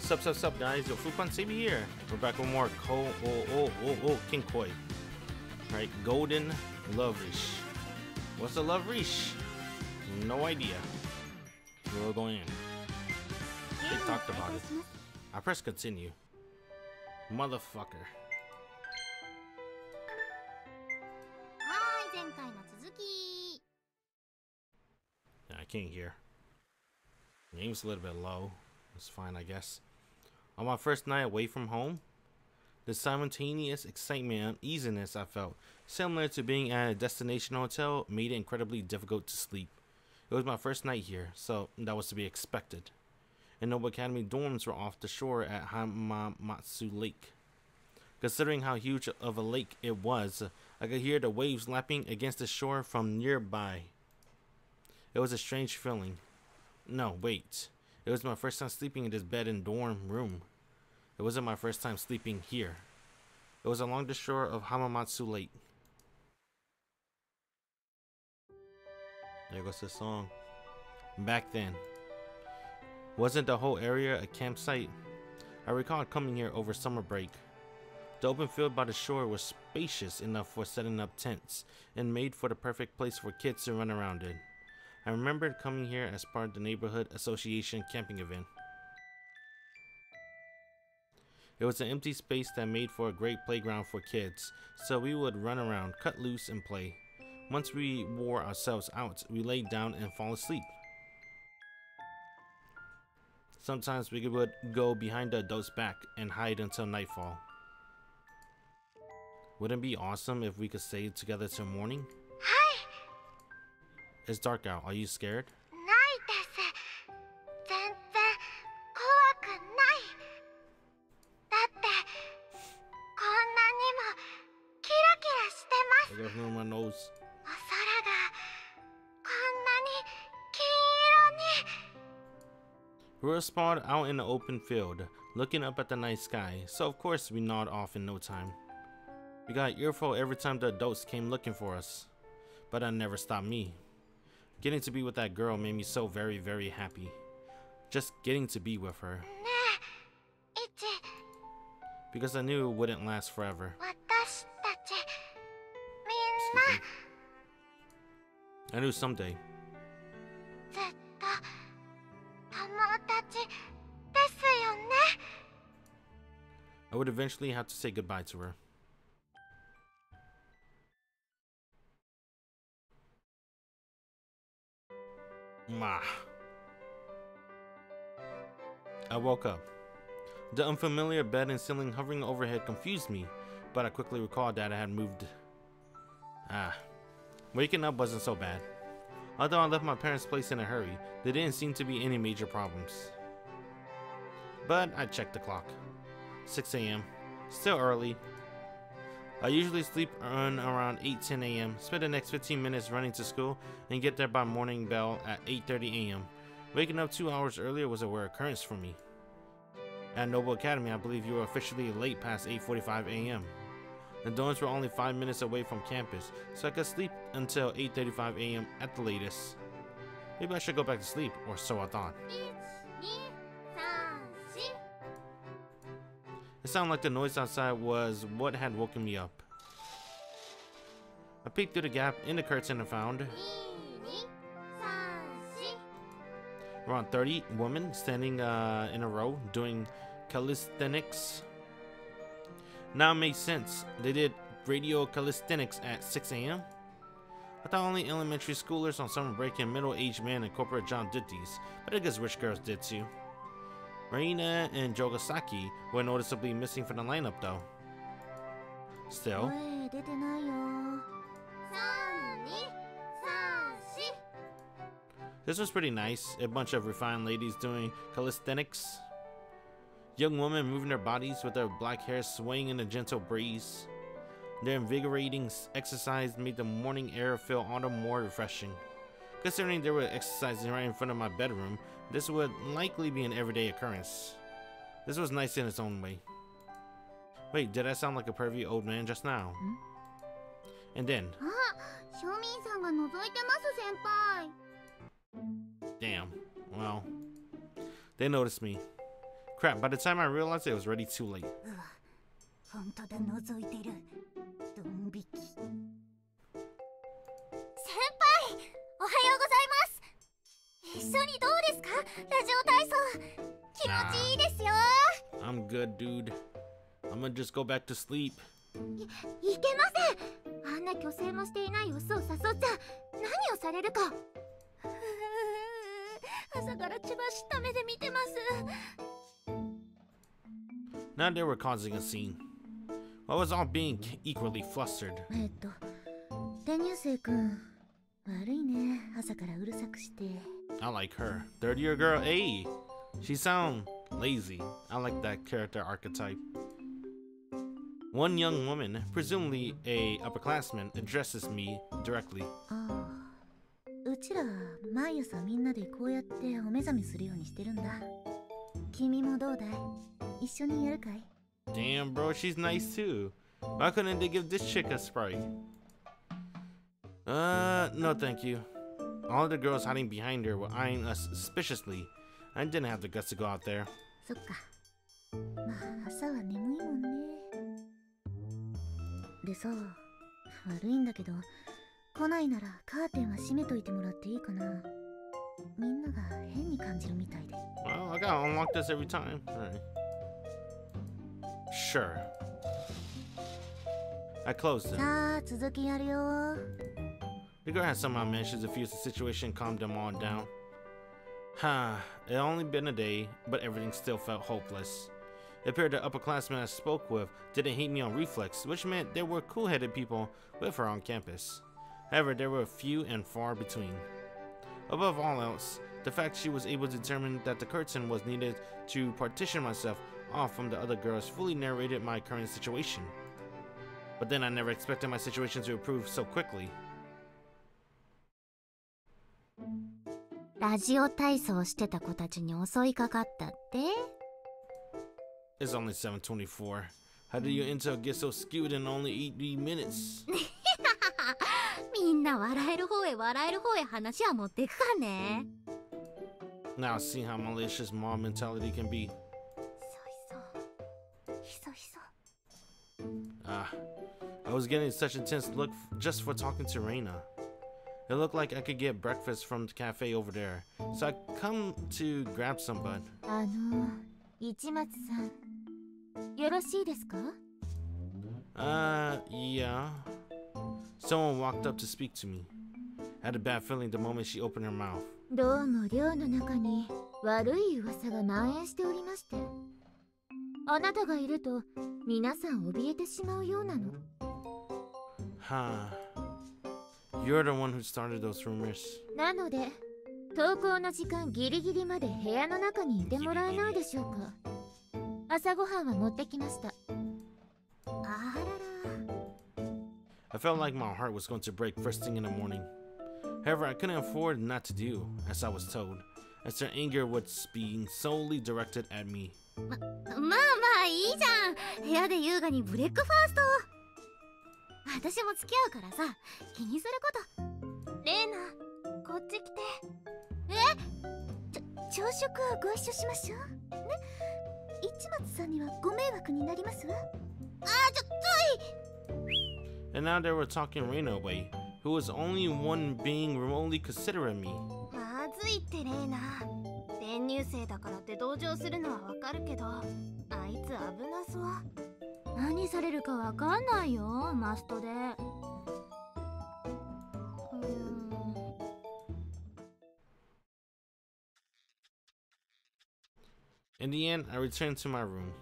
Sup, guys? Yo, Fupun CB here. We're back with more Kinkoi. Right, Golden Loveriche. What's a Loveriche? No idea. We're going in. They talked about it. I press continue. Motherfucker. Yeah, I can't hear. Name's a little bit low. It's fine, I guess. On my first night away from home, the simultaneous excitement and uneasiness I felt, similar to being at a destination hotel, made it incredibly difficult to sleep. It was my first night here, so that was to be expected. And Noble Academy dorms were off the shore at Hamamatsu Lake. Considering how huge of a lake it was, I could hear the waves lapping against the shore from nearby. It was a strange feeling. No, wait. It was my first time sleeping in this bed in dorm room. It wasn't my first time sleeping here. It was along the shore of Hamamatsu Lake. There goes the song. Back then. Wasn't the whole area a campsite? I recall coming here over summer break. The open field by the shore was spacious enough for setting up tents and made for the perfect place for kids to run around in. I remembered coming here as part of the neighborhood association camping event. It was an empty space that made for a great playground for kids, so we would run around, cut loose, and play. Once we wore ourselves out, we laid down and fall asleep. Sometimes we would go behind the adults' back and hide until nightfall. Wouldn't it be awesome if we could stay together till morning? It's dark out. Are you scared? I got on my nose. We were spawned out in the open field, looking up at the night sky, so of course we gnawed off in no time. We got an earful every time the adults came looking for us, but that never stopped me. Getting to be with that girl made me so very, very happy. Just getting to be with her. Because I knew it wouldn't last forever. I knew someday. I would eventually have to say goodbye to her. I woke up. The unfamiliar bed and ceiling hovering overhead confused me, but I quickly recalled that I had moved. Waking up wasn't so bad. Although I left my parents' place in a hurry, there didn't seem to be any major problems. But I checked the clock. 6 a.m. Still early. I usually sleep around 8-10 a.m., spend the next 15 minutes running to school, and get there by morning bell at 8:30 a.m. Waking up 2 hours earlier was a rare occurrence for me. At Noble Academy, I believe you were officially late past 8:45 a.m. The dorms were only 5 minutes away from campus, so I could sleep until 8:35 a.m. at the latest. Maybe I should go back to sleep, or so I thought. It sounded like the noise outside was what had woken me up. I peeked through the gap in the curtain and found around 30 women standing in a row doing calisthenics. Now it makes sense. They did radio calisthenics at 6 a.m. I thought only elementary schoolers on summer break and middle-aged men and corporate John did these, but I guess rich girls did too. Reina and Jogasaki were noticeably missing from the lineup though. Still. This was pretty nice. A bunch of refined ladies doing calisthenics. Young women moving their bodies with their black hair swaying in a gentle breeze. Their invigorating exercise made the morning air feel all the more refreshing. Considering they were exercising right in front of my bedroom, this would likely be an everyday occurrence. This was nice in its own way. Wait, did I sound like a pervy old man just now? And then... Damn. Well, they noticed me. Crap, by the time I realized it was already too late. 本当だ、覗いてる。ドン引き。先輩、おはようございます。一緒にどうですか、ラジオ体操。気持ちいいですよ。 I'm good, dude. I'm gonna just go back to sleep. いけません。あんな虚勢もしていないオスを誘っちゃ何をされるか。朝から血走った目で見てます。 Now they were causing a scene. I was all being equally flustered. 転入生くん、悪いね。朝からうるさくして。 I like her. Third year girl, hey! She sound lazy. I like that character archetype. One young woman, presumably a upperclassman, addresses me directly. ああ、うちら毎朝みんなでこうやってお目覚めするようにしてるんだ。君もどうだい？一緒にやるかい？ Damn, bro, she's nice too. Why couldn't they give this chick a Sprite? No thank you. All of the girls hiding behind her were eyeing us suspiciously. I didn't have the guts to go out there. そっか。まあ朝は眠いもんね。でさ、悪いんだけど、来ないならカーテンは閉めといてもらっていいかな。みんなが変に感じるみたいで。 Well, I gotta unlock this every time. Alright. Sure. I closed it. さあ、続きやるよ。 The girl had somehow managed to defuse the situation and calm them all down. It had only been a day, but everything still felt hopeless. It appeared the upperclassmen I spoke with didn't hate me on reflex, which meant there were cool-headed people with her on campus. However, there were few and far between. Above all else, the fact she was able to determine that the curtain was needed to partition myself off from the other girls fully narrated my current situation. But then I never expected my situation to improve so quickly. ラジオ体操してた子たちに襲いかかったって？ It's only 7:24. How did your intel get so skewed in only 80 minutes? みんな笑える方へ笑える方へ話は持っていくかね。 Now see how malicious mob mentality can be. I was getting such an intense look just for talking to Reina. It looked like I could get breakfast from the cafe over there, so I come to grab some bud. 市松さん、よろしいですか？ Yeah. Someone walked up to speak to me. I had a bad feeling the moment she opened her mouth. どうも寮の中に悪い噂が蔓延しておりまして、あなたがいると皆さん怯えてしまうようなの。 You're the one who started those rumors. なので、登校の時間ギリギリまで部屋の中にいてもらえないでしょうか。朝ごはんは持ってきました。あらら。 I felt like my heart was going to break first thing in the morning. However, I couldn't afford not to do as I was told, as their anger was being solely directed at me. まあいいじゃん。部屋で優雅にブレックファーストを。私も付き合うからさ、気にすること。レーナ、こっち来て。朝食ご一緒しましょう。ね、市松さんにはご迷惑になりますわ。 And now they were talking Reina away, who was only one being remotely considering me. まずいってレーナ。転入生だからって同情するのはわかるけど、あいつ危なそう。何されるかわかんないよ、マストで。 In the end, I returned to my room.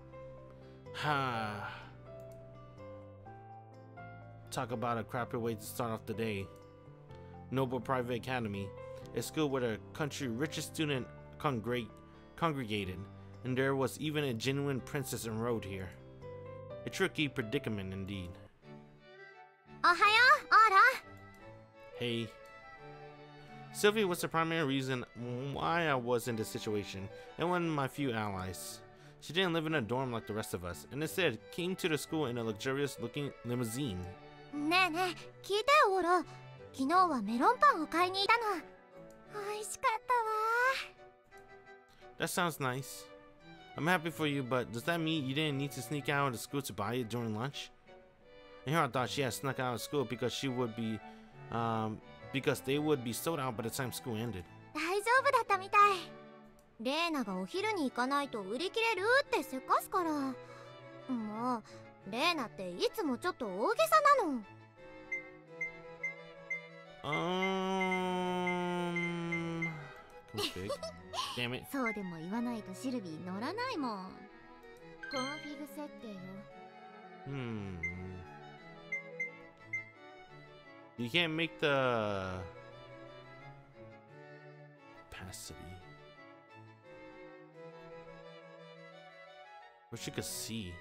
Talk about a crappy way to start off the day. Noble Private Academy, a school where the country's richest student congregated, and there was even a genuine princess enrolled here. A tricky predicament indeed. Ohayo, Ara. Hey. Silvia was the primary reason why I was in this situation, and one of my few allies. She didn't live in a dorm like the rest of us, and instead came to the school in a luxurious-looking limousine. ねえねえ、聞いたよ、オラ。昨日はメロンパンを買いに行ったの。美味しかったわ。 That sounds nice. I'm happy for you, but does that mean you didn't need to sneak out of school to buy it during lunch? And here I thought she had snuck out of school because she would be, because they would be sold out by the time school ended. 大丈夫だったみたい。レーナがお昼に行かないと売り切れるってせかすから。もう、レーナっていつもちょっと大げさなの。 Config. Damn it. そうでも言わないとシルビー乗らないもん。コンフィグ設定よ。 You can't make the opacity. Wish you could see.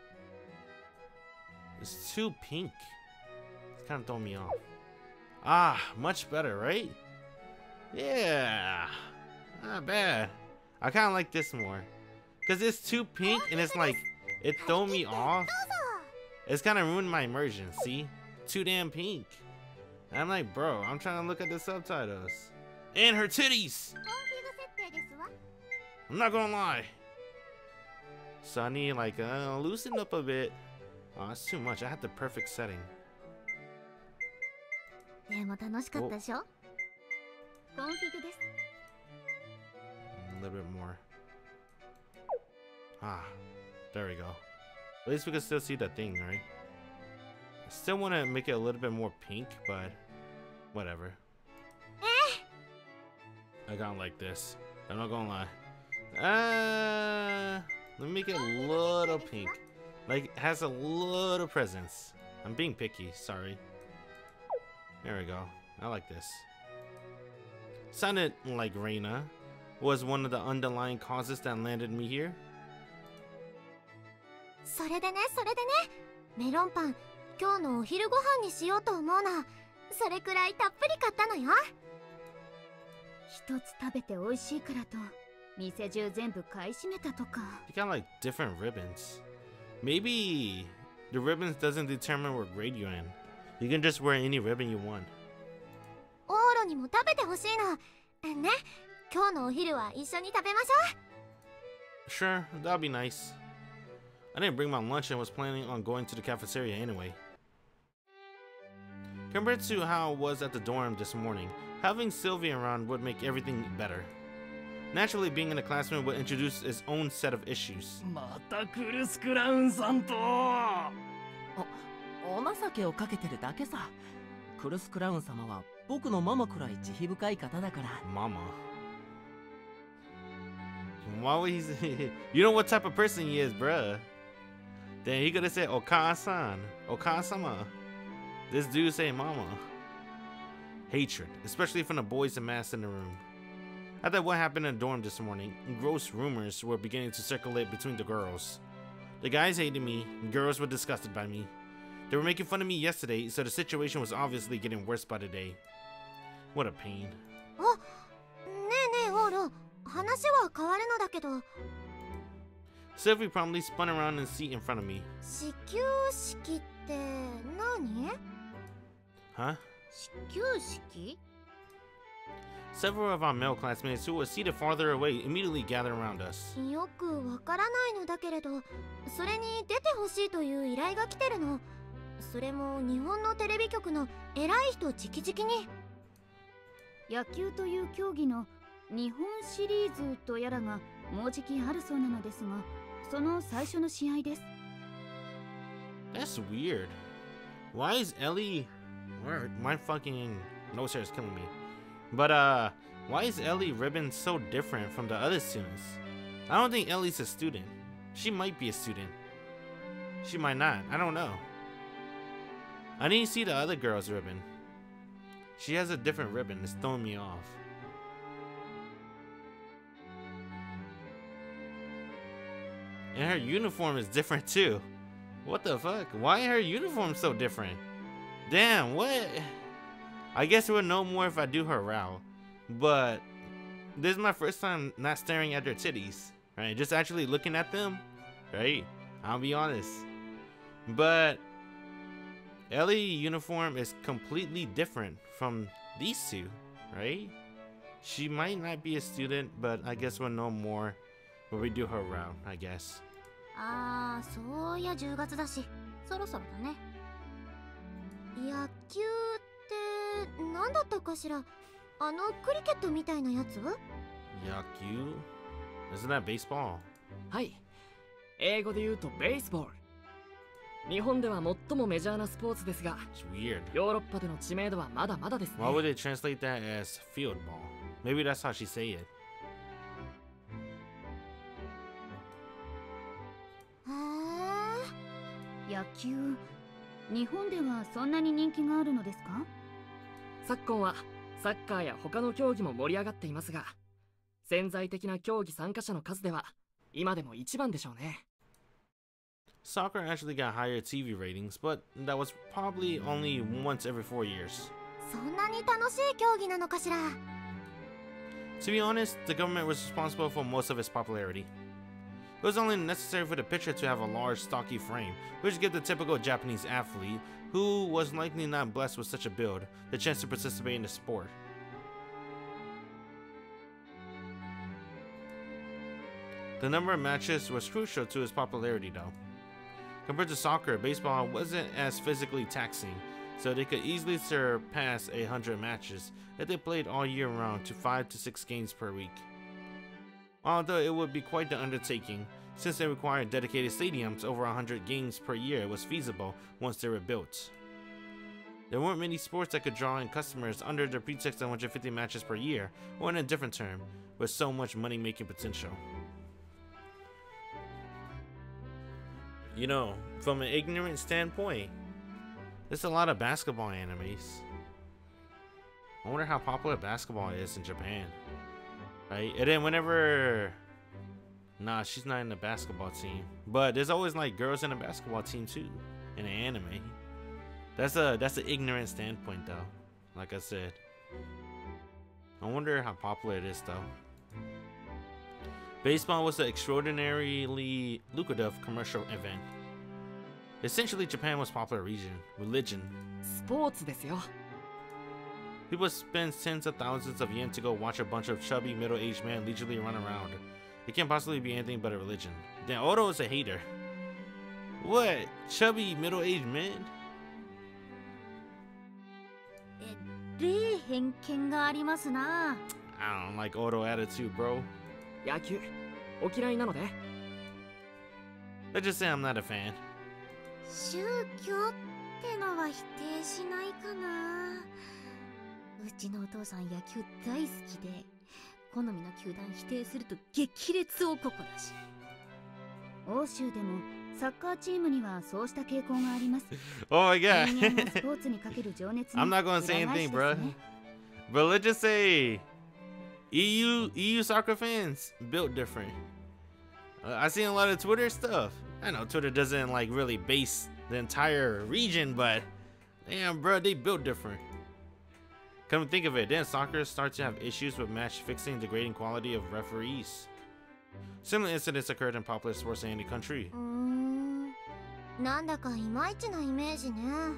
It's too pink. It's kind of throwing me off. Ah, much better, right? Yeah, not bad. I kind of like this more because it's too pink and it's like it throw me off. It's kind of ruined my immersion. See, too damn pink. And I'm like, bro, I'm trying to look at the subtitles and her titties. I'm not gonna lie. So I need like loosen up a bit. Oh, that's too much. I had the perfect setting. でも楽しかったでしょ? コンフィグです。 A little bit more. Ah, there we go. At least we can still see the thing, right? I still want to make it a little bit more pink, but whatever. I got like this. I'm not gonna lie. Let me make it a little pink. Like, it has a little presence. I'm being picky, sorry. There we go. I like this. Sounded like Reina was one of the underlying causes that landed me here. それでね、メロンパン、今日のお昼ご飯にしようと思うの。それくらいたっぷり買ったのよ。一つ食べて美味しいからと、店中全部買い占めたとか。 You got like different ribbons. Maybe the ribbons doesn't determine what grade you're in. You can just wear any ribbon you want. オーロにも食べてほしいの。ね、今日のお昼は一緒に食べましょう。 Sure, that'd be nice. I didn't bring my lunch and was planning on going to the cafeteria anyway. Compared to how it was at the dorm this morning, having Silvia around would make everything better. Naturally, being in a classroom would introduce its own set of issues. またクルスクラウンさんと。お情けをかけてるだけさ。クルスクラウン様は僕のママくらい慈悲深い方だから。 Mama. Why would he say, you know what type of person he is, bruh. Then he could have said Oka-san, Oka-sama. This dude say mama. Hatred, especially from the boys in mass in the room. After what happened in the dorm this morning, gross rumors were beginning to circulate between the girls. The guys hated me, and girls were disgusted by me. They were making fun of me yesterday, so the situation was obviously getting worse by the day. What a pain. あ、ねえねえオーロ、話は変わるのだけど。 Sylvie promptly spun around in the seat in front of me. 始球式って何? Huh? 始球式? Several of our male classmates who were seated farther away immediately gathered around us. よくわからないのだけれど、それに出てほしいという依頼が来てるの。それも日本のテレビ局の偉い人直々に。野球という競技の日本シリーズとやらがもうじきあるそうなのですが、その最初の試合です。 That's weird. Why is Ellie... My fucking nose hair is killing me. But why is Ellie ribbon so different from the other students? I don't think Ellie's a student. She might be a student. She might not. I don't know. I didn't see the other girl's ribbon. She has a different ribbon. It's throwing me off. And her uniform is different too. What the fuck? Why her uniform so different? Damn, what? I guess we'll know more if I do her route. But this is my first time not staring at their titties. Right? Just actually looking at them. Right? I'll be honest. But Ellie uniform is completely different from these two. Right? She might not be a student, but I guess we'll know more where we do her route, I guess. ああ、そういや10月だし、そろそろだね。野球って何だったかしら。あのクリケットみたいなやつ？ Yaku? Isn't that baseball? はい。英語で言うとベースボール。日本では最もメジャーなスポーツですが、 It's weird. ヨーロッパでの知名度はまだまだですね。 Why would they translate that as field ball? Maybe that's how she say it. へえ。野球、日本ではそんなに人気があるのですか？ 昨今はサッカーや他の競技も盛り上がっていますが、潜在的な競技参加者の数では今でも一番でしょうね。 Soccer actually got higher TV ratings, but that was probably only once every 4 years. そんなに楽しい競技なのかしら。 To be honest, the government was responsible for most of its popularity. It was only necessary for the pitcher to have a large, stocky frame, which gave the typical Japanese athlete, who was likely not blessed with such a build, the chance to participate in the sport. The number of matches was crucial to its popularity, though. Compared to soccer, baseball wasn't as physically taxing, so they could easily surpass 100 matches if they played all year round to 5 to 6 games per week. Although it would be quite the undertaking, since they required dedicated stadiums, over 100 games per year was feasible once they were built. There weren't many sports that could draw in customers under the pretext of 150 matches per year, or in a different term, with so much money-making potential. You know, from an ignorant standpoint, there's a lot of basketball animes. I wonder how popular basketball is in Japan. Right? And then whenever... Nah, she's not in the basketball team. But there's always like girls in the basketball team too. In an anime. That's an ignorant standpoint though. Like I said. I wonder how popular it is though. Baseball was an extraordinarily lucrative commercial event. Essentially, Japan was popular religion. スポーツですよ。 People spend tens of thousands of yen to go watch a bunch of chubby middle-aged men leisurely run around. It can't possibly be anything but a religion. Then Odo is a hater. What? Chubby middle-aged men? 例偏見がありますな。 I don't like Odo attitude, bro. 野球、お嫌いなので？ Let's just say I'm not a fan. 宗教ってのは否定しないかな。うちのお父さん野球大好きで、好みの球団否定すると激烈男だし。欧州でもサッカーチームにはそうした傾向があります。 Oh my god. 人間のスポーツにかける情熱に I'm not gonna say anything, bro. But let's just say EU soccer fans built different. I seen a lot of Twitter stuff. I know Twitter doesn't like really base the entire region, but damn, bro, they built different. Come to think of it, then soccer starts to have issues with match fixing, degrading quality of referees. Similar incidents occurred in popular sports in any country. なんだかいまいちなイメージね。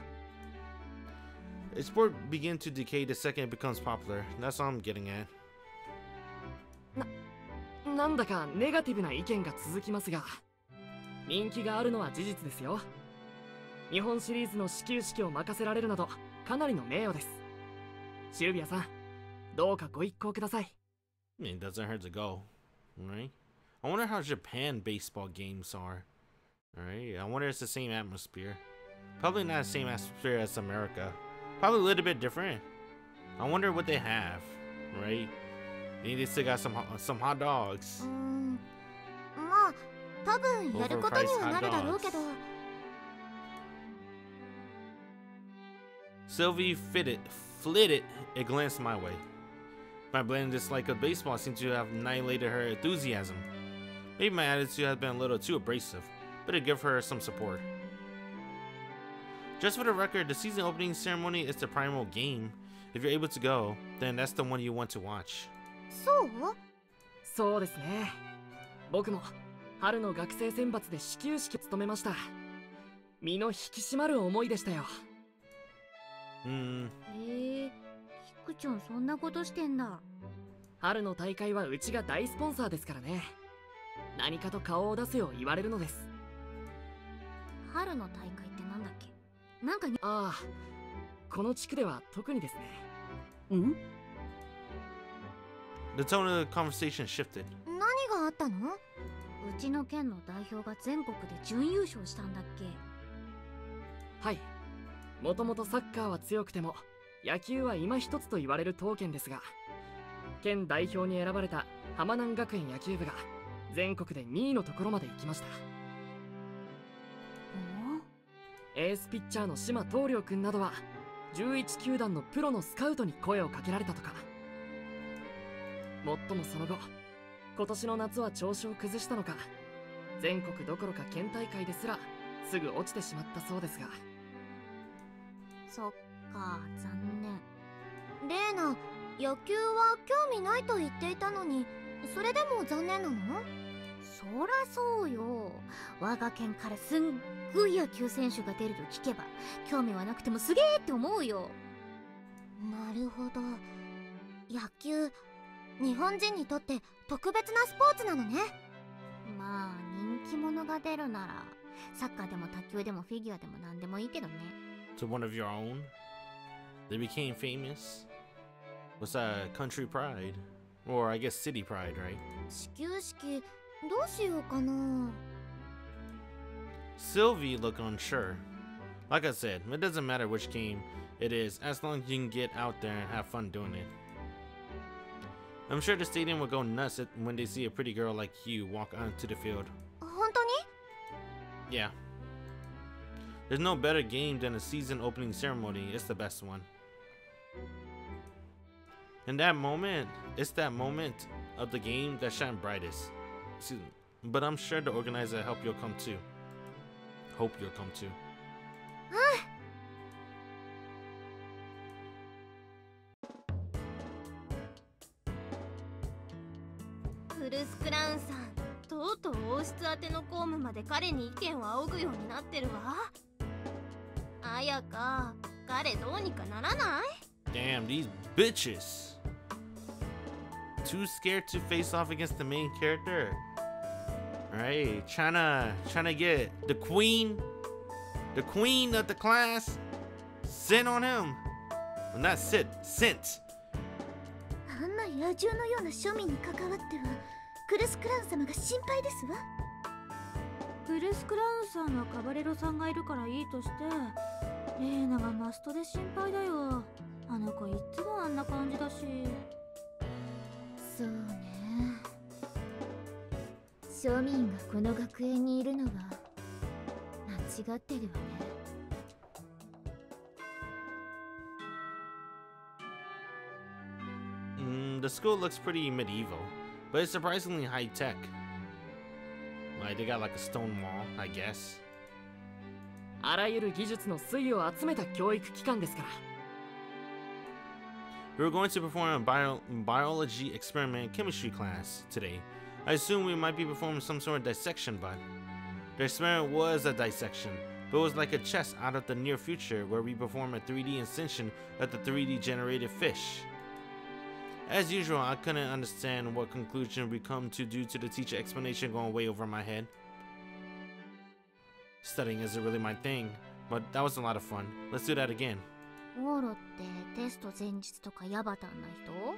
A sport begins to decay the second it becomes popular. That's all I'm getting at. なんだかネガティブな意見が続きますが、人気があるのは事実ですよ。日本シリーズの始球式を任せられるなどかなりの名誉です。シルビアさん、どうかご一行ください。 I mean, it doesn't hurt to go, right? I wonder how Japan baseball games are. Alright, I wonder if it's the same atmosphere. Probably not the same atmosphere as America. Probably a little bit different. I wonder what they have, right? Maybe they still got some hot dogs. まあ、多分やることにはなるだろうけど。 Silvia flitted a glance my way. My blatant dislike of baseball seemed to have annihilated her enthusiasm. Maybe my attitude has been a little too abrasive, but I'd give her some support. Just for the record, the season opening ceremony is the primal game. If you're able to go, then that's the one you want to watch. そう？ そうですね。僕も春の学生選抜で始球式を務めました。身の引き締まる思いでしたよ。 キクちゃんそんなことしてんだ。 春の大会はうちが大スポンサーですからね。 何かと顔を出すよう言われるのです。 春の大会ってなんだっけ？なんかにああ、この地区では特にですね。 ん？ The tone of the conversation shifted. 何があったの？うちの県の代表が全国で準優勝したんだっけ？ はい。もともとサッカーは強くても野球は今一つと言われる当県ですが、県代表に選ばれた浜南学園野球部が全国で2位のところまで行きました。エースピッチャーの島東亮君などは11球団のプロのスカウトに声をかけられたとか。もっともその後、今年の夏は調子を崩したのか、全国どころか県大会ですらすぐ落ちてしまったそうですが。 そっか、残念。レーナ、野球は興味ないと言っていたのに、それでも残念なの？そらそうよ。我が県からすんごい野球選手が出ると聞けば興味はなくてもすげーって思うよ。なるほど。野球、日本人にとって特別なスポーツなのね。まあ人気者が出るならサッカーでも卓球でもフィギュアでも何でもいいけどね。 To one of your own? They became famous? What's that? Country pride? Or I guess city pride, right? 始球式どうしようかな。 Sylvie looked unsure. Like I said, it doesn't matter which game it is, as long as you can get out there and have fun doing it. I'm sure the stadium will go nuts when they see a pretty girl like you walk onto the field. 本当に？ Yeah. There's no better game than a season opening ceremony. It's the best one. And that moment, it's that moment of the game that shine brightest. Excuse me. But I'm sure the organizer hope you'll come too. Hope you'll come too. フルスクラウンさん、とうとう王室宛ての公務まで彼に意見を仰ぐようになってるわ。綾香、彼どうにかならない？ Damn, these bitches. Too scared to face off against the main character. Alright, trying to get the queen of the class, sit on him. Well, not sit, sent. あんな野獣のような庶民に関わってはクルスクラウン様が心配ですわ。クルスクラウンさんはカバレロさんがいるからいいとして、レーナがマストで心配だよ。あの子いっつもあんな感じだし。そうね、庶民がこの学園にいるのは間違ってるわね。 The school looks pretty medieval, but it's surprisingly high tech. Like they got like a stone wall, I guess. あらゆる技術の粋を集めた教育機関ですから。 We were going to perform a biology experiment in chemistry class today. I assume we might be performing some sort of dissection, but the experiment was a dissection, but it was like a chess out of the near future where we perform a 3D incision of the 3D generated fish. As usual, I couldn't understand what conclusion we come to due to the teacher explanation going way over my head. Studying isn't really my thing, but that was a lot of fun. Let's do that again. オーロってテスト前日とかヤバタンな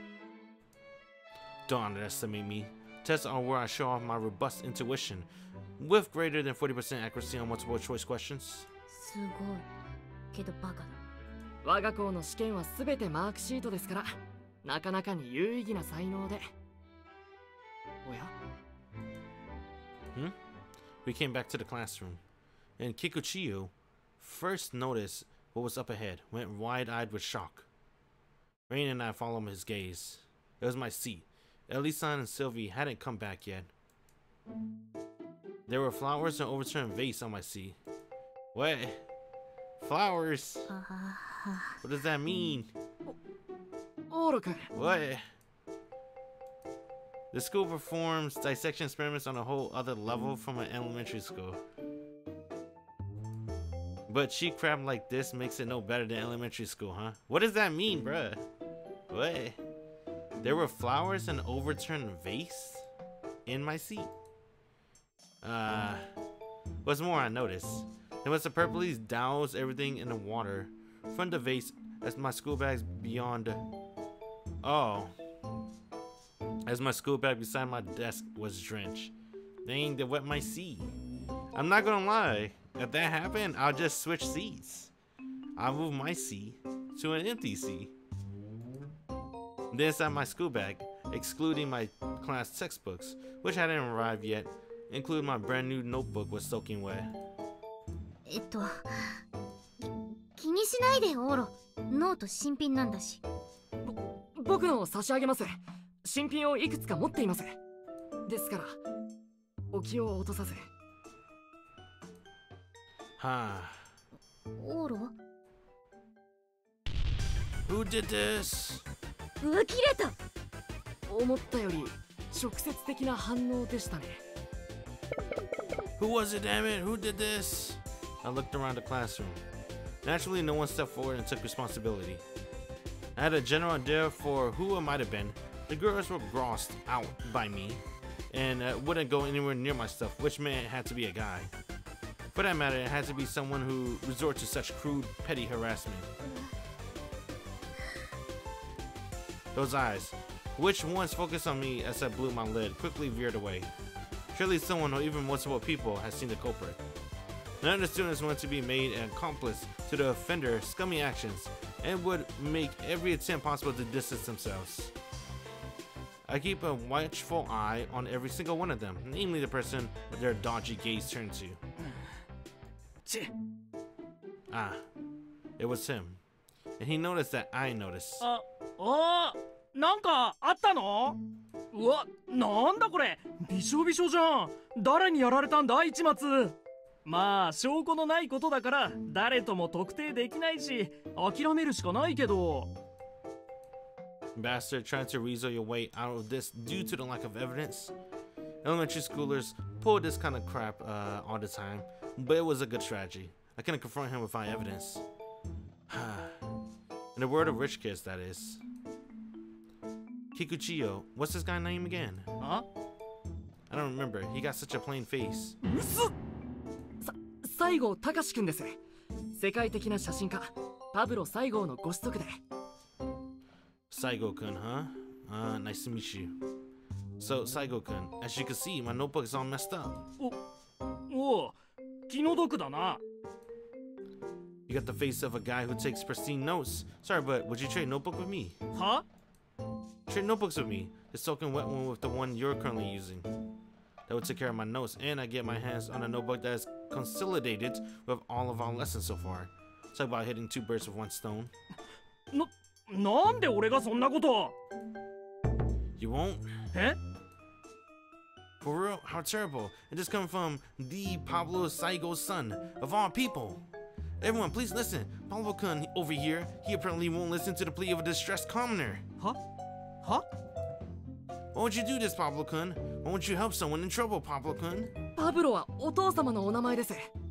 人？ Don't underestimate me. Tests are where I show off my robust intuition, with greater than 40% accuracy on multiple choice questions. すごいけどバカだ。 我が校の試験はすべてマークシートですから、なかなかに有意義な才能で。おや？ We came back to the classroom, and Kikuchiyo first noticed what was up ahead, went wide-eyed with shock. Rain and I followed his gaze. It was my seat. Elisan and Silvia hadn't come back yet. There were flowers and overturned vase on my seat. What? Flowers? What does that mean? オーロ君。 What? The school performs dissection experiments on a whole other level from an elementary school. But cheap crap like this makes it no better than elementary school, huh? What does that mean, bruh? What? There were flowers and overturned vase in my seat. What's more, I noticed they must have purposely doused everything in the water from the vase as my school bag's beyond. Oh. As my school bag beside my desk was drenched. Dang, they wet my seat. I'm not gonna lie, if that happened, I'll just switch seats. I'll move my seat to an empty seat. Then inside my school bag, excluding my class textbooks, which hadn't arrived yet, including my brand new notebook was soaking wet. 気にしないでオーロ。ノート新品なんだし。 僕の差し上げます。新品をいくつか持っています。ですからお気を落とさず。 はオーロ Who did this? 浮きれた。 思ったより直接的な反応でしたね。 Who was it, damn it? Who did this? I looked around the classroom. Naturally, no one stepped forward and took responsibility. I had a general idea for who it might have been. The girls were grossed out by me and wouldn't go anywhere near my stuff, which meant it had to be a guy. For that matter, it had to be someone who resorted to such crude, petty harassment. Those eyes, which once focused on me as I blew my lid, quickly veered away. Surely someone or even multiple people had seen the culprit. None of the students wanted to be made an accomplice to the offender's scummy actions and would make every attempt possible to distance themselves. I keep a watchful eye on every single one of them, namely the person their dodgy gaze turned to. Ah, it was him. And he noticed that I noticed. なんかあったの？うわ、なんだこれ、びしょびしょじゃん。誰にやられたんだ、市松。まあ証拠のないことだから誰とも特定できないし諦めるしかないけど。 Bastard trying to weasel your way out of this due to the lack of evidence. Elementary schoolers pull this kind of crap all the time, but it was a good strategy. I couldn't confront him without evidence. In the word of rich kids, that is. Kikuchiyo, what's this guy's name again? Huh? I don't remember. He got such a plain face. 西郷隆くんです。世界的な写真家パブロ西郷のご子息で。 Saigo-kun, huh? Nice to meet you. So, Saigo-kun, as you can see, my notebook is all messed up. おう、気の毒だな。 You got the face of a guy who takes pristine notes. Sorry, but would you trade notebook with me? は？ Trade notebooks with me. The soaking wet one with the one you're currently using. That would take care of my notes, and I get my hands on a notebook that is consolidated with all of our lessons so far. Talk about hitting two birds with one stone. なんで俺がそんなこと？ You won't? え？ For real? How terrible. It just come from the Pablo Saigo's son, of all people. Everyone, please listen. Pablo-kun over here, he apparently won't listen to the plea of a distressed commoner. は？は？ Why won't you do this, Pablo-kun? Why won't you help someone in trouble, Pablo-kun? パブロはお父様のお名前です。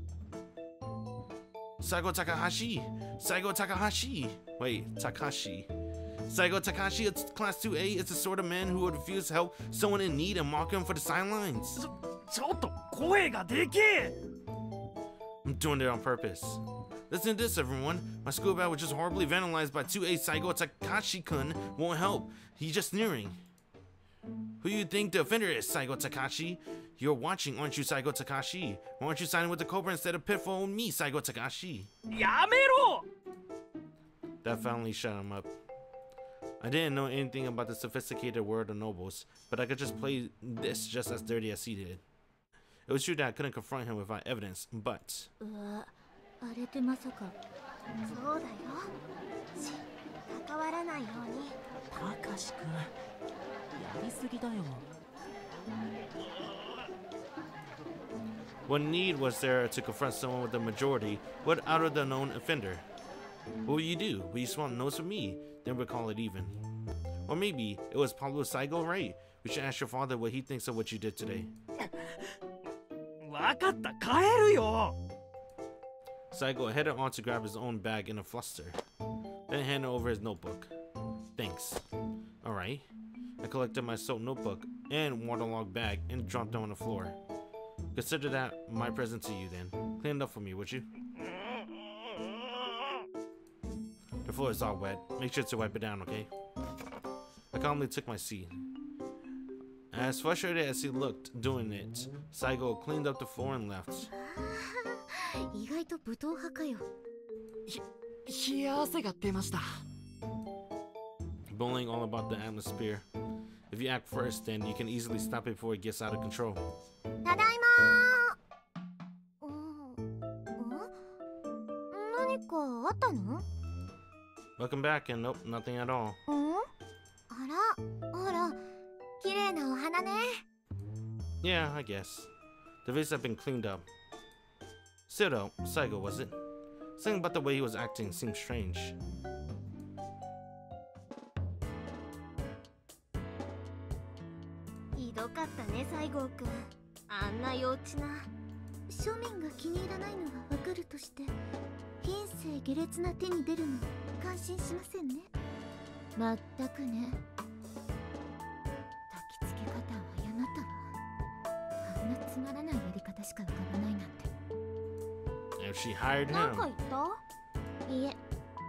Saigo Takahashi. Saigo Takahashi. Wait, Takashi. Saigo Takahashi, it's class 2A, is the sort of man who would refuse to help someone in need and mock him for the sidelines. ちょっと声がでけえ。 I'm doing it on purpose. Listen to this, everyone. My school bag was just horribly vandalized by 2A Saigo Takashi-kun. Won't help. He's just sneering. Who do you think the offender is, Saigo Takashi? You're watching, aren't you, Saigo Takashi? Why aren't you siding with the Cobra instead of pitfall me, Saigo Takashi? やめろ！ That finally shut him up. I didn't know anything about the sophisticated world of nobles, but I could just play this just as dirty as he did. It was true that I couldn't confront him without evidence, but... あれってまさか。そうだよ。関わらないように。 たかしくん、やりすぎだよ。 What need was there to confront someone with the majority without the known offender? What will you do? Will you swap notes with me? Then we'll call it even. Or maybe it was Pablo Saigo, right? We should ask your father what he thinks of what you did today. わかった、帰るよ。 Saigo headed on to grab his own bag in a fluster, then handed over his notebook. Thanks. Alright. I collected my soaked notebook and waterlogged bag and dropped them on the floor. Consider that my present to you then. Clean it up for me, would you? The floor is all wet. Make sure to wipe it down, okay? I calmly took my seat. As frustrated as he looked doing it, Saigo cleaned up the floor and left. 意外と武闘派かよ。 冷や汗が出ました。 Bullying all about the atmosphere. If you act first, then you can easily stop it before it gets out of control. ただいまー。何かあったの？ Welcome back, and nope, nothing at all. あら、ほら、綺麗なお花ね。 Yeah, I guess. The vase had been cleaned up. Still though, Saigo was it? Something about the way he was acting seemed strange. ひどかったね、西郷くん。あんな幼稚な。庶民が気に入らないのはわかるとして、品性下劣な手に出るの感心しませんね。まったくね。焚き付け方は誤ったわ。あんなつまらないやり方しか浮かばないなんて。 If she hired なんか him. 言った？いえ。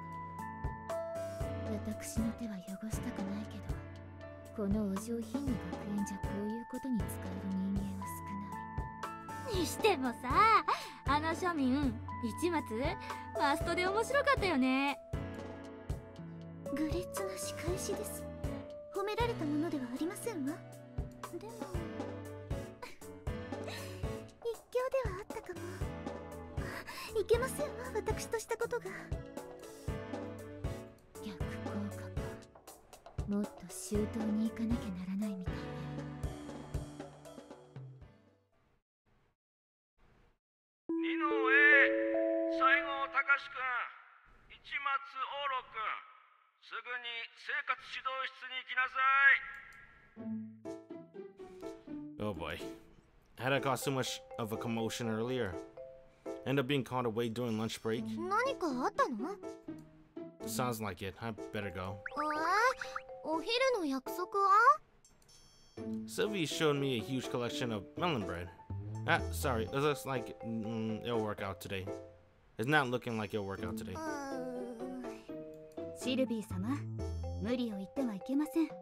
私の手は汚したくないけど、このお上品な学園じゃこういうことに使える人間は少ない。にしてもさ、あの庶民、市松、マストで面白かったよね。愚劣な仕返しです。褒められたものではありませんわ。でも一興ではあったかも。いけませんわ、私としたことが。逆効果か。もっと周到に行かなきゃならないみたいね。 二の上、西郷隆君、市松往路君、すぐに生活指導室に来なさい。 Oh boy. Had I caused too much of a commotion earlier? End up being called away during lunch break? 何かあったの？ Sounds like it. I better go. お昼の約束は？ Silvia showed me a huge collection of melon bread. Ah, sorry. It looks like it'll work out today. It's not looking like it'll work out today. シルビー様、無理を言ってはいけません。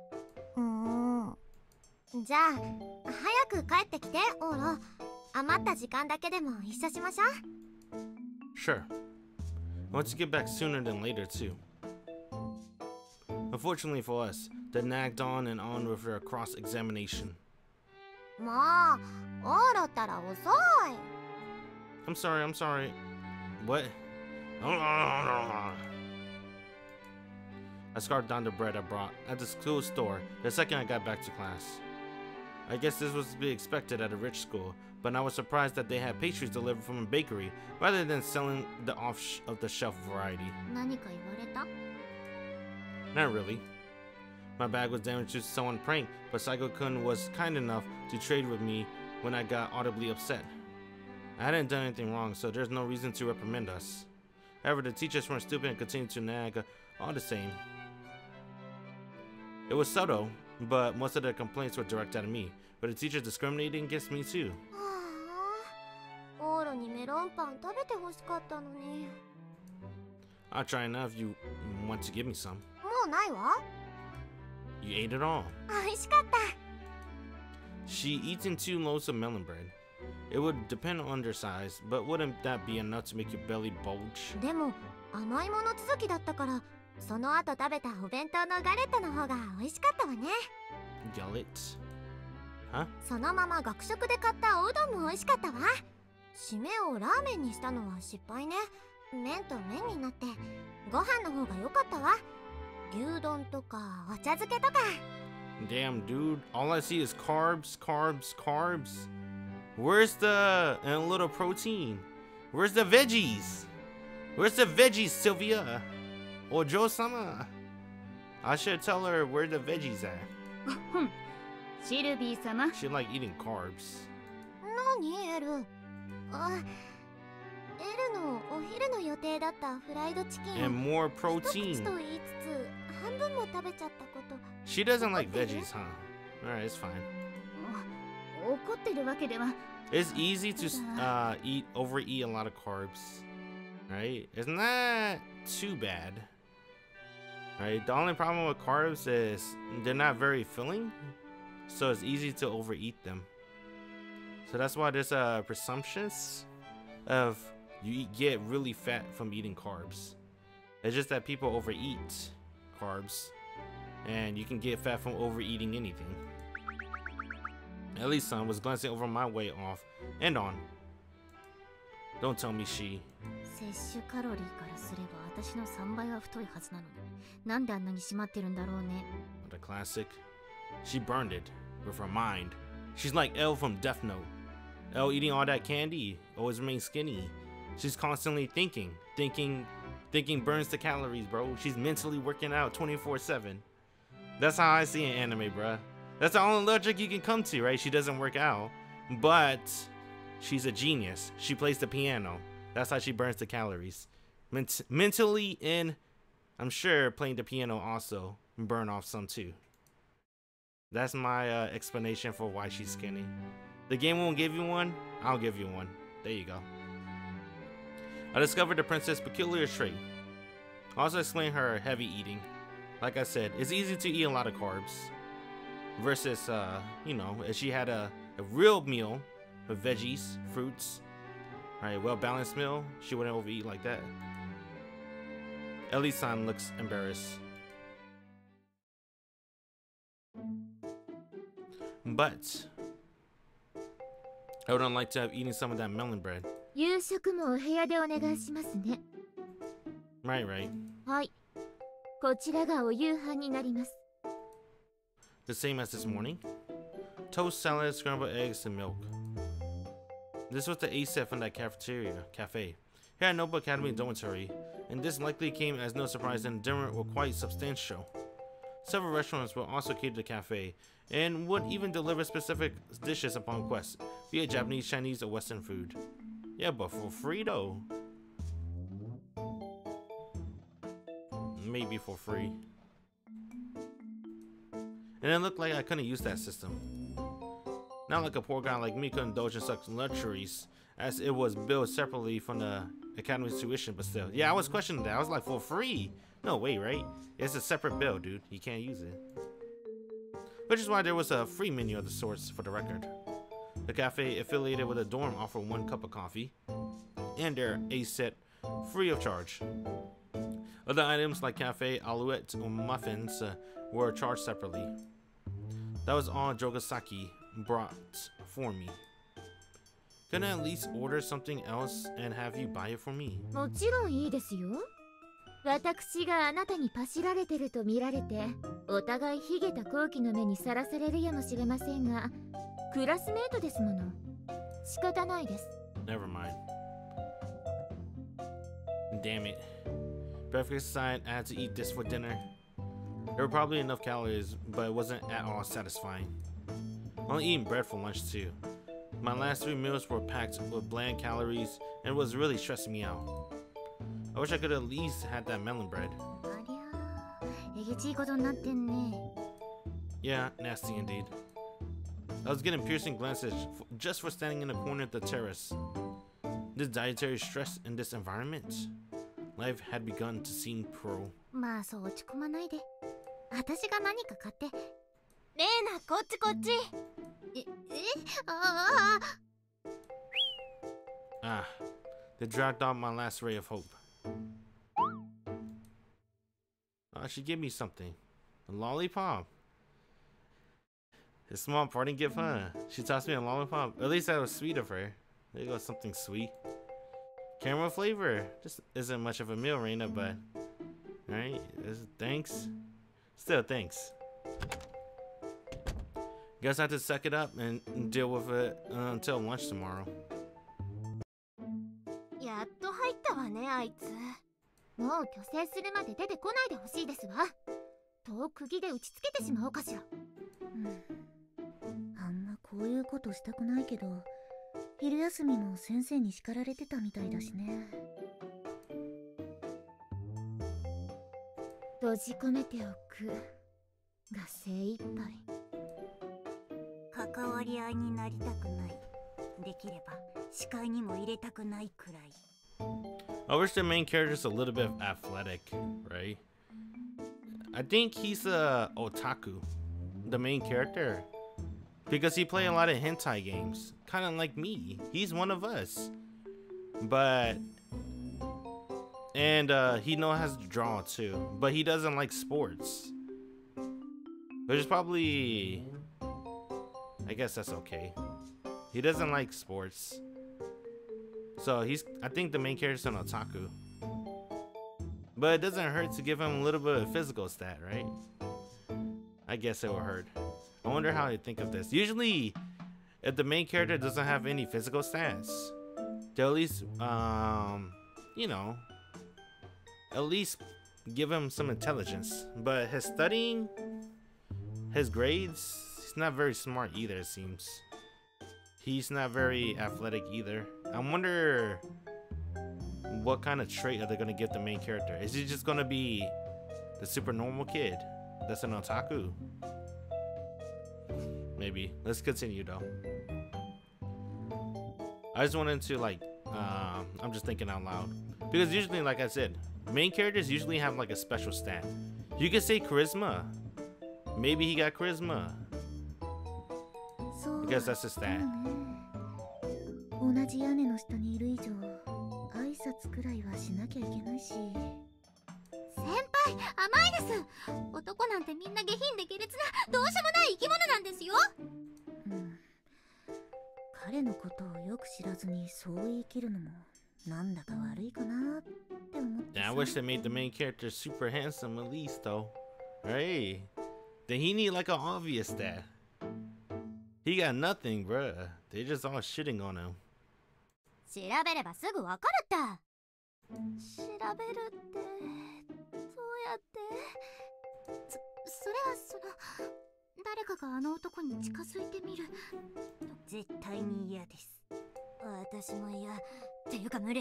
じゃあ、早く帰ってきて、オーロ。余った時間だけでも一緒しましょう。 Sure. I want to get back sooner than later, too. Unfortunately for us, they nagged on and on with their cross-examination. もう、オーロったら遅い。 I'm sorry. What? I scarfed down the bread I brought at the school store the second I got back to class. I guess this was to be expected at a rich school, but I was surprised that they had pastries delivered from a bakery rather than selling the off-the-shelf variety. 何か言われた？ Not really. My bag was damaged due to someone prank, but Saigo-kun was kind enough to trade with me when I got audibly upset. I hadn't done anything wrong, so there's no reason to reprimand us. However, the teachers weren't stupid and continued to nag all the same. It was subtle, but most of the complaints were directed at me, but the teachers discriminated against me too. オーロにメロンパン食べてほしかったのに。 I'll try now if you want to give me some. もうないわ。 You ate it all. 美味しかった。 She eaten 2 loaves of melon bread. It would depend on their size, but wouldn't that be enough to make your belly bulge? でも甘いもの続きだったから、その後食べたお弁当のガレットの方が美味しかったわね。 Gullet? Huh? そのまま学食で買ったおうどんも美味しかったわ。締めをラーメンにしたのは失敗ね。麺と麺になってご飯の方が良かったわ。牛丼とかお茶漬けとか。 Damn, dude. All I see is carbs. Where's the and a little protein? Where's the veggies? Where's the veggies, Silvia? Ojo-sama. I should tell her where the veggies at. シルビー様。 She like eating carbs. 何エル？エルのお昼の予定だったフライドチキン And more 一口 protein. と言いつつ半分も食べちゃったこと。 She doesn't like veggies, huh? Alright, it's fine. 怒ってるわけでは。 It's easy to overeat a lot of carbs, right? It's not too bad, right? The only problem with carbs is they're not very filling, so it's easy to overeat them. So that's why there's presumptions of you get really fat from eating carbs. It's just that people overeat carbs, and you can get fat from overeating anything. At least son was glancing over my weight off and on. Don't tell me she. 摂取カロリーからすれば私の3倍は太いはずなのに、なんであんなに締まってるんだろうね。 The classic. She burned it with her mind. She's like Elle from Death Note. Elle eating all that candy, always remains skinny. She's constantly thinking burns the calories, bro. She's mentally working out 24/7. That's how I see an anime, bruh. That's the only logic you can come to, right? She doesn't work out, but she's a genius. She plays the piano. That's how she burns the calories. Mentally, and I'm sure playing the piano also burn off some too. That's my explanation for why she's skinny. The game won't give you one, I'll give you one. There you go. I discovered the princess' peculiar trait. I also explained her heavy eating. Like I said, it's easy to eat a lot of carbs. Versus, you know, if she had a real meal with veggies, fruits, right, well-balanced meal, she wouldn't overeat like that. Ellie-san looks embarrassed. But I would like to have eaten some of that melon bread. 夕食もお部屋でお願いしますね。 Right, right. はい。こちらがお夕飯になります。 The same as this morning. Toast, salad, scrambled eggs, and milk. This was the A set from that cafe. Here at Noble Academy Dormitory, and this likely came as no surprise, and dinner were quite substantial. Several restaurants will also cater the cafe, and would even deliver specific dishes upon request, be it Japanese, Chinese, or Western food. Yeah, but for free though. Maybe for free. And it looked like I couldn't use that system. Not like a poor guy like me could indulge in such luxuries, as it was billed separately from the Academy's tuition, but still. Yeah, I was questioning that. I was like, for free? No way, right? It's a separate bill, dude. You can't use it. Which is why there was a free menu of the sorts, for the record. The cafe affiliated with a dorm offered 1 cup of coffee, and their A set free of charge. Other items like cafe, alouette, or muffins were charged separately. That was all Jogasaki brought for me. Can I at least order something else and have you buy it for me? もちろんいいですよ。私があなたにパシられてると見られて、お互いひげた好奇の目にさらされるやもしれませんが、クラスメートですもの。仕方ないです。 Never mind. Damn it. Breakfast aside, I had to eat this for dinner. There were probably enough calories, but it wasn't at all satisfying. Only eating bread for lunch too. My last 3 meals were packed with bland calories and was really stressing me out. I wish I could at least had that melon bread. ありゃー、えげちいことになってんね。 Yeah, nasty indeed. I was getting piercing glances just for standing in the corner of the terrace. This dietary stress in this environment? Life had begun to seem cruel. まあそう落ち込まないで。私が何か買って。レーナ、こっちこっち。 Ah, they dragged off my last ray of hope. She gave me something. A lollipop. A small parting gift, huh? She tossed me a lollipop. At least that was sweet of her. There you go, something sweet. Caramel flavor. This isn't much of a meal, Reina, but... Alright, thanks. Still, thanks. Guess I have to suck it up and deal with it until lunch tomorrow. やっと入ったわね、あいつ。もう虚勢するまで出てこないでほしいですわ。戸を釘で打ちつけてしまおうかしら。あんまこういうことしたくないけど、昼休みも先生に叱られてたみたいだしね。閉じ込めておくが精一杯。関わり合いになりたくない。 できれば視界にも入れたくないくらい。 I wish the main character's a little bit athletic, right? I think he's a otaku, the main character, because he play a lot of hentai games, kind of like me. He's one of us, but he knows how to draw too, but he doesn't like sports, which is probably, I guess that's okay. He doesn't like sports. So I think the main character's an otaku. But it doesn't hurt to give him a little bit of physical stat, right? I guess it will hurt. I wonder how you think of this. Usually, if the main character doesn't have any physical stats, they'll at least, you know, at least give him some intelligence. But his studying, his grades, he's not very smart either, it seems. He's not very athletic either. I wonder what kind of trait are they gonna give the main character? Is he just gonna be the super normal kid that's an otaku? Maybe. Let's continue though. I just wanted to like, I'm just thinking out loud. Because usually, like I said, main characters usually have like a special stat. You could say charisma. Maybe he got charisma. I guess that's his stat. 同じ屋根の下にいる以上、挨拶くらいはしなきゃいけないし。先輩、甘いです。男なんてみんな下品で下劣などうしようもない生き物なんですよ。彼のことをよく知らずにそう言い切るのもなんだか悪いかなって思ってさ。 I wish they made the main character super handsome at least though. Hey, then he need like an obvious stat. He got nothing, bruh. They just all shitting on him. 調べればすぐわかるって。調べるってどうやって。それは誰かがあの男に近づいてみる。絶対に嫌です。私も嫌っていうか無理。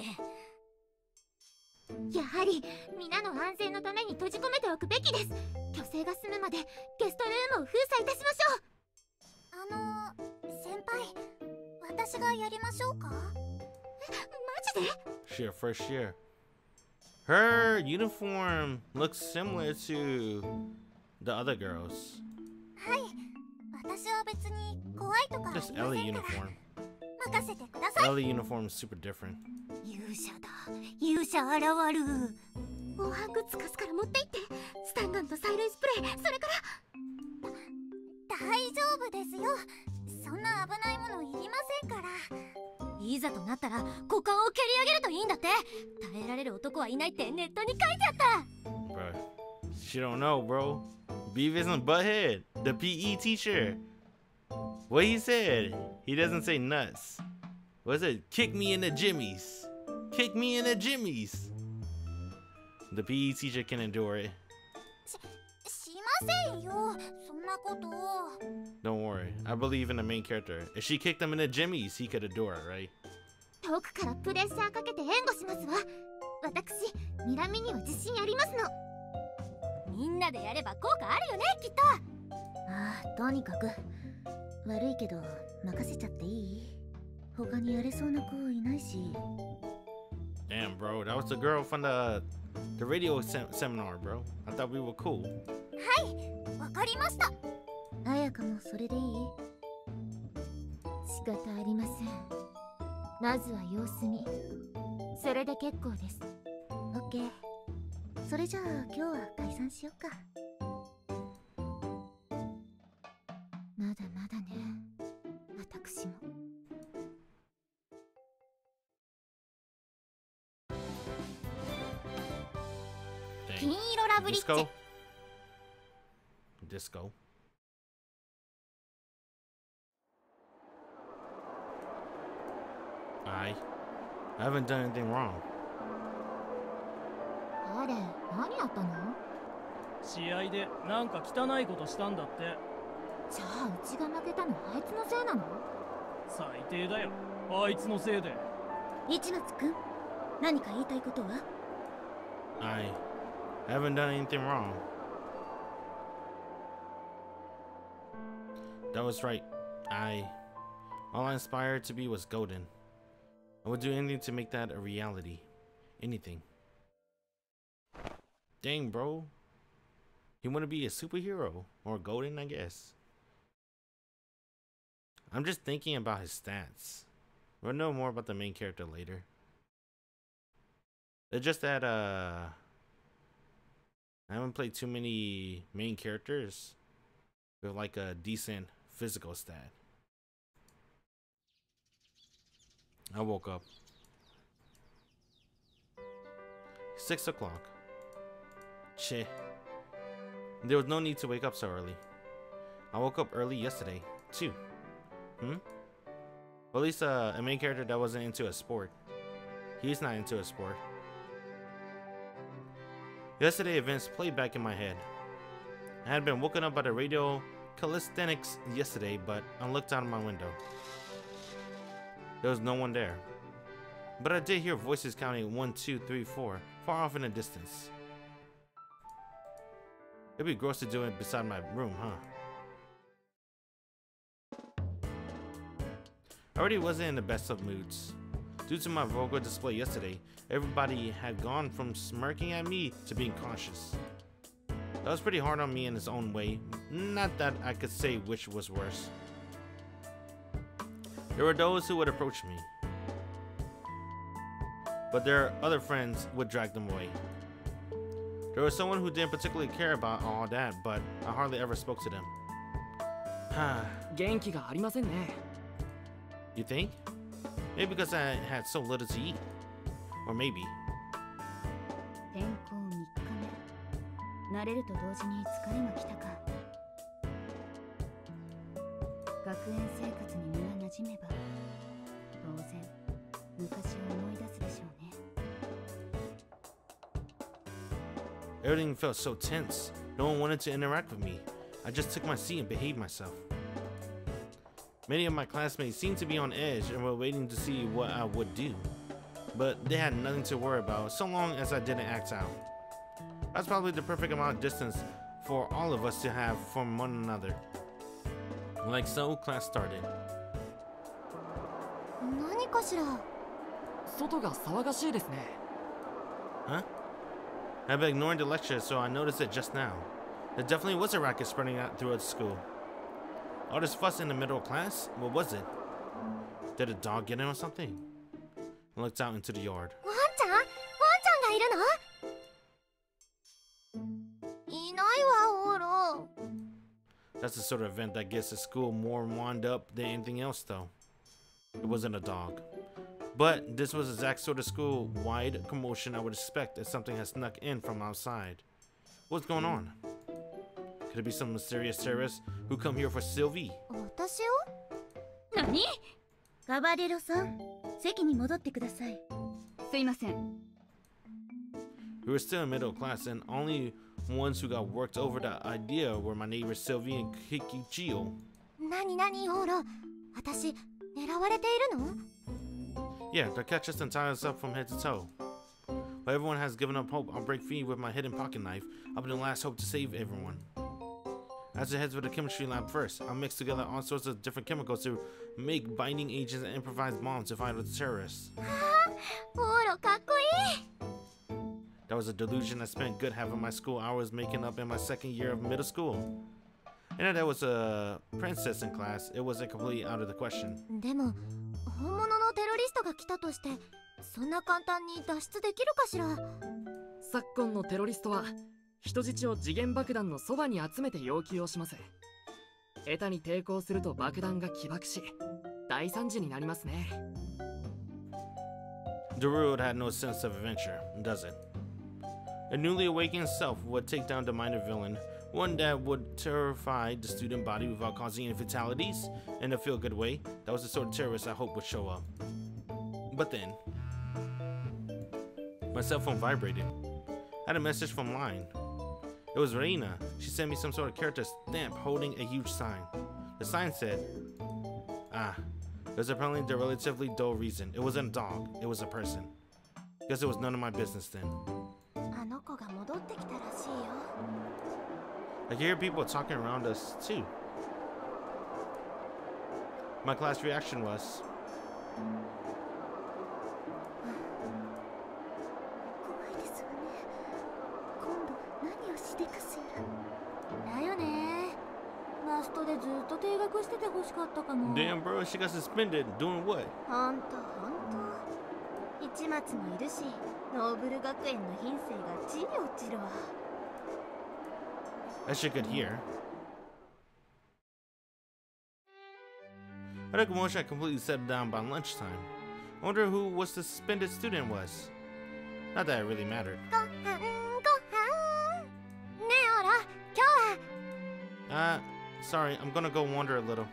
やはり皆の安全のために閉じ込めておくべきです。虚勢が済むまでゲストルームを封鎖いたしましょう。先輩、私がやりましょうか？マジで？ Sure, for sure. Her uniform looks similar to the other girls. はい、私は別に怖いとか This Ellie uniform. 任せてください。 Ellie uniform is super different. 勇者だ、勇者現る。防犯グッズ貸すから持って行って。スタンガンと催涙スプレー、それから。大丈夫ですよ。そんな危ないものいりませんから。いざとなったら股間を蹴り上げるといいんだって。耐えられる男はいないってネットに書いてあった。 Bro, she don't know, bro. Beavis and Butthead, the PE teacher. What he said? He doesn't say nuts. What is it? Kick me in the jimmies. Kick me in the jimmies. The PE teacher can endure it. しませんよ、そんなこと。 Don't worry, I believe in the main character. If she kicked him in the jimmies, he could endure it, right? 遠くからプレッシャーかけて援護しますわ。私、睨みには自信ありますの。みんなでやれば効果あるよね、きっと。ああ、とにかく悪いけど任せちゃっていい？他にやれそうな子いないし。 Damn, bro, that was the girl from the radio seminar, bro. I thought we were cool. はい、わかりました。彩香もそれでいい？仕方ありません。まずは様子見。それで結構です。オッケー。それじゃあ今日は解散しようか。まだまだね、私も。金色ラブリッチ。 Disco. I haven't done anything wrong. あれ、何やったの？ 試合でなんか汚いことしたんだって。 じゃあうちが負けたのあいつのせいなの？ 最低だよ、あいつのせいで。 市松くん、何か言いたいことは？ I haven't done anything wrong. That was right. All I aspired to be was golden. I would do anything to make that a reality. Anything. Dang, bro. You want to be a superhero or golden, I guess. I'm just thinking about his stats. We'll know more about the main character later. It's just that I haven't played too many main characters with like a decent physical stat. I woke up. 6 o'clock. Shit. There was no need to wake up so early. I woke up early yesterday, too. Well, at least a main character that wasn't into a sport. He's not into a sport. Yesterday events played back in my head. I had been woken up by the radio calisthenics yesterday, but I looked out of my window. There was no one there. But I did hear voices counting 1, 2, 3, 4, far off in the distance. It'd be gross to do it beside my room, huh? I already wasn't in the best of moods. Due to my vulgar display yesterday, everybody had gone from smirking at me to being cautious. That was pretty hard on me in its own way, not that I could say which was worse. There were those who would approach me, but their other friends would drag them away. There was someone who didn't particularly care about all that, but I hardly ever spoke to them. 元気がありませんね。 You think? Maybe because I had so little to eat. Or maybe. 転校3日目。慣れると同時に疲れが来たか。学園生活に身が馴染めば、当然昔を思い出すでしょうね。 Everything felt so tense. No one wanted to interact with me. I just took my seat and behaved myself. Many of my classmates seemed to be on edge and were waiting to see what I would do. But they had nothing to worry about so long as I didn't act out. That's probably the perfect amount of distance for all of us to have from one another. Like so, class started. 何かしら。 外が騒がしいですね。 Huh? I've been ignoring the lecture, so I noticed it just now. There definitely was a racket spreading out throughout the school. All this fuss in the middle of class? What was it? Did a dog get in or something? I looked out into the yard. ワンちゃんがいるの？いないわ、オロ。 That's the sort of event that gets the school more wound up than anything else, though. It wasn't a dog. But this was the exact sort of school-wide commotion I would expect if something had snuck in from outside. What's going on? Could it be some mysterious terrorist who come here for Silvia? 私を？何？カバレロさん、席に戻ってください。すいません。 We were still in middle class, and only ones who got worked over the idea were my neighbors Silvia and Kinkoi. 何オロ？私狙われているの？ Yeah, they'll catch us and tie us up from head to toe. While everyone has given up hope, I'll break free with my hidden pocket knife. I'll be the last hope to save everyone. As it heads for the chemistry lab first, I'll mix together all sorts of different chemicals to make binding agents and improvise bombs to fight with the terrorists. オロかっこいい。 That was a delusion I spent good half of my school hours making up in my second year of middle school. And there was a princess in class, it wasn't completely out of the question. でも本物のテロリストが来たとして、そんな簡単に脱出できるかしら。 昨今のテロリストは人質を時限爆弾のそばに集めて要求をします。下手に抵抗すると爆弾が起爆し、大惨事になりますね。 The world had no sense of adventure, does it? A newly awakened self would take down the minor villain, one that would terrify the student body without causing any fatalities in a feel-good way. That was the sort of terrorist I hoped would show up. But then, my cell phone vibrated. I had a message from Line. It was Reina. She sent me some sort of character stamp holding a huge sign. The sign said, there's apparently the relatively dull reason. It wasn't a dog, it was a person. Guess it was none of my business then. あの子が戻ってきたらしいよ。 I can hear people talking around us too. my class reaction was. 怖いですわね。今度何をしてかしら。だよね。マストでずっと定額してて欲しかったかも。 Damn, bro, she got suspended. Doing what? ほんとほんと。市松もいるし、ノーブル学園の品性が地に落ちるわ。 I should could hear. I took a motion I completely settled down by lunchtime. I wonder who was the suspended student was. Not that it really mattered. ごはんごはん。ねえオラ、今日は。 Sorry, I'm gonna go wander a little.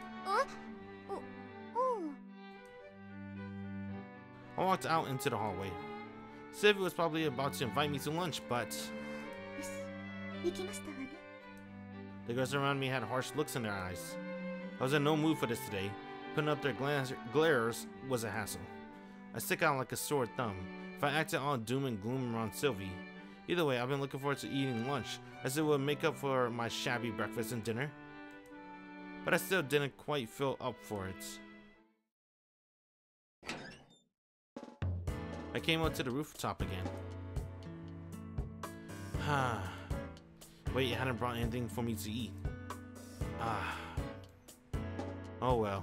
I walked out into the hallway. Silvia was probably about to invite me to lunch, but よし、行きましたわね。 the girls around me had harsh looks in their eyes. I was in no mood for this today. Putting up their glares was a hassle. I stick out like a sore thumb if I acted all doom and gloom around Sylvie. Either way, I've been looking forward to eating lunch, as it would make up for my shabby breakfast and dinner. But I still didn't quite feel up for it. I came out to the rooftop again. Wait, you hadn't brought anything for me to eat. Oh well.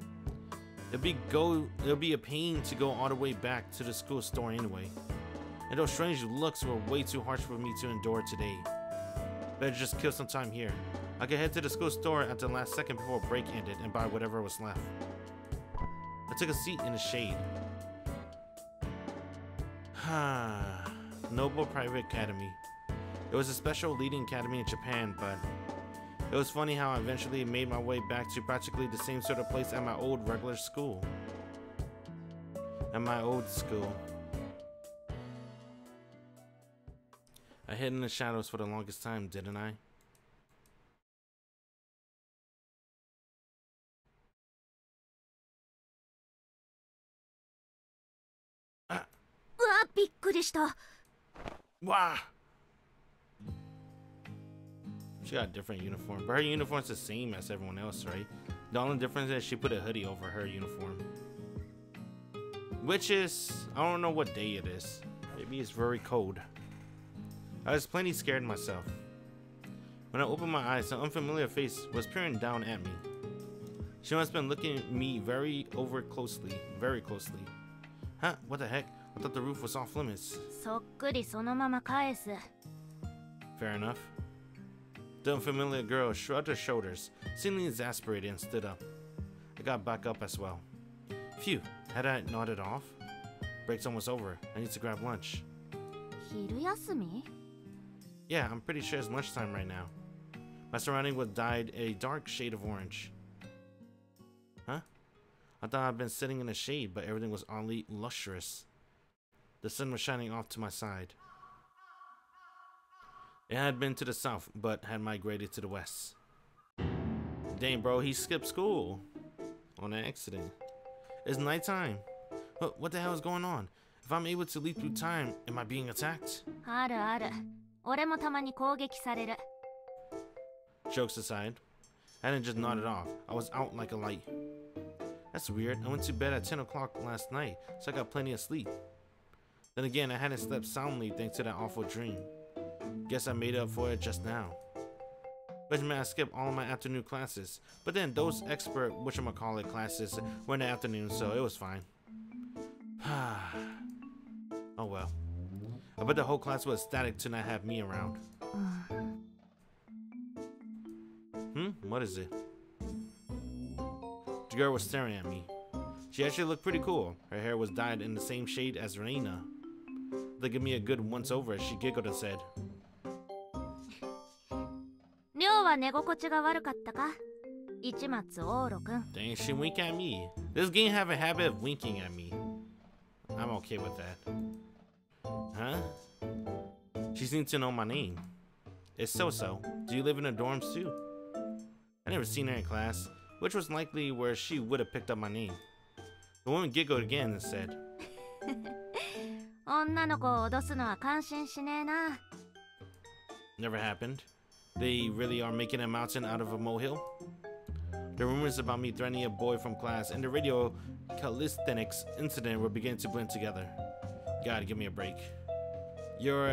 It'll be a pain to go all the way back to the school store anyway. And those strange looks were way too harsh for me to endure today. Better just kill some time here. I could head to the school store at the last second before break ended and buy whatever was left. I took a seat in the shade. Noble Private Academy. It was a special leading academy in Japan, but it was funny how I eventually made my way back to practically the same sort of place at my old regular school. At my old school. I hid in the shadows for the longest time, didn't I? Wow, びっくりした。 Wow. She got a different uniform, but her uniform's the same as everyone else, right? The only difference is she put a hoodie over her uniform. Which is, I don't know what day it is. Maybe it's very cold. I was plenty scared myself. When I opened my eyes, an unfamiliar face was peering down at me. She must have been looking at me very closely. Huh? What the heck? I thought the roof was off limits. そっくりそのまま返す。 Fair enough. The unfamiliar girl shrugged her shoulders, seemingly exasperated, and stood up. I got back up as well. Phew, had I nodded off? Break's almost over. I need to grab lunch. 昼休み? Yeah, I'm pretty sure it's lunchtime right now. My surrounding was dyed a dark shade of orange. Huh? I thought I'd been sitting in the shade, but everything was oddly lustrous. The sun was shining off to my side. It had been to the south, but had migrated to the west. Dang, bro, he skipped school on an accident. It's nighttime. What the hell is going on? If I'm able to leap through time, am I being attacked? あるある。俺もたまに攻撃される。 Jokes aside, I didn't just nod it off. I was out like a light. That's weird. I went to bed at 10 o'clock last night, so I got plenty of sleep. Then again, I hadn't slept soundly thanks to that awful dream. Guess I made up for it just now. Which meant I skipped all of my afternoon classes, but then those expert whatchamacallit classes were in the afternoon, so it was fine. Oh well. I bet the whole class was ecstatic to not have me around. What is it? The girl was staring at me. She actually looked pretty cool. Her hair was dyed in the same shade as Reina. They gave me a good once-over as she giggled and said, 亮は寝心地が悪かったか? 市松大路くん。 Dang, she winked at me. This game have a habit of winking at me. I'm okay with that. Huh? She seemed to know my name. It's So-So. Do you live in the dorms too? I never seen her in class, which was likely where she would have picked up my name. The woman giggled again and said, 女の子を脅すのは感心しねえな。 Never happened. They really are making a mountain out of a molehill? The rumors about me threatening a boy from class and the radio calisthenics incident were beginning to blend together. God, give me a break. You're,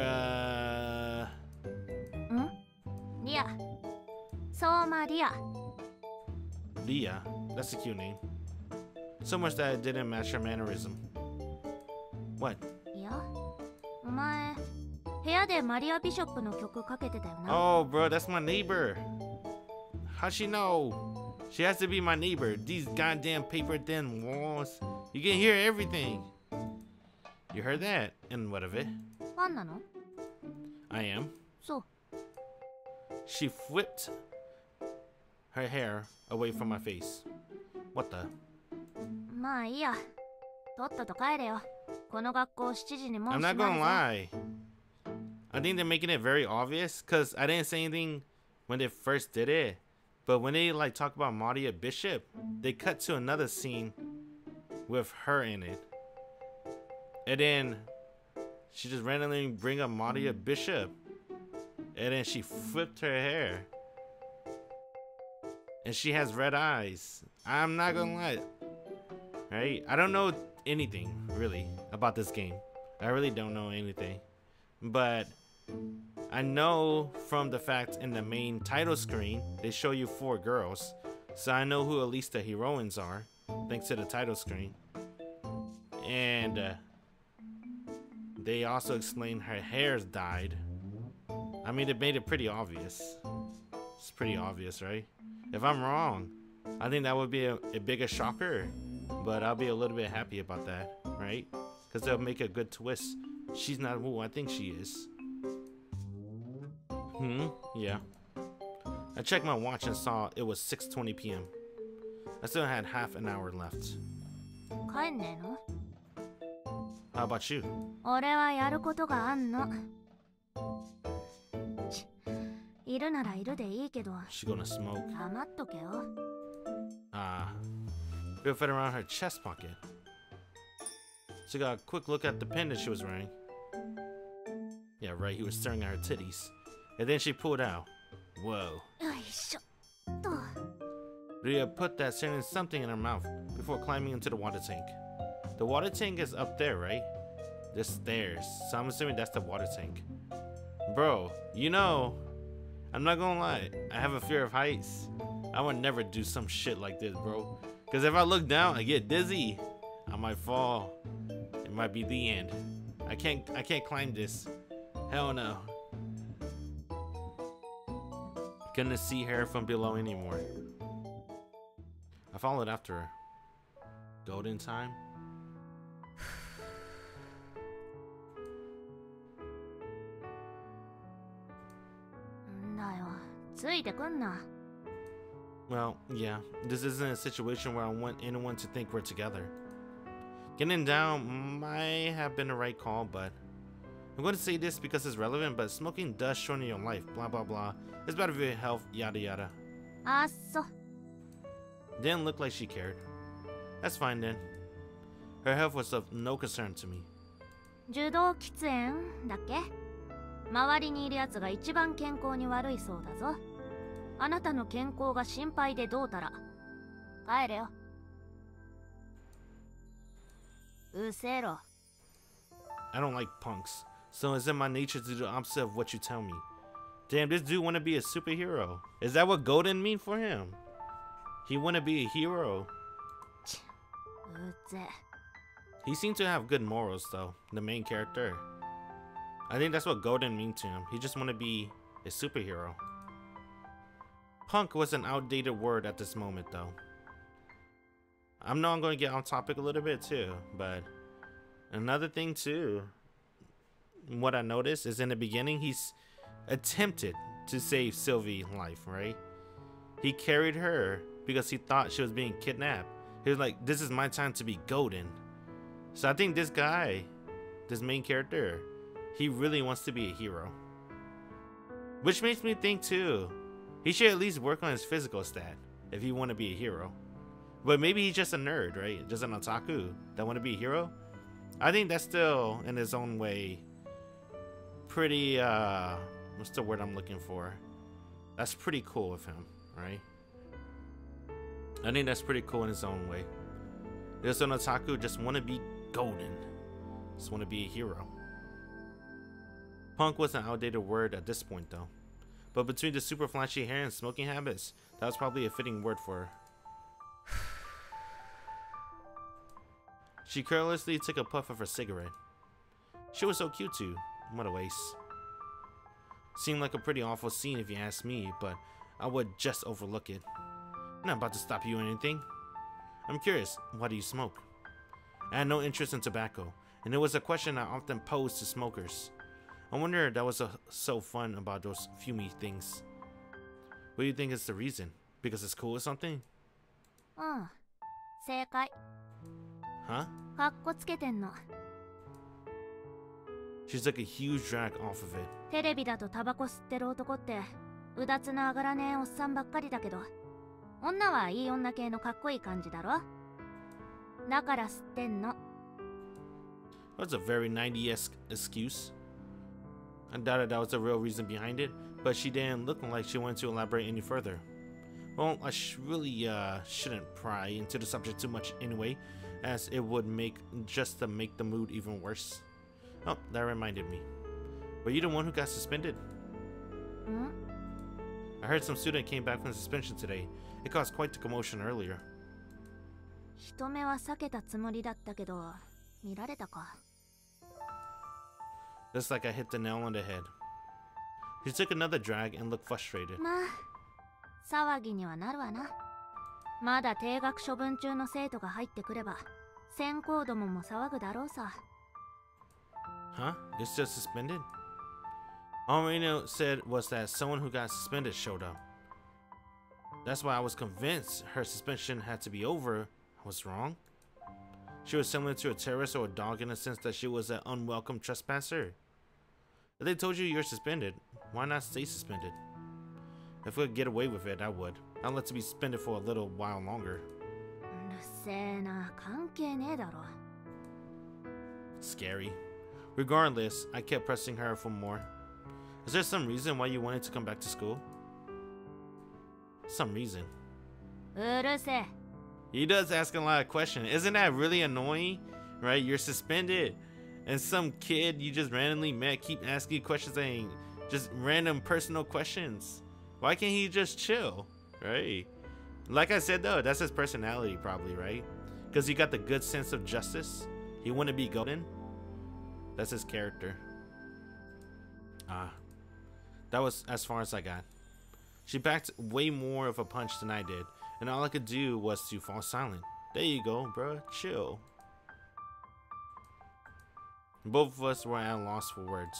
Ria. Soma Ria. Leah. That's a cute name. So much that it didn't match her mannerism. What? いや、お前、部屋でマリア・ビショップの曲かけてたよな。 Oh, bro, that's my neighbor. How'd she know? She has to be my neighbor. These goddamn paper thin walls. You can hear everything. You heard that? And what of it? ファンなの？ I am. そう。 She flipped her hair away from my face. What the? まあいいや。とっとと帰れよ。この学校7時にもう I'm 閉 not まる gonna ぞ。 lie. I think they're making it very obvious because I didn't say anything when they first did it. But when they like talk about Maria Bishop, they cut to another scene with her in it. And then she just randomly bring up Maria Bishop. And then she flipped her hair. And she has red eyes. I'm not gonna lie. Right? I don't know anything really about this game. I really don't know anything. But I know from the fact in the main title screen, they show you 4 girls. So I know who at least the heroines are, thanks to the title screen. And they also explain her hair's dyed. I mean, it made it pretty obvious. It's pretty obvious, right? If I'm wrong, I think that would be a bigger shocker. But I'll be a little bit happy about that, right? Because they'll make a good twist. She's not who I think she is. Yeah. I checked my watch and saw it was 6:20 p.m. I still had half an hour left. 帰んねえの？ How about you? 俺はやることがあんの。いるならいるでいいけど、 She gonna smoke. 黙っとけよ。 Bill fit around her chest pocket. She got a quick look at the pin that she was wearing. Yeah, right, he was staring at her titties. And then she pulled out. Whoa. よいしょっと。 Rhea put that certain something in her mouth before climbing into the water tank. The water tank is up there, right? There's stairs, so I'm assuming that's the water tank. Bro, you know, I'm not gonna lie, I have a fear of heights. I would never do some shit like this, bro. Because if I look down, I get dizzy. I might fall. It might be the end. I can't climb this. Hell no. Couldn't see her from below anymore. I followed after her. Golden time? んだよ、ついてくんな。 Well, yeah, this isn't a situation where I want anyone to think we're together. Getting down might have been the right call, but I'm going to say this because it's relevant, but smoking does shorten your life, blah blah blah. It's better for your health, yada yada. あっそ。 Didn't look like she cared. That's fine then. Her health was of no concern to me. 受動喫煙だっけ？周りにいるやつが一番健康に悪いそうだぞ。あなたの健康が心配でどうたら。帰れよ。うせろ。 I don't like punks, so it's in my nature to do the opposite of what you tell me. Damn, this dude wanna be a superhero. Is that what Golden mean for him? He wanna be a hero. うぜ。 He seemed to have good morals though, the main character. I think that's what Golden mean to him. He just wanna be a superhero. Punk was an outdated word at this moment though. I know I'm gonna get on topic a little bit too, but another thing too, what I noticed is in the beginning he's attempted to save Sylvia's life, right? He carried her because he thought she was being kidnapped. He was like, this is my time to be golden. So I think this guy, this main character, he really wants to be a hero. Which makes me think too, he should at least work on his physical stat if he want to be a hero. But maybe he's just a nerd, right? Just an otaku that want to be a hero. I think that's still, in his own way, pretty, what's the word I'm looking for? That's pretty cool of him, right? I think that's pretty cool in its own way. There's an otaku just want to be golden. Just want to be a hero. Punk was an outdated word at this point though. But between the super flashy hair and smoking habits, that was probably a fitting word for her. She carelessly took a puff of her cigarette. She was so cute too. What a waste. Seemed like a pretty awful scene if you ask me, but I would just overlook it. I'm not about to stop you or anything. I'm curious, why do you smoke? I had no interest in tobacco, and it was a question I often posed to smokers. I wonder that was so fun about those fumey things. What do you think is the reason? Because it's cool or something? 正解 Huh? かっこつけてんの She took a huge drag off of it. テレビだとタバコ吸ってる男ってうだつの上がらねえおっさんばっかりだけど女はいい女系のかっこいい感じだろだから吸ってんの That's a very 90s excuse. I doubted that was the real reason behind it, but she didn't look like she wanted to elaborate any further. Well, I really shouldn't pry into the subject too much anyway, as it would make to make the mood even worse. Oh, that reminded me. Were you the one who got suspended? I heard some student came back from suspension today. It caused quite the commotion earlier. 人目は避けたつもりだったけど見られたか Looks like I hit the nail on the head. She took another drag and looked frustrated. まあ騒ぎにはなるわなまだ停学処分中の生徒が入ってくれば専攻どもも騒ぐだろうさ Huh? You're still suspended? All Marino said was that someone who got suspended showed up. That's why I was convinced her suspension had to be over. I was wrong. She was similar to a terrorist or a dog in the sense that she was an unwelcome trespasser. If they told you you're suspended, why not stay suspended? If we could get away with it, I would. I'd let to be suspended for a little while longer. うるせえな関係ねえだろ Scary. Regardless, I kept pressing her for more. Is there some reason why you wanted to come back to school? Some reason. うるせえ He does ask a lot of questions. Isn't that really annoying? Right? You're suspended. And some kid you just randomly met keep asking you questions saying just random personal questions. Why can't he just chill? Right? Like I said though, that's his personality probably, right? Because he got the good sense of justice. He wouldn't be golden. That's his character. That was as far as I got. She packed way more of a punch than I did, and all I could do was to fall silent. There you go, bruh. Chill. Both of us were at a loss for words.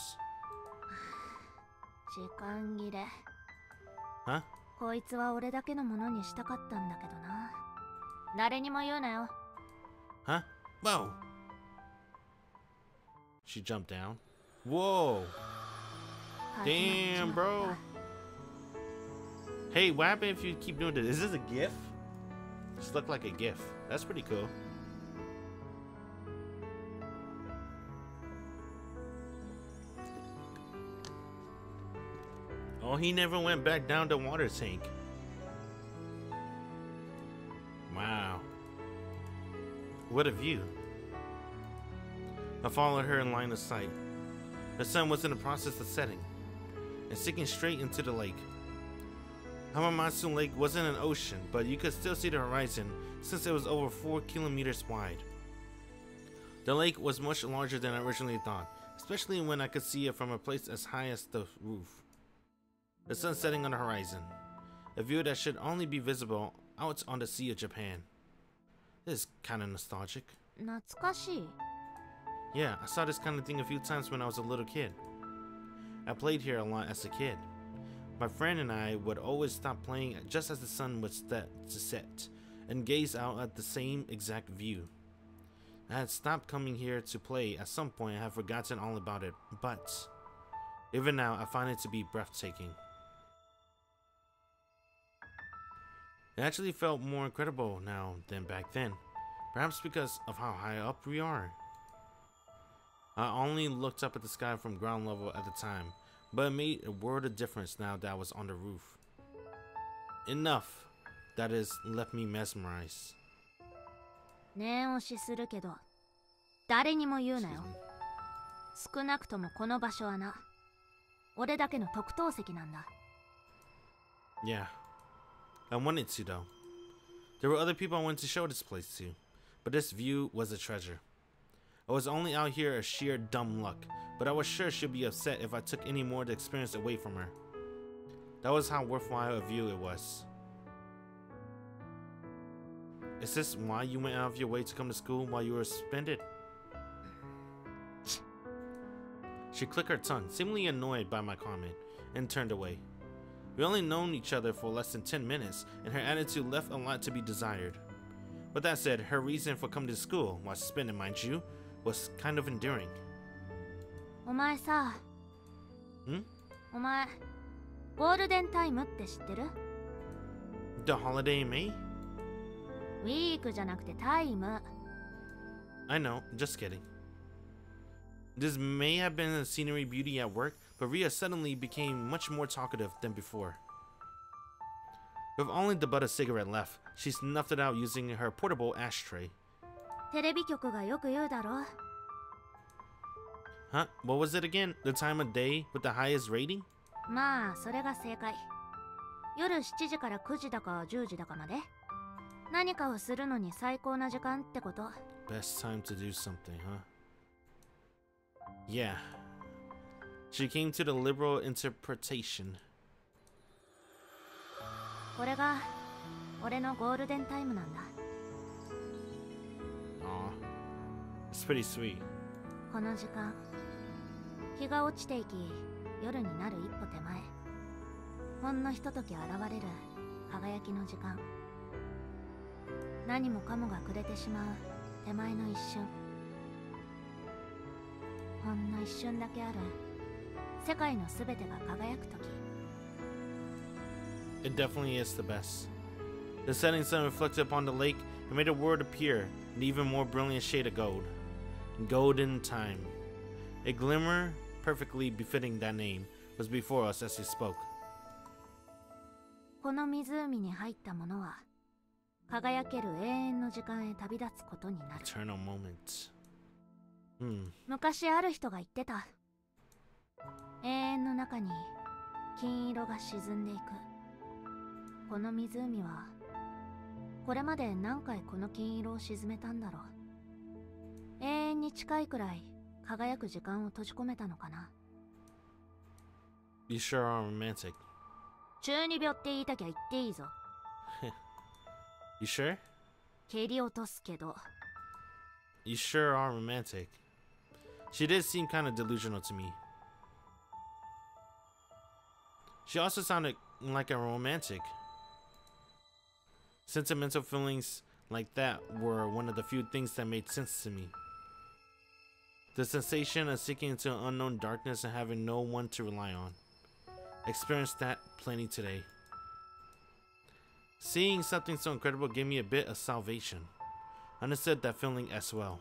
時間切れ Huh? こいつは俺だけのものにしたかったんだけどな誰にも言うなよ Huh? Whoa! She jumped down. Whoa! Damn, bro! Hey, what happened if you keep doing this? Is this a GIF? This looked like a GIF. That's pretty cool. Oh, he never went back down the water tank. Wow. What a view. I followed her in line of sight. The sun was in the process of setting and sinking straight into the lake. Hamamatsu Lake wasn't an ocean, but you could still see the horizon since it was over 4 kilometers wide. The lake was much larger than I originally thought, especially when I could see it from a place as high as the roof. The sun setting on the horizon, a view that should only be visible out on the Sea of Japan. This is kinda nostalgic. 懐かしい Yeah, I saw this kind of thing a few times when I was a little kid. I played here a lot as a kid. My friend and I would always stop playing just as the sun would set and gaze out at the same exact view. I had stopped coming here to play at some point and had forgotten all about it, but even now I find it to be breathtaking. It actually felt more incredible now than back then, perhaps because of how high up we are. I only looked up at the sky from ground level at the time, but it made a world of difference now that I was on the roof. Enough. that has left me mesmerized. 念押しするけど、誰にも言うな Excuse よ。 me. 少なくともこの場所はな、俺だけの特等席なんだ。 Yeah. I wanted to, though. There were other people I wanted to show this place to, but this view was a treasure. I was only out here as sheer dumb luck, but I was sure she'd be upset if I took any more of the experience away from her. That was how worthwhile a view it was. Is this why you went out of your way to come to school while you were suspended? She clicked her tongue, seemingly annoyed by my comment, and turned away. We only known each other for less than 10 minutes, and her attitude left a lot to be desired. But that said, her reason for coming to school, while suspended mind you, was kind of endearing. お前さ、 ん？ お前、ゴールデンタイムって知ってる？ The holiday in May? ウィークじゃなくてタイム。 I know, just kidding. This may have been a scenery beauty at work, but Rhea suddenly became much more talkative than before. With only the butt of cigarette left, she snuffed it out using her portable ashtray. テレビ局がよく言うだろ。 Huh? What was it again? The time of day with the highest rating? まあ、それが正解。夜7時から9時だか10時だかまで。何かをするのに最高な時間ってこと。 Best time to do something, huh? Yeah. She came to the liberal interpretation. これが俺のゴールデンタイムなんだ。 Aw. It's pretty sweet. この時間、日が落ちていき、夜になる一歩手前、ほんのひととき現れる輝きの時間。何もかもが暮れてしまう手前の一瞬。ほんの一瞬だけある世界のすべてが輝くとき。 It definitely is the best. The setting sun reflected upon the lake and made the world appear an even more brilliant shade of gold. Golden time. A glimmer perfectly befitting that name was before us as he spoke. この湖に入ったものは輝ける永遠の時間へ旅立つことになる。 Eternal moment. 昔ある人が言ってた。永遠の中に金色が沈んでいく。この湖はこれまで何回この金色を沈めたんだろう。永遠に近いくらい輝く時間を閉じ込めたのかな。 You sure are romantic. 中二病って言いたきゃ言っていいぞ。 You sure? 蹴り落とすけど。 You sure are romantic. She did seem kind of delusional to me. She also sounded like a romantic. Sentimental feelings like that were one of the few things that made sense to me. The sensation of sinking into an unknown darkness and having no one to rely on. Experienced that plenty today. Seeing something so incredible gave me a bit of salvation. Understood that feeling as well.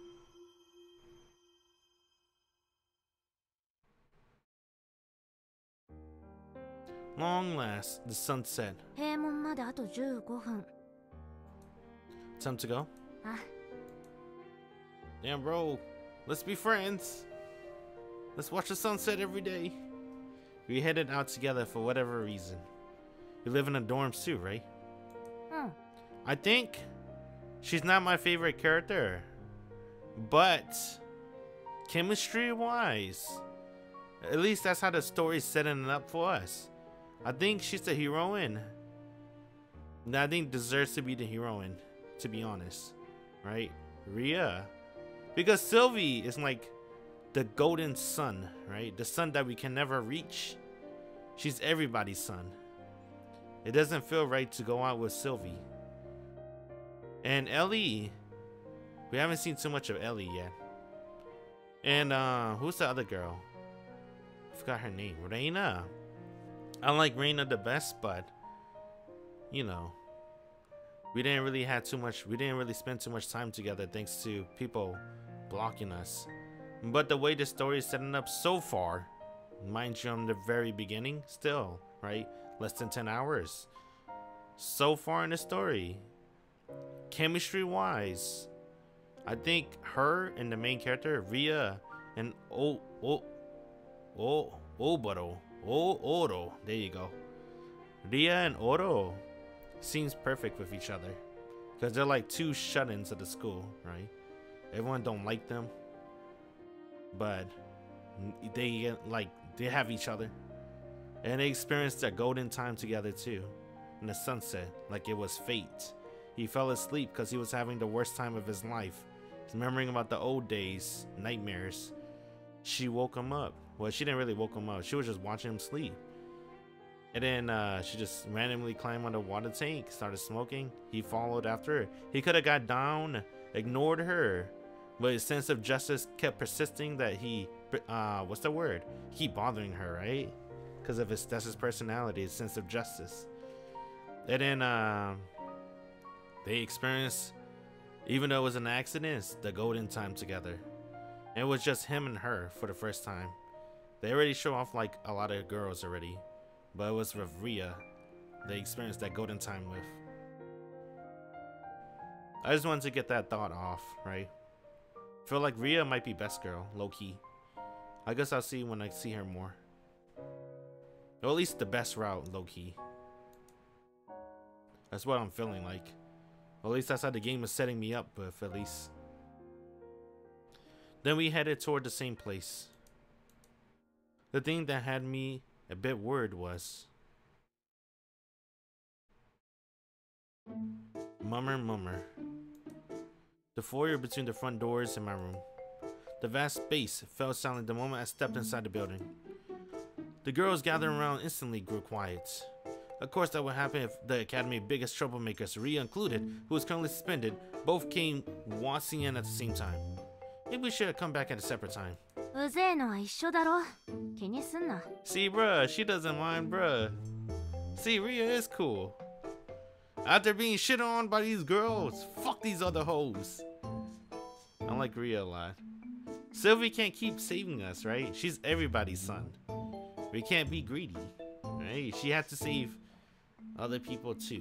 Long last, the sun set. 閉門まであと15分。 Time to go? あ、 Damn, bro. Let's be friends. Let's watch the sunset every day. We headed out together for whatever reason. You live in a dorm too, right? うん。 I think she's not my favorite character, but chemistry-wise, at least that's how the story's setting it up for us. I think she's the heroine that I think deserves to be the heroine, to be honest, right? Rhea, because Sylvie is like the golden sun, right? The sun that we can never reach. She's everybody's son. It doesn't feel right to go out with Sylvie. And Ellie, we haven't seen too much of Ellie yet. And who's the other girl? I forgot her name. Reina. I like Reina the best, but you know, we didn't really spend too much time together thanks to people blocking us. But the way the story is setting up so far, mind you, from the very beginning, still, right? Less than 10 hours. so far in the story. Chemistry wise, I think her and the main character, Ria and Oro, there you go. Ria and Oro seems perfect with each other. Because they're like two shut-ins of the school, right? Everyone don't like them. But they have each other. And they experienced their golden time together too. In the sunset, like it was fate. He fell asleep because he was having the worst time of his life. He's remembering about the old days, nightmares. She woke him up. Well, she didn't really woke him up. She was just watching him sleep. And then she just randomly climbed on the water tank, started smoking. He followed after her. He could have got down, ignored her. But his sense of justice kept persisting that he, what's the word? Keep bothering her, right? Because of that's his personality, his sense of justice. And then they experienced, even though it was an accident, the golden time together. And it was just him and her for the first time. They already show off like a lot of girls already. But it was with Ria they experienced that golden time with. I just wanted to get that thought off, right? Feel like Ria might be best girl, low-key. I guess I'll see when I see her more. Or at least the best route, low-key. That's what I'm feeling like. Or at least that's how the game is setting me up with, at least. Then we headed toward the same place. The thing that had me a bit worried was Mummer. The foyer between the front doors and my room. The vast space fell silent the moment I stepped inside the building. The girls gathering around instantly grew quiet. Of course that would happen if the Academy's biggest troublemakers, Ria included, who was currently suspended, both came waltzing in at the same time. Maybe we should have come back at a separate time. See, bruh, she doesn't mind, bruh. See, Ria is cool. After being shit on by these girls, fuck these other hoes. I like Ria a lot. Silvia can't keep saving us, right? She's everybody's son. We can't be greedy, right? She has to save other people too.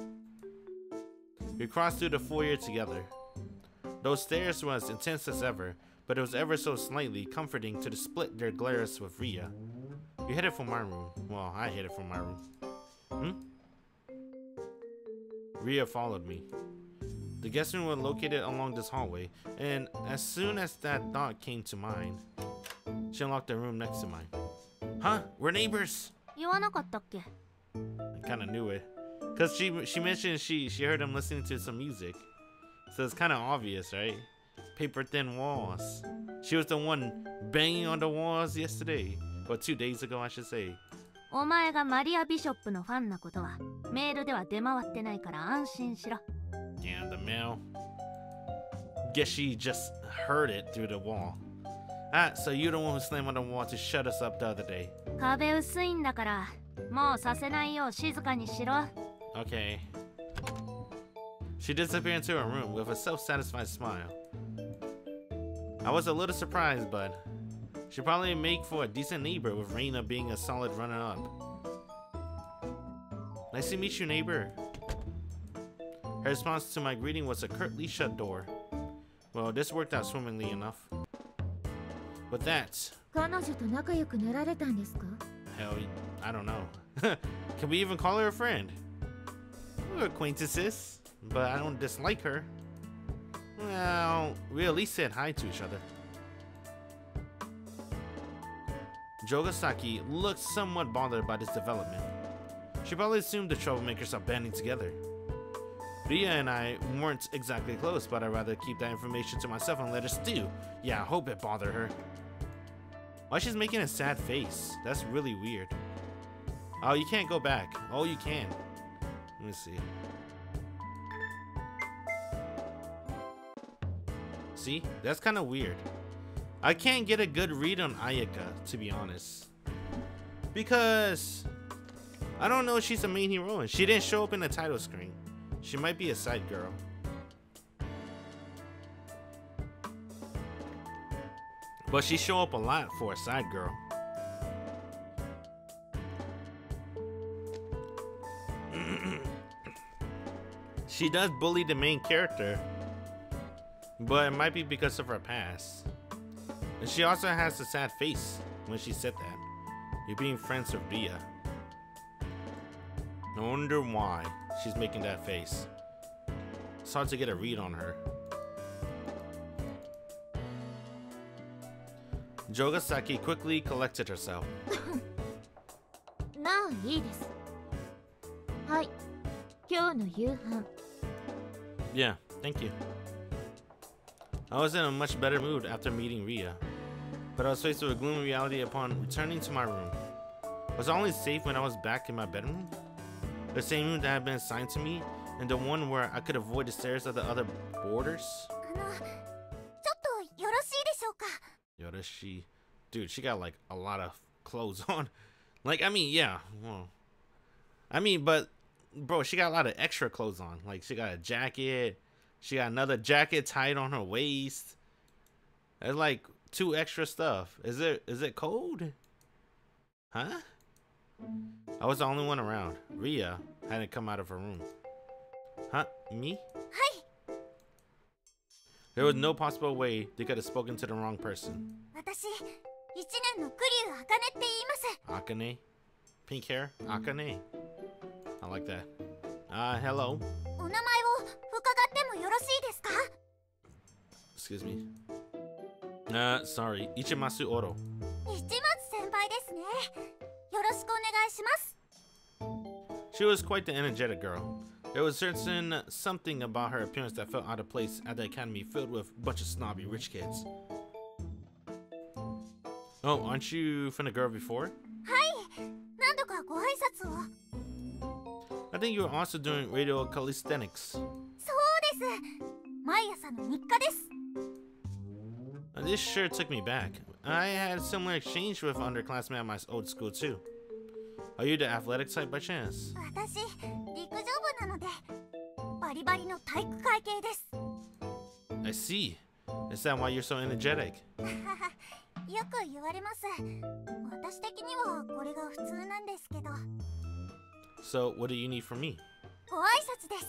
We crossed through the foyer together. Those stairs were as intense as ever, but it was ever so slightly comforting to split their glares with Ria. We headed for my room. Well, I headed for my room. Ria followed me. The guest room was located along this hallway, and as soon as that thought came to mind, she unlocked the room next to mine. Huh? We're neighbors! I kinda knew it. Cause she mentioned she heard him listening to some music. So it's kinda obvious, right? Paper thin walls. She was the one banging on the walls yesterday. Or 2 days ago, I should say. Damn, the mail. Guess she just heard it through the wall. Ah, so you're the one who slammed on the wall to shut us up the other day. Okay. She disappeared into her room with a self-satisfied smile. I was a little surprised, but she'd probably make for a decent neighbor with Reina being a solid runner-up. Nice to meet you, neighbor. Her response to my greeting was a curtly shut door. Well, this worked out swimmingly enough. But that's... Hell, I don't know. Can we even call her a friend? We're acquaintances, but I don't dislike her. Well, we at least said hi to each other. Jogasaki looked somewhat bothered by this development. She probably assumed the troublemakers are banding together. Ria and I weren't exactly close, but I'd rather keep that information to myself and let her stew. Yeah, I hope it bothered her. Why she's making a sad face? That's really weird. Oh, you can't go back. Oh, you can. Let me see. See? That's kind of weird. I can't get a good read on Ayaka, to be honest. Because I don't know if she's a main heroine. She didn't show up in the title screen. She might be a side girl. But she show up a lot for a side girl. She does bully the main character, but it might be because of her past. And she also has a sad face when she said that. You're being friends with Ria. I wonder why she's making that face. It's hard to get a read on her. Jogasaki quickly collected herself. まあいいです。はい、今日の夕飯。 Yeah, thank you. I was in a much better mood after meeting Ria, but I was faced with a gloomy reality upon returning to my room. Was I only safe when I was back in my bedroom? The same room that had been assigned to me, and the one where I could avoid the stares of the other boarders? ちょっとよろしいでしょうか。 Yo, does she... Dude, she got like a lot of clothes on. Like, I mean, yeah. Well, I mean, but... Bro, she got a lot of extra clothes on. Like, she got a jacket. She got another jacket tied on her waist. There's like 2 extra stuff. Is it cold? Huh? I was the only one around. Ria hadn't come out of her room. Huh? Me? はい。 There was no possible way they could have spoken to the wrong person. 私、一年の栗生茜って言います。 Akane? Pink hair? Akane. I like that. Hello. お名前を伺ってもよろしいですか？ Excuse me. Sorry. Ichimasu Oro. 市松先輩ですね。よろしくお願いします。 She was quite the energetic girl. There was certain something about her appearance that felt out of place at the academy filled with a bunch of snobby rich kids. Oh, aren't you from the girl before? はい。何度かご挨拶を。 I think you were also doing radio calisthenics. そうです。毎朝の日課です。 This sure took me back. I had a similar exchange with an underclassman at my old school too. Are you the athletic type by chance? 私、陸上部なので、バリバリの体育会系です。 I see. Is that why you're so energetic? よく言われます。私的にはこれが普通なんですけど。 So, what do you need from me? ご挨拶です。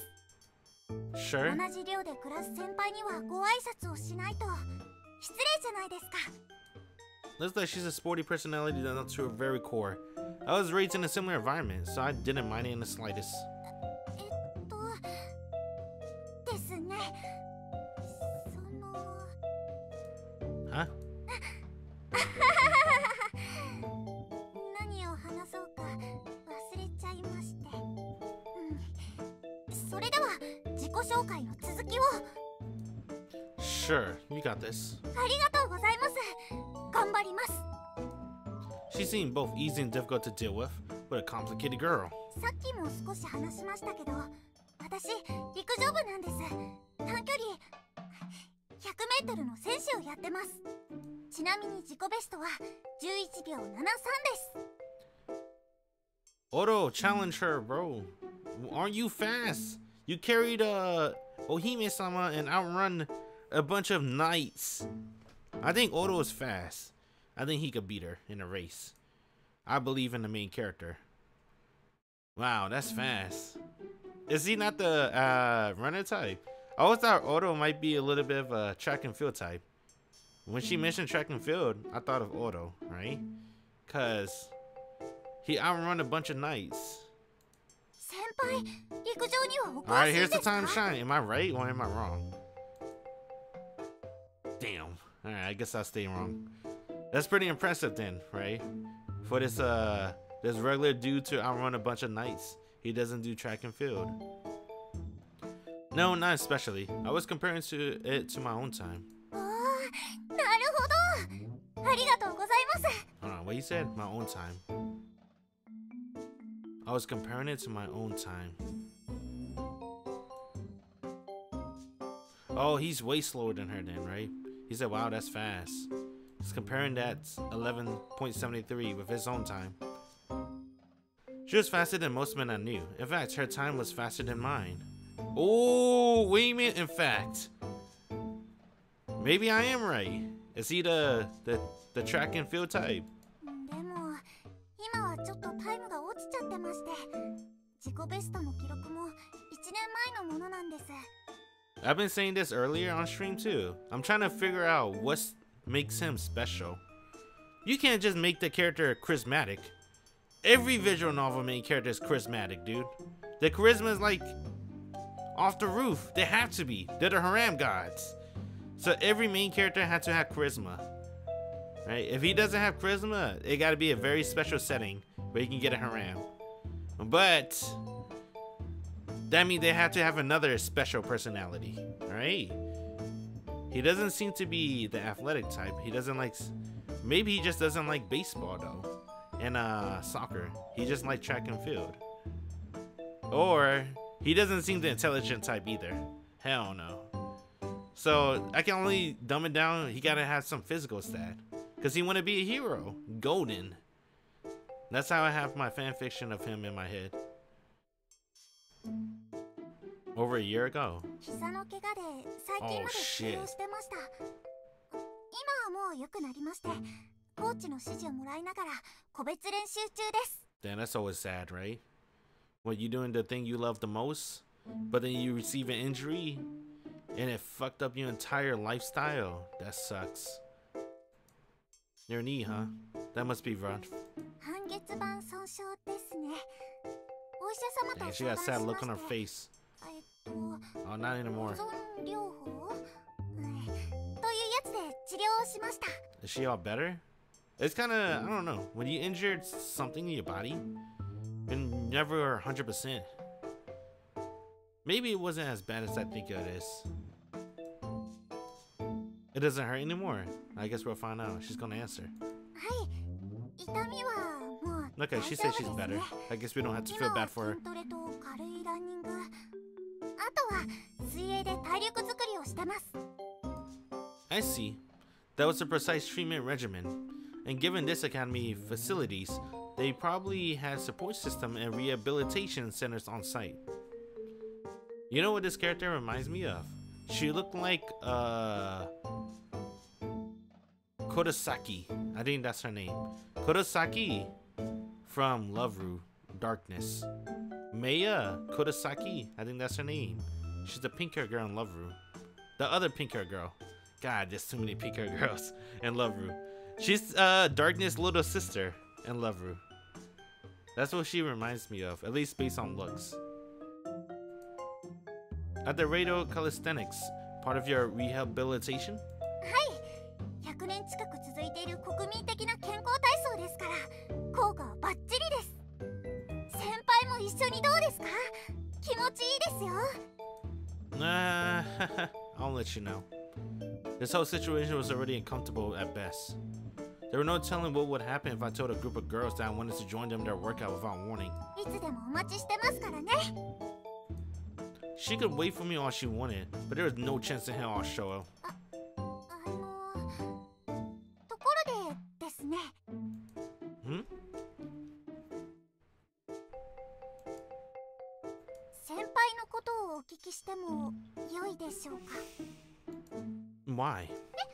Sure. 同じ寮で暮らす先輩にはご挨拶をしないと失礼じゃないですか。 Looks like she's a sporty personality down to her very core. I was raised in a similar environment, so I didn't mind it in the slightest. ですね。 Huh? 何を話そうか忘れちゃいまして。それでは自己紹介の続きを。 Sure, you got this. ありがとうございます。頑張ります。 She seemed both easy and difficult to deal with, but a complicated girl. さっきも少し話しましたけど、私陸上部なんです。短距離100メートルの選手をやってます。ちなみに自己ベストは11秒73です。 Oro, challenge her, bro. Aren't you fast? You carried Ohime-sama and outrun a bunch of knights. I think Oro is fast. I think he could beat her in a race. I believe in the main character. Wow, that's fast. Is he not the runner type? I always thought Oro might be a little bit of a track and field type. When she mentioned track and field, I thought of Oro, right? Cause he outrun a bunch of knights. 先輩、陸上にはお All 詳 right, しい here's で the すか？ time to shine. Am I right or am I wrong? Damn. All right, I guess I'll stay wrong. That's pretty impressive then, right? For this this regular dude to outrun a bunch of knights. He doesn't do track and field. No, not especially. I was comparing it to my own time. ああ、なるほど。ありがとうございます。 Hold on, what you said? My own time. I was comparing it to my own time. Oh, he's way slower than her then, right? He said, wow, that's fast. He's comparing that 11.73 with his own time. She was faster than most men I knew. In fact, her time was faster than mine. Oh, wait a minute, in fact. Maybe I am right. Is he the track and field type? でも、今はちょっとタイムが落ちちゃってまして、自己ベストの記録も1年前のなものなんです。 I've been saying this earlier on stream too. I'm trying to figure out what makes him special. You can't just make the character charismatic. Every visual novel main character is charismatic, dude. The charisma is like off the roof. They have to be. They're the harem gods. So every main character has to have charisma. Right? If he doesn't have charisma, it gotta be a very special setting where you can get a harem. But that means they have to have another special personality, right? He doesn't seem to be the athletic type. He doesn't like, maybe he just doesn't like baseball though, and soccer. He just like track and field. Or he doesn't seem the intelligent type either. Hell no. So I can only dumb it down. He gotta have some physical stat, cause he wanna be a hero, golden. That's how I have my fan fiction of him in my head. Over a year ago. 膝の怪我で最近まで治療してました。今はもう良くなりまして、コーチの指示をもらいながら個別練習中です。 Damn, that's always sad, right? When you doing the thing you love the most, but then you receive an injury, and it fucked up your entire lifestyle. That sucks. Your knee, huh? That must be rough. 半月板損傷ですね。お医者様と Damn, she 相 got 談 sad し look ま on her して、 face. Oh, not anymore. 保存療法、というやつで治療をしました。 Is she all better? It's kind of, I don't know. When you injured something in your body, you're never 100%. Maybe it wasn't as bad as I think it is. It doesn't hurt anymore. I guess we'll find out. She's gonna answer. はい、痛みはもう Okay, 大 she 丈夫 says です she's ね。 better. I guess we don't have to 今 feel は bad for her. 筋トレと軽いランニング、あとは水泳で体力作りをしてます。 I see. That was a precise treatment regimen. And given this academy facilities, they probably had support system and rehabilitation centers on site. You know what this character reminds me of? She looked like Kurosaki. I think that's her name. Kurosaki from Loveriche Darkness. Maya Kurosaki. I think that's her name. She's the pink hair girl in Loveriche. The other pink hair girl. God, there's too many pink hair girls in Loveriche. She's Darkness' little sister in Loveriche. That's what she reminds me of, at least based on looks. At the radio calisthenics, part of your rehabilitation? はい、100年近く続いている国民的な健康体操ですから、効果はバッチリです。先輩も一緒にどうですか？気持ちいいですよ。 I'll let you know. This whole situation was already uncomfortable at best. There were no telling what would happen if I told a group of girls that I wanted to join them in their workout without warning. いつでもお待ちしてますからね。 She could wait for me all she wanted, but there was no chance in hell I'll show up. ところでですね。 Hmm? 先輩のことをお聞きしても良いでしょうか？ Why?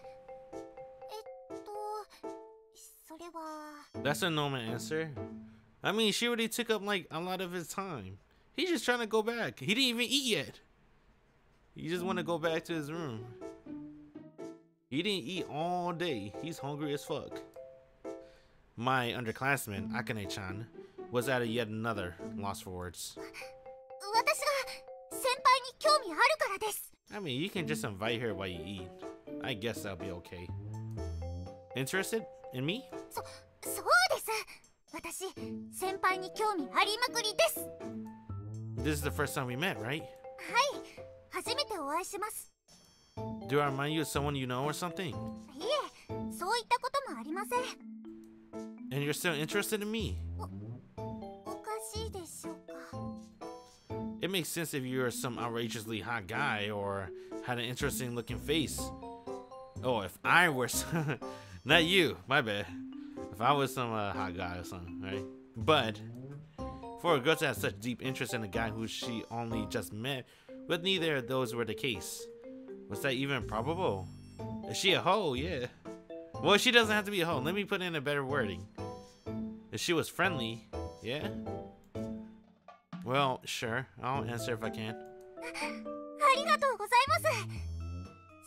それは。 That's a normal answer. I mean, she already took up like a lot of his time. He's just trying to go back. He didn't even eat yet. He just want to go back to his room. He didn't eat all day. He's hungry as fuck. My underclassman, Akane-chan, was at yet another loss for words. 私が先輩に興味あるからです。 I mean, you can just invite her while you eat. I guess that'll be okay. Interested in me? そうです。私、先輩に興味ありまくりです。 This is the first time we met, right? はい、初めてお会いします。 Do I remind you of someone you know or something? いえ、そういったこともありません。 And you're still interested in me? おかしいでしょうか。 It makes sense if you're some outrageously hot guy or had an interesting looking face. Oh, if I were not you, my bad. If I was some hot guy or something, right? But for a girl to have such deep interest in a guy who she only just met, but neither of those were the case. Was that even probable? Is she a hoe? Yeah. Well, she doesn't have to be a hoe. Let me put in a better wording. If she was friendly, yeah. Well, sure. I'll answer if I can. ありがとうございます。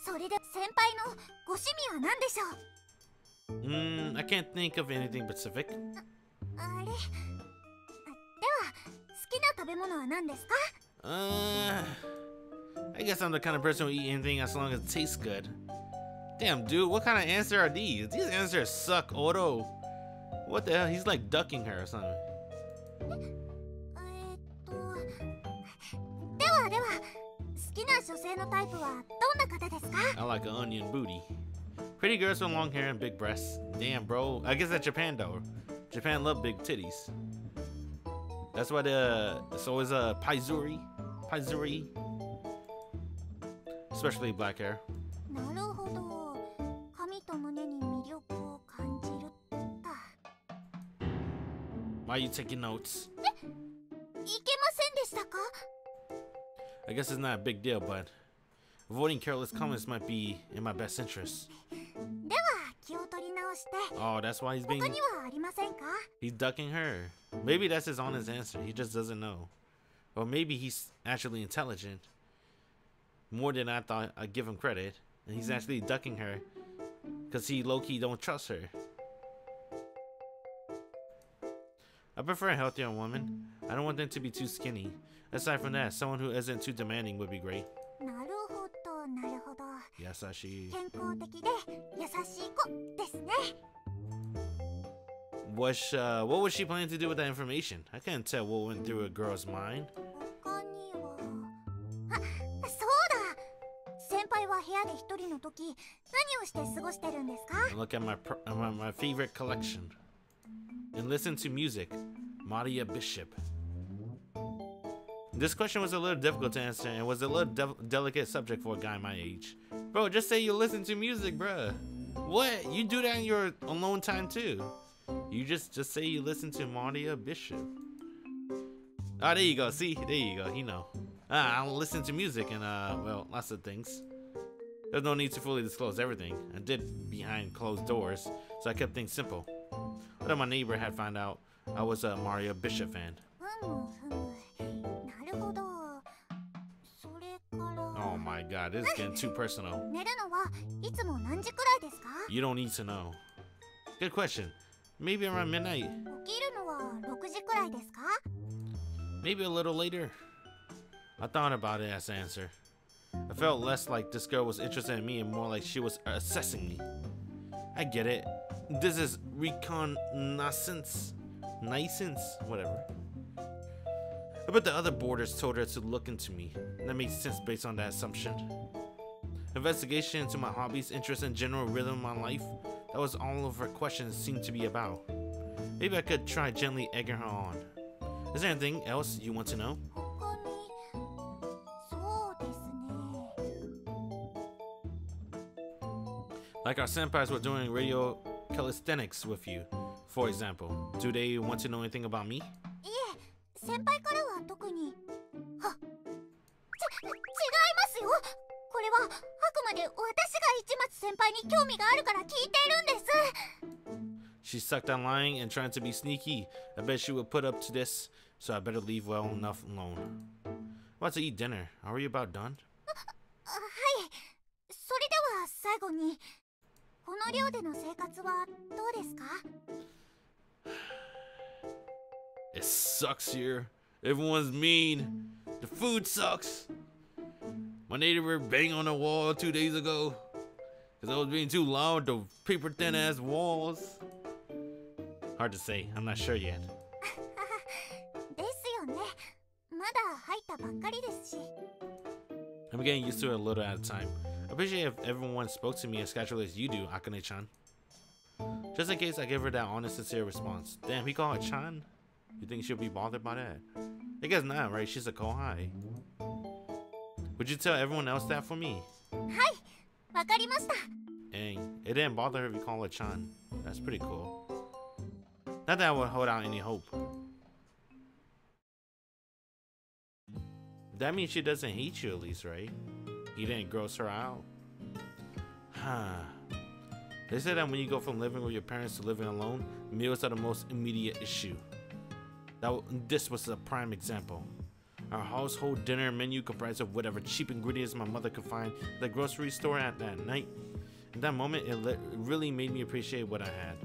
それで先輩のご趣味は何でしょう？ I can't think of anything specific. あれでは、好きな食べ物は何ですか？ I guess I'm the kind of person who eat anything as long as it tastes good. Damn, dude, what kind of answer are these? These answers suck, Odo. What the hell? He's like ducking her or something. ではでは、好きな女性のタイプはどんな方ですか？ I like an onion booty. Pretty girls with long hair and big breasts. Damn, bro. I guess that's Japan, though. Japan love big titties. That's why it's always paizuri. Paizuri. Especially black hair. なるほど。髪と胸に魅力を感じるだ。 Why are you taking notes? いけませんでしたか？ I guess it's not a big deal, but avoiding careless comments might be in my best interest. では気を取り直して。 Oh, that's why he's being... 他にはありませんか？ He's ducking her. Maybe that's his honest answer. He just doesn't know. Or maybe he's actually intelligent. More than I thought I'd give him credit. And he's actually ducking her because he low-key don't trust her. I prefer a healthier woman. I don't want them to be too skinny. Aside from that, someone who isn't too demanding would be great. なるほど、なるほど。 Yasashi. 健康的で優しい子ですね。 What was she planning to do with that information? I can't tell what went through a girl's mind. 他には、あ、そうだ。先輩は部屋で一人の時、何をして過ごしてるんですか？ Look at my favorite collection and listen to music. Maria Bishop. This question was a little difficult to answer and was a little delicate subject for a guy my age. Bro, just say you listen to music, bruh. What? You do that in your alone time too. You just say you listen to Maria Bishop. Oh, there you go. See, there you go. You know. I don't listen to music and well, lots of things. There's no need to fully disclose everything. I did behind closed doors, so I kept things simple. But then my neighbor had found out I was a Maria Bishop fan. ふむふむ。なるほど。それから。 Oh my god, this is getting too personal. 寝るのはいつも何時くらいですか？ You don't need to know. Good question. Maybe around midnight. 起きるのは6時くらいですか？ Maybe a little later. I thought about it as an answer. I felt less like this girl was interested in me and more like she was assessing me. I get it. This is reconnaissance. Niceness? Whatever. But the other boarders told her to look into me. That makes sense based on that assumption. Investigation into my hobbies, interests, and general rhythm of my life. That was all of her questions seemed to be about. Maybe I could try gently egging her on. Is there anything else you want to know? 他に、そうですね。 Like our senpais were doing radio calisthenics with you, for example. Do they want to know anything about me? いえ、先輩からは特に。は、違いますよ。これはあくまで私が市松先輩に興味があるから聞いているんです。 She sucked on lying and trying to be sneaky. I bet she would put up to this, so I better leave well enough alone. I'm about to eat dinner. Are we about done? はい。それでは最後に、この寮での生活はどうですか？ It sucks here. Everyone's mean. The food sucks. My neighbor banged on the wall 2 days ago because I was being too loud with the paper thin ass walls. Hard to say. I'm not sure yet. ですよね。まだ入ったばっかりですし。 I'm getting used to it a little at a time. I appreciate if everyone spoke to me as casually as you do, Akane-chan. Just in case I give her that honest, sincere response. Damn, he called her Chan? You think she'll be bothered by that? I guess not, right? She's a kohai. Would you tell everyone else that for me? はい、わかりました。 And it didn't bother her if you call her Chan. That's pretty cool. Not that I would hold out any hope. That means she doesn't hate you at least, right? He didn't gross her out. They say that when you go from living with your parents to living alone, meals are the most immediate issue. This was a prime example. Our household dinner menu comprised of whatever cheap ingredients my mother could find at the grocery store at that night. In that moment, it really made me appreciate what I had.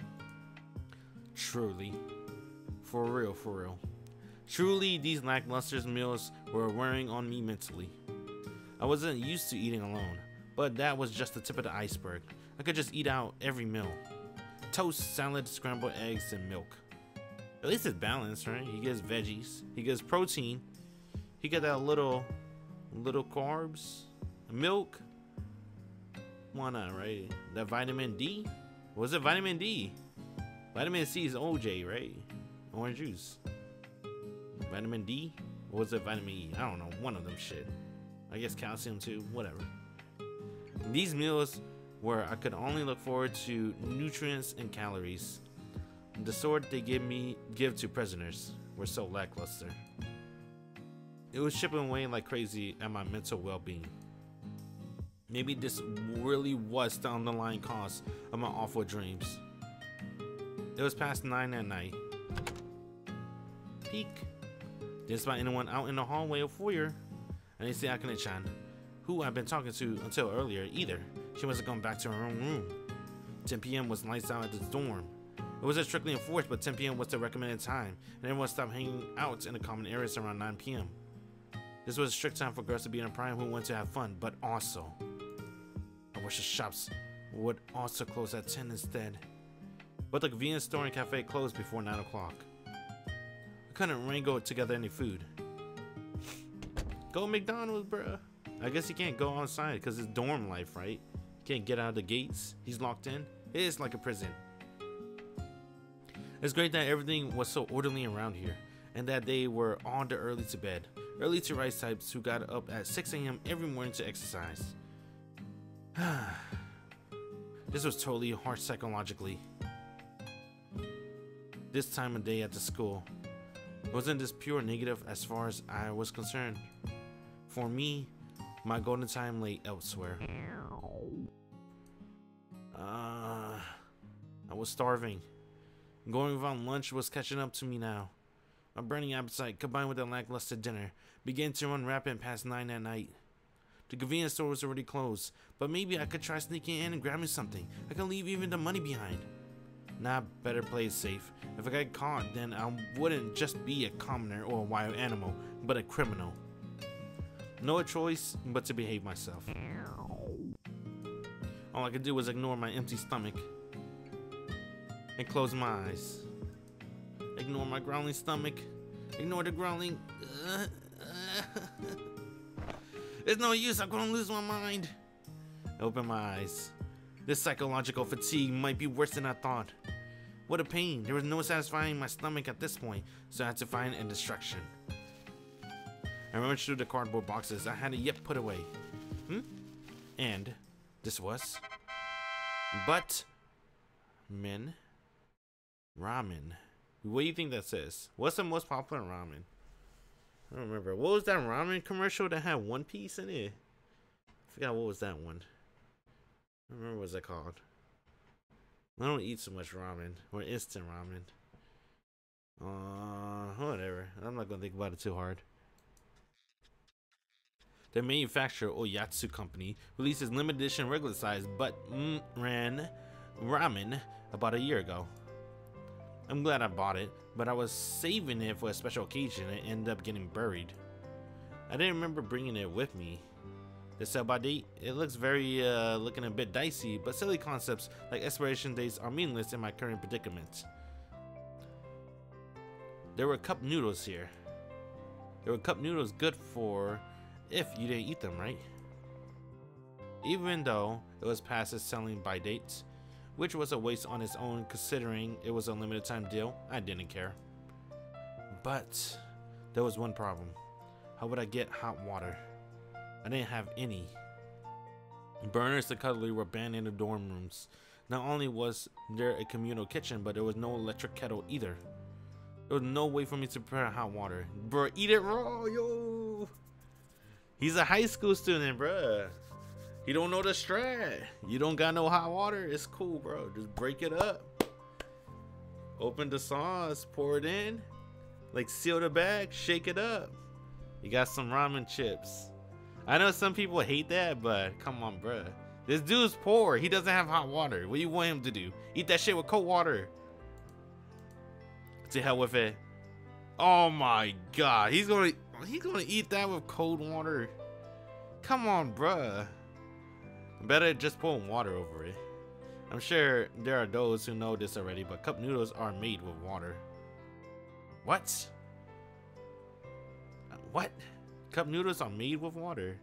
Truly. For real, for real. Truly, these lackluster meals were wearing on me mentally. I wasn't used to eating alone, but that was just the tip of the iceberg. I could just eat out every meal. Toast, salad, scrambled eggs, and milk. At least it's balanced, right? He gets veggies, he gets protein, he got that little carbs, milk. Why not, right? That vitamin D? Was it vitamin D? Vitamin C is OJ, right? Orange juice. Vitamin D? Or was it vitamin E? I don't know. One of them shit. I guess calcium too. Whatever. These meals where I could only look forward to nutrients and calories. The sort they give to prisoners were so lackluster. It was chipping away like crazy at my mental well-being. Maybe this really was the underlying cause of my awful dreams. It was past 9 at night. Peek. Didn't spot anyone out in the hallway or foyer. I didn't see Akane-chan, who I'd been talking to until earlier, either. She must have gone back to her own room. 10 p.m. was lights out at the dorm. It wasn't strictly enforced, but 10 p.m. was the recommended time, and everyone stopped hanging out in the common areas around 9 p.m. This was a strict time for girls to be in a prime who wanted to have fun, but also, I wish the shops would also close at 10 instead. But the convenience store and cafe closed before 9 o'clock. I couldn't wrangle together any food. Go McDonald's, bruh. I guess he can't go outside because it's dorm life, right? He can't get out of the gates. He's locked in. It is like a prison. It's great that everything was so orderly around here, and that they were on the early to bed, early to rise types who got up at 6 a.m. every morning to exercise. This was totally harsh psychologically. This time of day at the school wasn't this pure negative as far as I was concerned. For me, my golden time lay elsewhere. I was starving. Going without lunch was catching up to me now. My burning appetite, combined with a lackluster dinner, began to run rapid past 9 at night. The convenience store was already closed, but maybe I could try sneaking in and grabbing something. I could leave even the money behind. Nah, better play it safe. If I got caught, then I wouldn't just be a commoner or a wild animal, but a criminal. No choice but to behave myself. All I could do was ignore my empty stomach and close my eyes. Ignore my growling stomach. Ignore the growling. It's no use, I'm gonna lose my mind. I open my eyes. This psychological fatigue might be worse than I thought. What a pain. There was no satisfying my stomach at this point, so I had to find a distraction. I rummaged through the cardboard boxes I hadn't yet put away. And this was ramen. What do you think that says? What's the most popular ramen? I don't remember. What was that ramen commercial that had One Piece in it? I forgot what was that one. I don't remember what that called. I don't eat so much ramen or instant ramen. Whatever. I'm not gonna think about it too hard. The manufacturer Oyatsu Company releases limited edition regular size ramen about a year ago. I'm glad I bought it, but I was saving it for a special occasion and it ended up getting buried. I didn't remember bringing it with me. The sell-by date, it looks very looking a bit dicey, but silly concepts like expiration dates are meaningless in my current predicament. There were cup noodles here. There were cup noodles good for if you didn't eat them, right? Even though it was past its selling by dates, which was a waste on its own considering it was a limited time deal, I didn't care. But there was one problem. How would I get hot water? I didn't have any. Burners and cutlery were banned in the dorm rooms. Not only was there a communal kitchen, but there was no electric kettle either. There was no way for me to prepare hot water. Bro, eat it raw, yo! He's a high school student, bruh. He don't know the strat. You don't got no hot water, it's cool, bro. Just break it up. Open the sauce, pour it in. Like seal the bag, shake it up. You got some ramen chips. I know some people hate that, but come on, bruh. This dude's poor. He doesn't have hot water. What do you want him to do? Eat that shit with cold water. To hell with it. Oh my god. He's gonna eat that with cold water. Come on, bruh. Better just pour water over it. I'm sure there are those who know this already, but cup noodles are made with water. What? What? Cup noodles are made with water.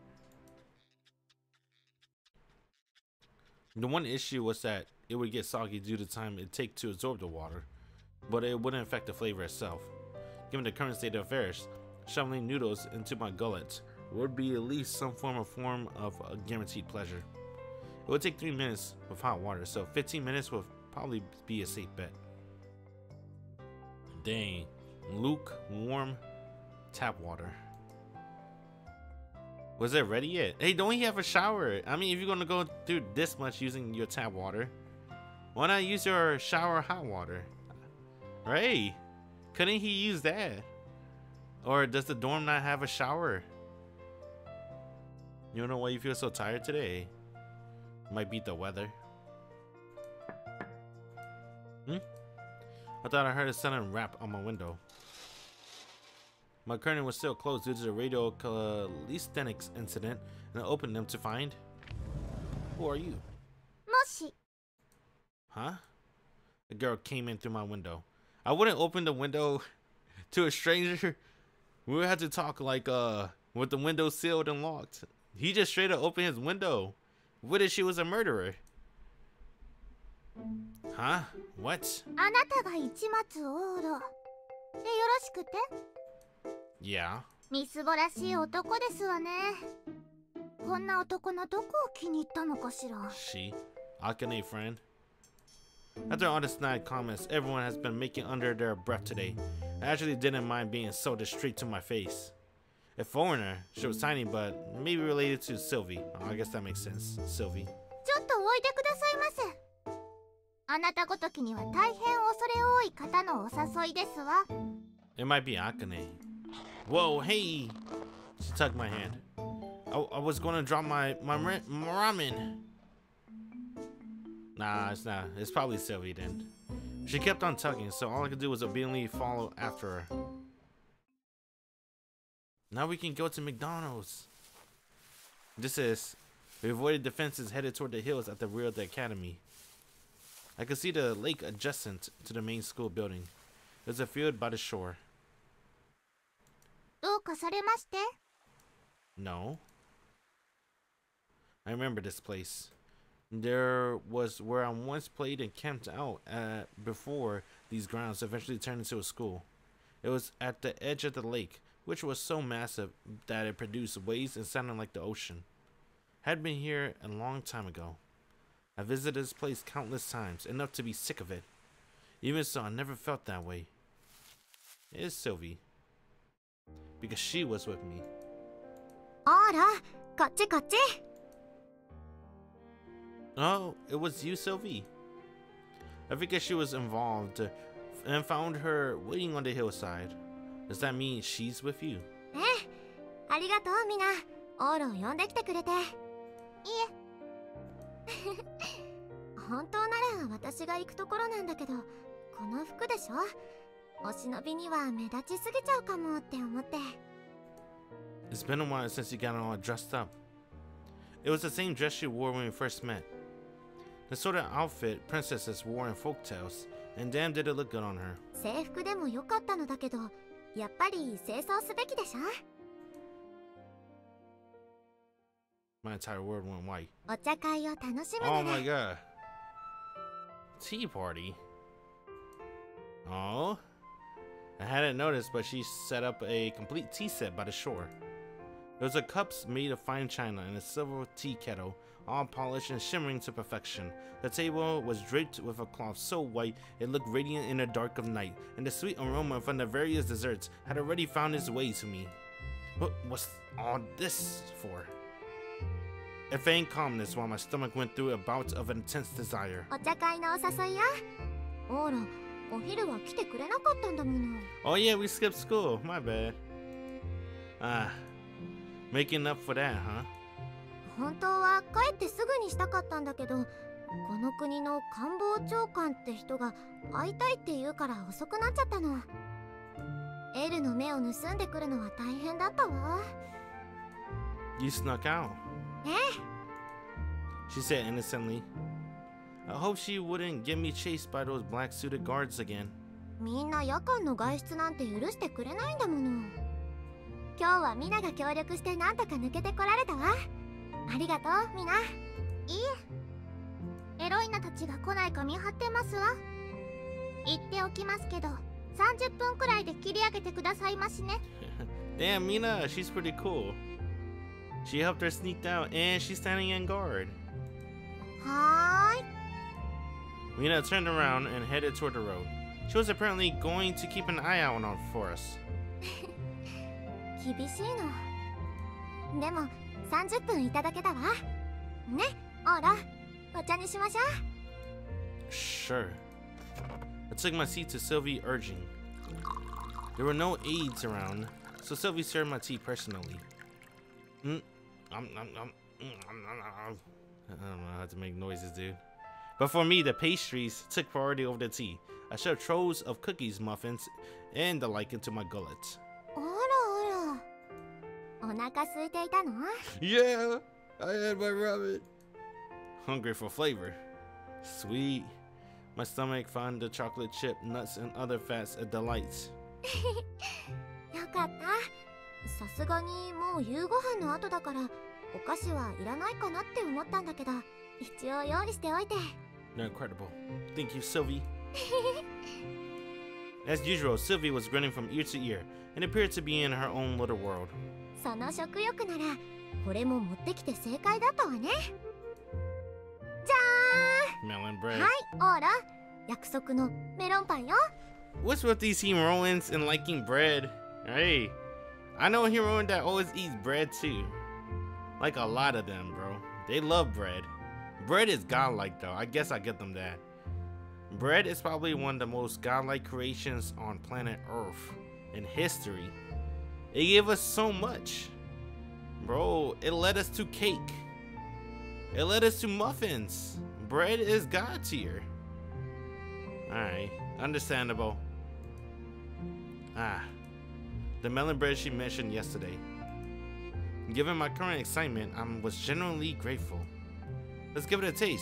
The one issue was that it would get soggy due to the time it takes to absorb the water, but it wouldn't affect the flavor itself. Given the current state of affairs, shoveling noodles into my gullet would be at least some form of a guaranteed pleasure. It would take 3 minutes with hot water, so 15 minutes would probably be a safe bet. Dang. Lukewarm tap water. Was it ready yet? Hey, don't you have a shower? I mean, if you're gonna go through this much using your tap water, why not use your shower hot water? Right? Couldn't he use that? Or does the dorm not have a shower? You don't know why you feel so tired today? Might beat the weather. I thought I heard a sudden rap on my window. My curtain was still closed due to the radio calisthenics incident, and I opened them to find... Who are you? Moshi. Huh? A girl came in through my window. I wouldn't open the window to a stranger. We would have to talk like with the window sealed and locked. He just straight up opened his window. What if she was a murderer? Huh? What? あなたが市松オーロ。でよろしくて? Yeah. みすぼらしい男ですわね。こんな男のどこを気に入ったのかしら。 She, Akane friend. After all the snide comments everyone has been making under their breath today, I actually didn't mind being insulted straight to my face. A foreigner, she was tiny, but maybe related to Silvia. Oh, I guess that makes sense. Silvia. ちょっとおいでくださいませ。あなたごときには大変恐れ多い方のお誘いですわ。 It might be Akane. Whoa, hey! She tugged my hand. I was gonna drop my ramen. Nah, it's not. It's probably Silvia then. She kept on tugging, so all I could do was obediently follow after her. Now we can go to McDonald's. We avoided the fences headed toward the hills at the rear of the academy. I could see the lake adjacent to the main school building. There's a field by the shore. どうかされまして? No. I remember this place. There was where I once played and camped out at before these grounds eventually turned into a school. It was at the edge of the lake, which was so massive that it produced waves and sounded like the ocean. I had been here a long time ago. I visited this place countless times, enough to be sick of it. Even so, I never felt that way. It is Silvia. Because she was with me. あら、こっちこっち。 Oh, it was you, Silvia. I figured she was involved and found her waiting on the hillside. Does that mean she's with you? ええ、ありがとうみんな。オーロを呼んできてくれて。いえ。本当なら私が行くところなんだけど、この服でしょ？お忍びには目立ちすぎちゃうかもって思って。 It's been a while since you got all dressed up. It was the same dress you wore when we first met. The sort of outfit princesses wore in folktales, and damn did it look good on her. 制服でも良かったのだけど、やっぱり清掃すべきでしょ？ My entire world went white. お茶会を楽しむ Oh な my ら。 god. Tea party? Oh? I hadn't noticed, but she set up a complete tea set by the shore. There was a cups made of fine china and a silver tea kettle, all polished and shimmering to perfection. The table was draped with a cloth so white it looked radiant in the dark of night, and the sweet aroma from the various desserts had already found its way to me. What was all this for? A faint calmness while my stomach went through a bout of intense desire. お茶会のお誘いや。オーロ、お昼は来てくれなかったんだもの。 Oh yeah, we skipped school. My bad. Ah, making up for that, huh? 本当は帰ってすぐにしたかったんだけど、この国の官房長官って人が会いたいって言うから遅くなっちゃったの。エルの目を盗んでくるのは大変だったわ。 You snuck out. ええ。 She said innocently. I hope she wouldn't get me chased by those black-suited guards again. みんな夜間の外出なんて許してくれないんだもの。今日はミナが協力してなんとか抜けてこられたわ。ありがとう、ミナ。いえ。エロイナたちが来ないか見張ってますわ。言っておきますけど、30分くらいで切り上げてくださいましね。 Damn, Mina, she's pretty cool. She helped her sneak out and she's standing in guard. はーい。 Mina turned around and headed toward the road. She was apparently going to keep an eye out on for us. 厳しいの。でも30分いただけたわ。ね、オーラ、お茶にしましょう。 Sure. I took my seat to Sylvie urging. There were no aides around, so Sylvie served my tea personally. I don't know how to make noises, dude. But for me, the pastries took priority over the tea. I shoved trolls of cookies, muffins, and the like into my gullet. あらあら。お腹空いていたの？ Yeah, I had my ramen. Hungry for flavor. Sweet. My stomach found the chocolate chip, nuts, and other fats a delight. よかった。さすがにもう夕ご飯の後だからお菓子はいらないかなって思ったんだけど、一応用意しておいて。 Incredible. Thank you, Sylvie. As usual, Sylvie was grinning from ear to ear and appeared to be in her own little world. その食欲ならこれも持ってきて正解だったわね。じゃ Melon ーん。 bread. はい、オーラ。約束のメロンパンよ。 What's with these heroines and liking bread? Hey, I know a heroine that always eats bread too. Like a lot of them, bro. They love bread. Bread is godlike though. I guess I get them that. Bread is probably one of the most godlike creations on planet Earth in history. It gave us so much. Bro, it led us to cake. It led us to muffins. Bread is god tier. Alright, understandable. Ah, the melon bread she mentioned yesterday. Given my current excitement, I was genuinely grateful. Let's give it a taste.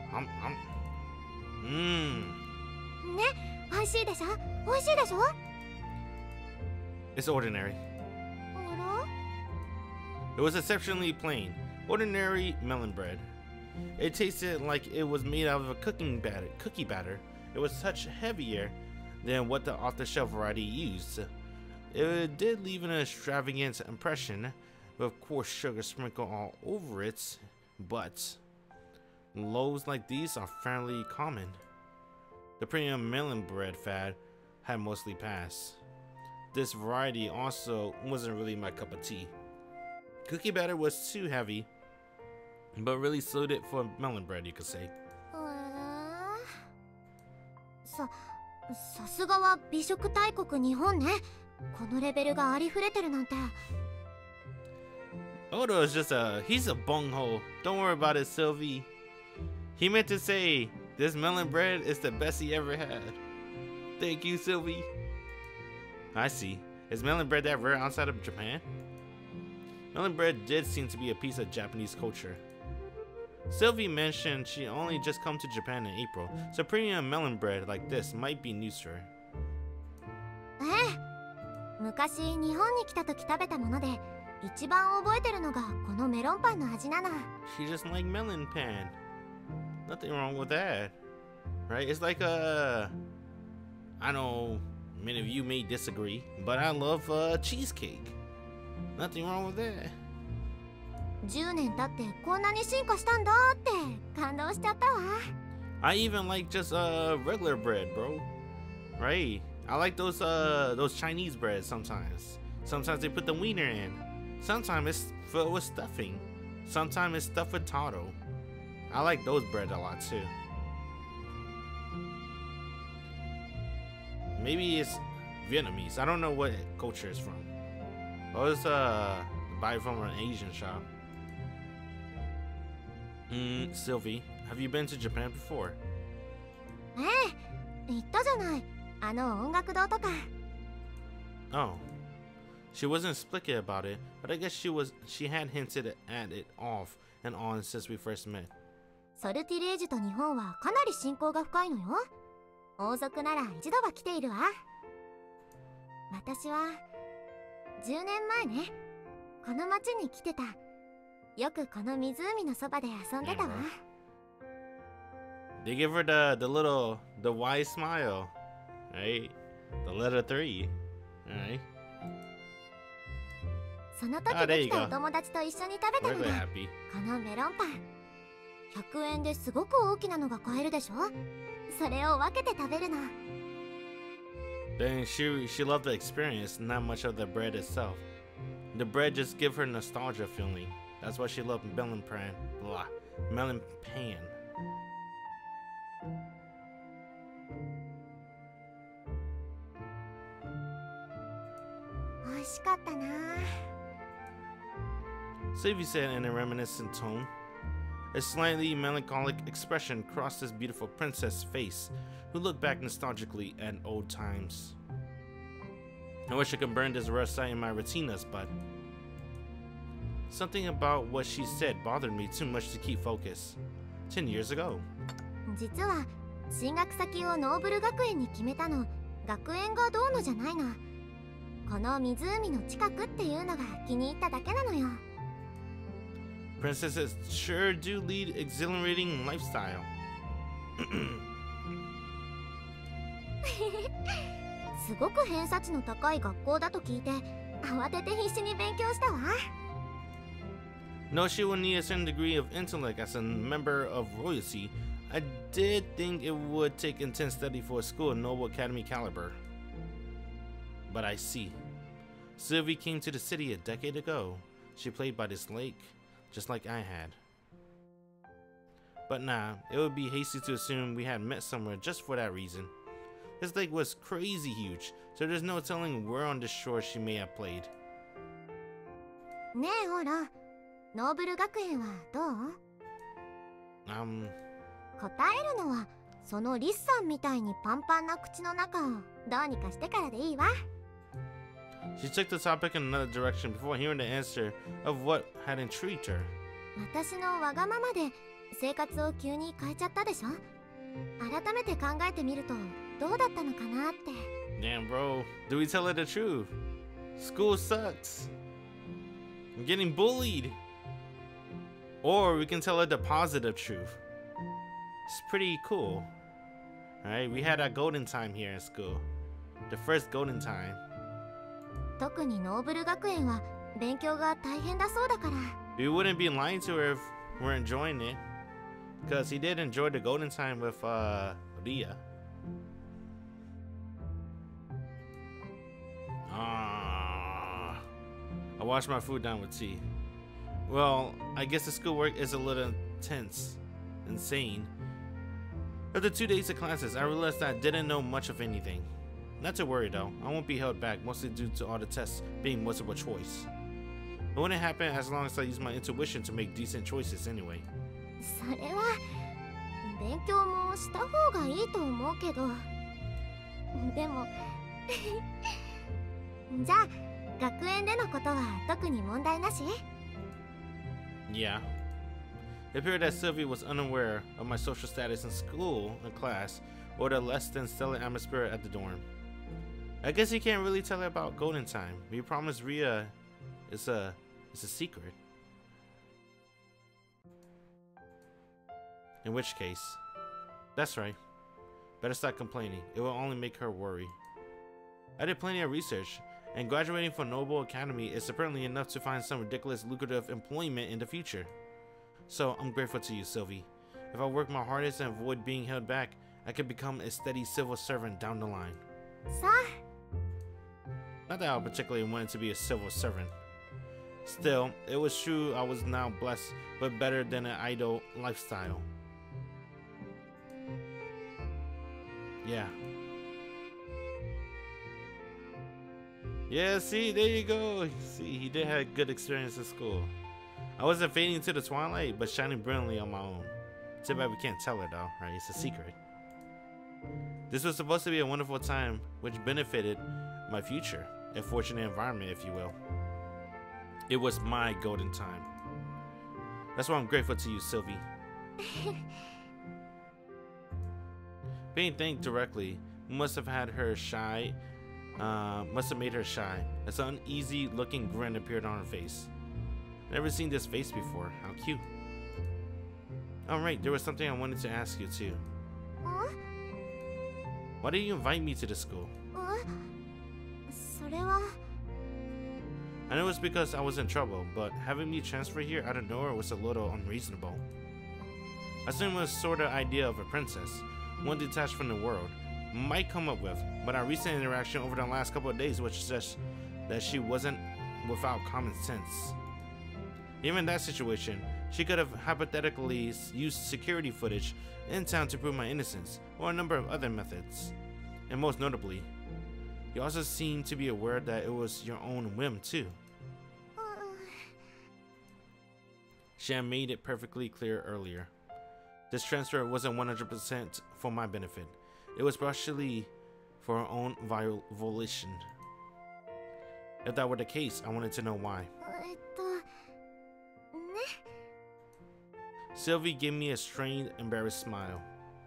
Mmm. ね、美味しいでしょ？美味しいでしょ？ It's ordinary. あら？ It was exceptionally plain, ordinary melon bread. It tasted like it was made out of a cookie batter. It was much heavier than what the off-the-shelf variety used. It did leave an extravagant impression, with coarse sugar sprinkled all over it, but loaves like these are fairly common. The premium melon bread fad had mostly passed. This variety also wasn't really my cup of tea. Cookie batter was too heavy, but really suited for melon bread, you could say. さすがは美食大国日本ね。このレベルがありふれてるなんて。 Odo is he's a bunghole. Don't worry about it, Sylvie. He meant to say, this melon bread is the best he ever had. Thank you, Sylvie. I see. Is melon bread that rare outside of Japan? Melon bread did seem to be a piece of Japanese culture. Sylvie mentioned she only just come to Japan in April, so premium melon bread like this might be news to her. ええ、昔日本に来た時食べたもので一番覚えてるのがこのメロンパンの味なの。 She just like melon pan. Nothing wrong with that, right? It's like I know many of you may disagree, but I love cheesecake. Nothing wrong with that. 10年経ってこんなに進化したんだって感動しちゃったわ。 I even like just regular bread, bro. Right? I like those Chinese breads sometimes. Sometimes they put the wiener in. Sometimes it's filled with stuffing. Sometimes it's stuffed with taro. I like those bread a lot too. Maybe it's Vietnamese. I don't know what culture it's from. Oh, it's buy from an Asian shop. Sylvie, have you been to Japan before? ええ、言ったじゃない。あの音楽堂とか。 Oh. She wasn't explicit about it, but I guess she had hinted at it off and on since we first met. ソルティレージと日本はかなり親交が深いのよ。王族なら一度は来ているわ。私は10年前ね、この町に来てた。よくこの湖のそばで遊んでたわ。 They give her the wise smile, right? The letter 3, right? その時できたお友達と一緒に食べたのが happy. このメロンパン。100円ですごく大きなのが買えるでしょ。それを分けて食べるの。 Then she loved the experience, not much of the bread itself. The bread just give her nostalgia feeling. That's why she loved melon pan. Melon pan. 美味しかったな。 Silvia said in a reminiscent tone. A slightly melancholic expression crossed this beautiful princess' face, who looked back nostalgically at old times. I wish I could burn this rare sight in my retinas, but something about what she said bothered me too much to keep focus. 10 years ago. 実は進学先をノーブル学園に決めたの、学園がどうのじゃないの。この湖の近くっていうのが気に入っただけなのよ。 Princesses sure do lead exhilarating lifestyle. すごく偏差値の高い学校だと聞いて、慌てて必死に勉強したわ。 No, she will need a certain degree of intellect as a member of royalty. I did think it would take intense study for a school of noble academy caliber. But I see. Sylvie came to the city a decade ago. She played by this lake, just like I had. But nah, it would be hasty to assume we had met somewhere just for that reason. This lake was crazy huge, so there's no telling where on the shore she may have played. ねえほら、ノーブル学園はどう？答えるのはそのリスさんみたいにパンパンな口の中をどうにかしてからでいいわ。 She took the topic in another direction before hearing the answer of what had intrigued her. 私のわがままで生活を急に変えちゃったでしょ。改めて考えてみるとどうだったのかなって。 Damn, bro. Do we tell her the truth? School sucks. I'm getting bullied. Or we can tell her the positive truth. It's pretty cool. Alright, we had our golden time here in school. The first golden time. 特にノーブル学園は勉強が大変だそうだから。 We wouldn't be lying to her if we're enjoying it. Because he did enjoy the golden time with Ria. I washed my food down with tea. Well, I guess the schoolwork is a little intense, insane. After 2 days of classes, I realized that I didn't know much of anything. Not to worry though, I won't be held back, mostly due to all the tests being multiple choice. It wouldn't happen as long as I use my intuition to make decent choices anyway. それは勉強もした方がいいと思うけど。でもじゃあ学園でのことは特に問題なし？ Yeah. It appeared that Silvia was unaware of my social status in school and class, or the less than stellar atmosphere at the dorm. I guess you can't really tell her about Golden Time. We promised Ria it's a secret. In which case, that's right. Better stop complaining. It will only make her worry. I did plenty of research, and graduating from Noble Academy is apparently enough to find some ridiculous lucrative employment in the future. So I'm grateful to you, Sylvie. If I work my hardest and avoid being held back, I could become a steady civil servant down the line. さあ。 Not that I particularly wanted to be a civil servant. Still, it was true I was now blessed, but better than an idle lifestyle. Yeah. Yeah, see, there you go. See, he did have a good experience at school. I wasn't fading into the twilight, but shining brilliantly on my own. Too bad we can't tell her though, right? It's a secret. This was supposed to be a wonderful time, which benefited my future, a fortunate environment, if you will. It was my golden time. That's why I'm grateful to you, Sylvie. Being thanked directly must have made her shy. As an uneasy looking grin appeared on her face. Never seen this face before. How cute. Alright, there was something I wanted to ask you too. Why did you invite me to the school? I know it's because I was in trouble, but having me transfer here out of nowhere was a little unreasonable. I assumed it was sort of idea of a princess, one detached from the world, might come up with, but our recent interaction over the last couple of days was just that she wasn't without common sense. Even in that situation, she could have hypothetically used security footage in town to prove my innocence, or a number of other methods. And most notably, you also seem to be aware that it was your own whim too. She had made it perfectly clear earlier. This transfer wasn't 100% for my benefit. It was partially for her own volition. If that were the case, I wanted to know why. Sylvie gave me a strained, embarrassed smile.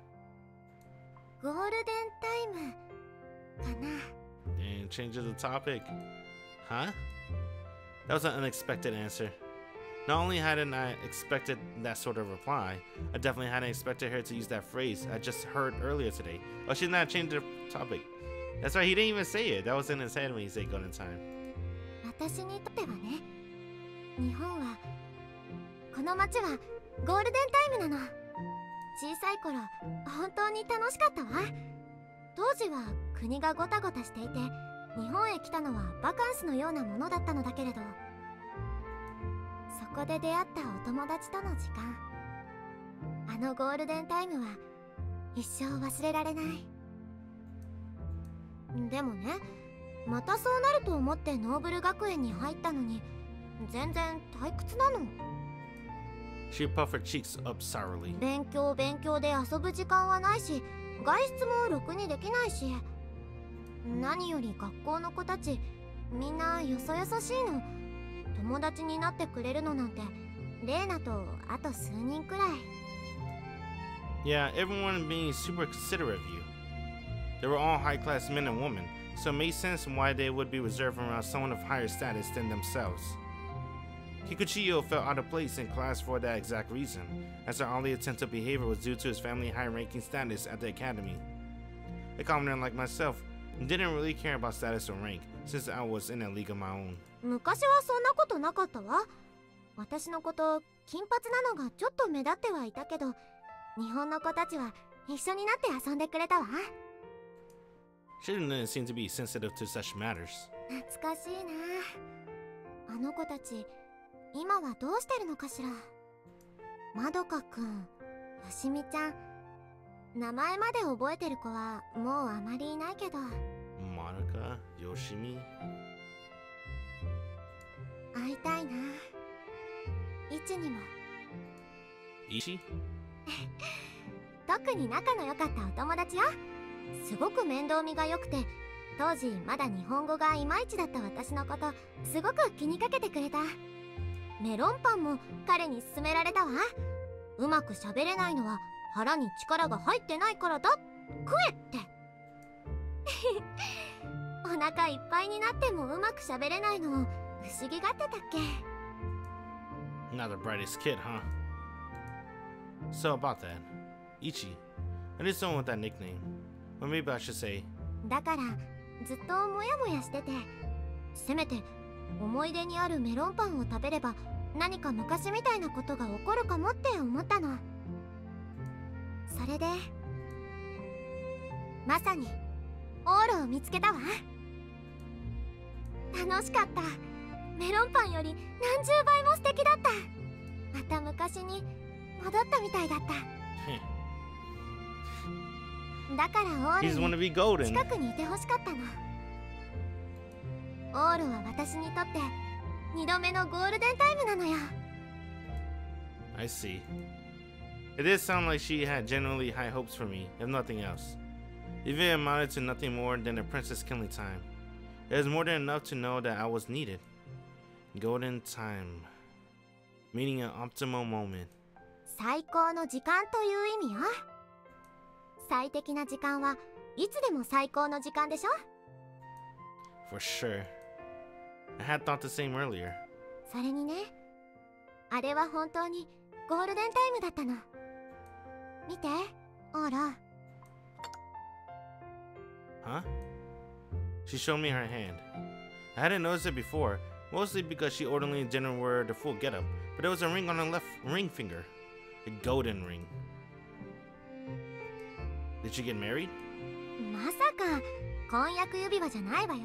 And changes the topic. Huh? That was an unexpected answer. Not only hadn't I expected that sort of reply, I definitely hadn't expected her to use that phrase I just heard earlier today. Oh, she's not changing the topic. That's right, he didn't even say it. That was in his head when he said golden time. She puffed her cheeks up sourly. 勉強で遊ぶ時間はないし、外出もろくにできないし、何より学校の子たちみんなよそよそしいの。友達になってくれるのなんてレーナとあと数人くらい。 Yeah, everyone being super considerate of you. They were all high-class men and women, so it made sense why they would be reserved around someone of higher status than themselves. Kikuchiyo felt out of place in class for that exact reason, as her oddly attentive behavior was due to his family's high-ranking status at the academy. A commoner like myself didn't really care about status or rank, since I was in a league of my own. 昔はそんなことなかったわ。私のこと金髪なのがちょっと目立ってはいたけど、日本の子たちは一緒になって遊んでくれたわ。 She didn't seem to be sensitive to such matters. 懐かしいな。あの子たち今はどうしてるのかしら。まどかくん、よしみちゃん、名前まで覚えてる子はもうあまりいないけど。 まどか、よしみ。 会いたいな。イチにも。 イチ？ 特に仲の良かったお友達よ。すごく面倒見が良くて、当時まだ日本語がいまいちだった私のことすごく気にかけてくれた。メロンパンも彼に勧められたわ。うまく喋れないのは腹に力が入ってないからだ。食えって。お腹いっぱいになってもうまく喋れないのを不思議がってたっけ。 Not the brightest kid, huh? So about that, Ichi. I knew someone with that nickname. Or maybe I should say. だからずっとモヤモヤしてて、せめて思い出にあるメロンパンを食べれば何か昔みたいなことが起こるかもって思ったの。それでまさにオールを見つけたわ。楽しかった。メロンパンより何十倍も素敵だった。また昔に戻ったみたいだった。だからオールに近くにいてほしかったの。 オールは私にとって2度目のゴールデンタイムなのよ。 I see. It did sound like she had genuinely high hopes for me, if nothing else. Even if it amounted to nothing more than a princess killing time. It was more than enough to know that I was needed. Golden time. Meaning an optimal moment. 最高の時間という意味よ。最適な時間はいつでも最高の時間でしょ。 For sure. I had thought the same earlier. それにね、あれは本当にゴールデンタイムだったの。見て、オーラ。 Huh? She showed me her hand. I hadn't noticed it before, mostly because she ordinarily didn't wear the full getup, but there was a ring on her left ring finger. A golden ring. Did she get married? まさか婚約指輪じゃないわよ。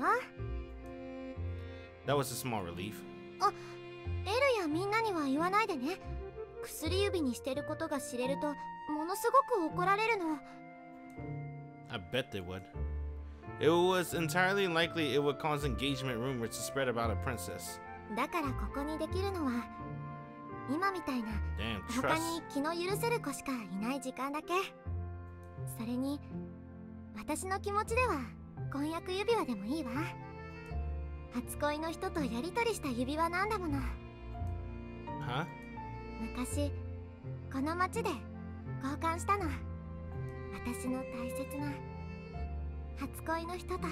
That was a small relief. エルやみんなには言わないでね。薬指にしてることが知れるとものすごく怒られるの。 I bet they would. It was entirely likely it would cause engagement rumors to spread about a princess. だからここにできるのは今みたいな Damn, 他 trust. に気の許せる子しかいない時間だけ。それに私の気持ちでは婚約指輪でもいいわ。初恋の人とやりとりした指輪なんだもの。 Huh? 昔この街で交換したの。私の大切な初恋の人と。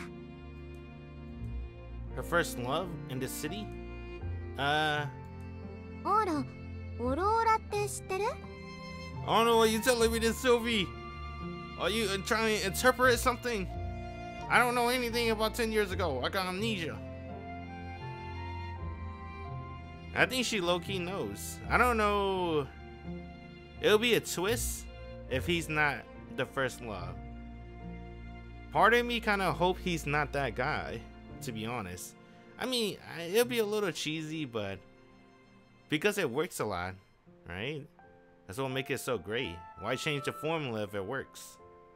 Her first love in this city? オーラ、オローラって知ってる？ I don't know why you telling me this, Sylvie. Are you trying to interpret something? I don't know anything about 10 years ago. I got amnesia. I think she low-key knows. I don't know. It'll be a twist if he's not the first love. Part of me kind of hope he's not that guy, to be honest. I mean, it'll be a little cheesy, but because it works a lot, right? That's what makes it so great. Why change the formula if it works?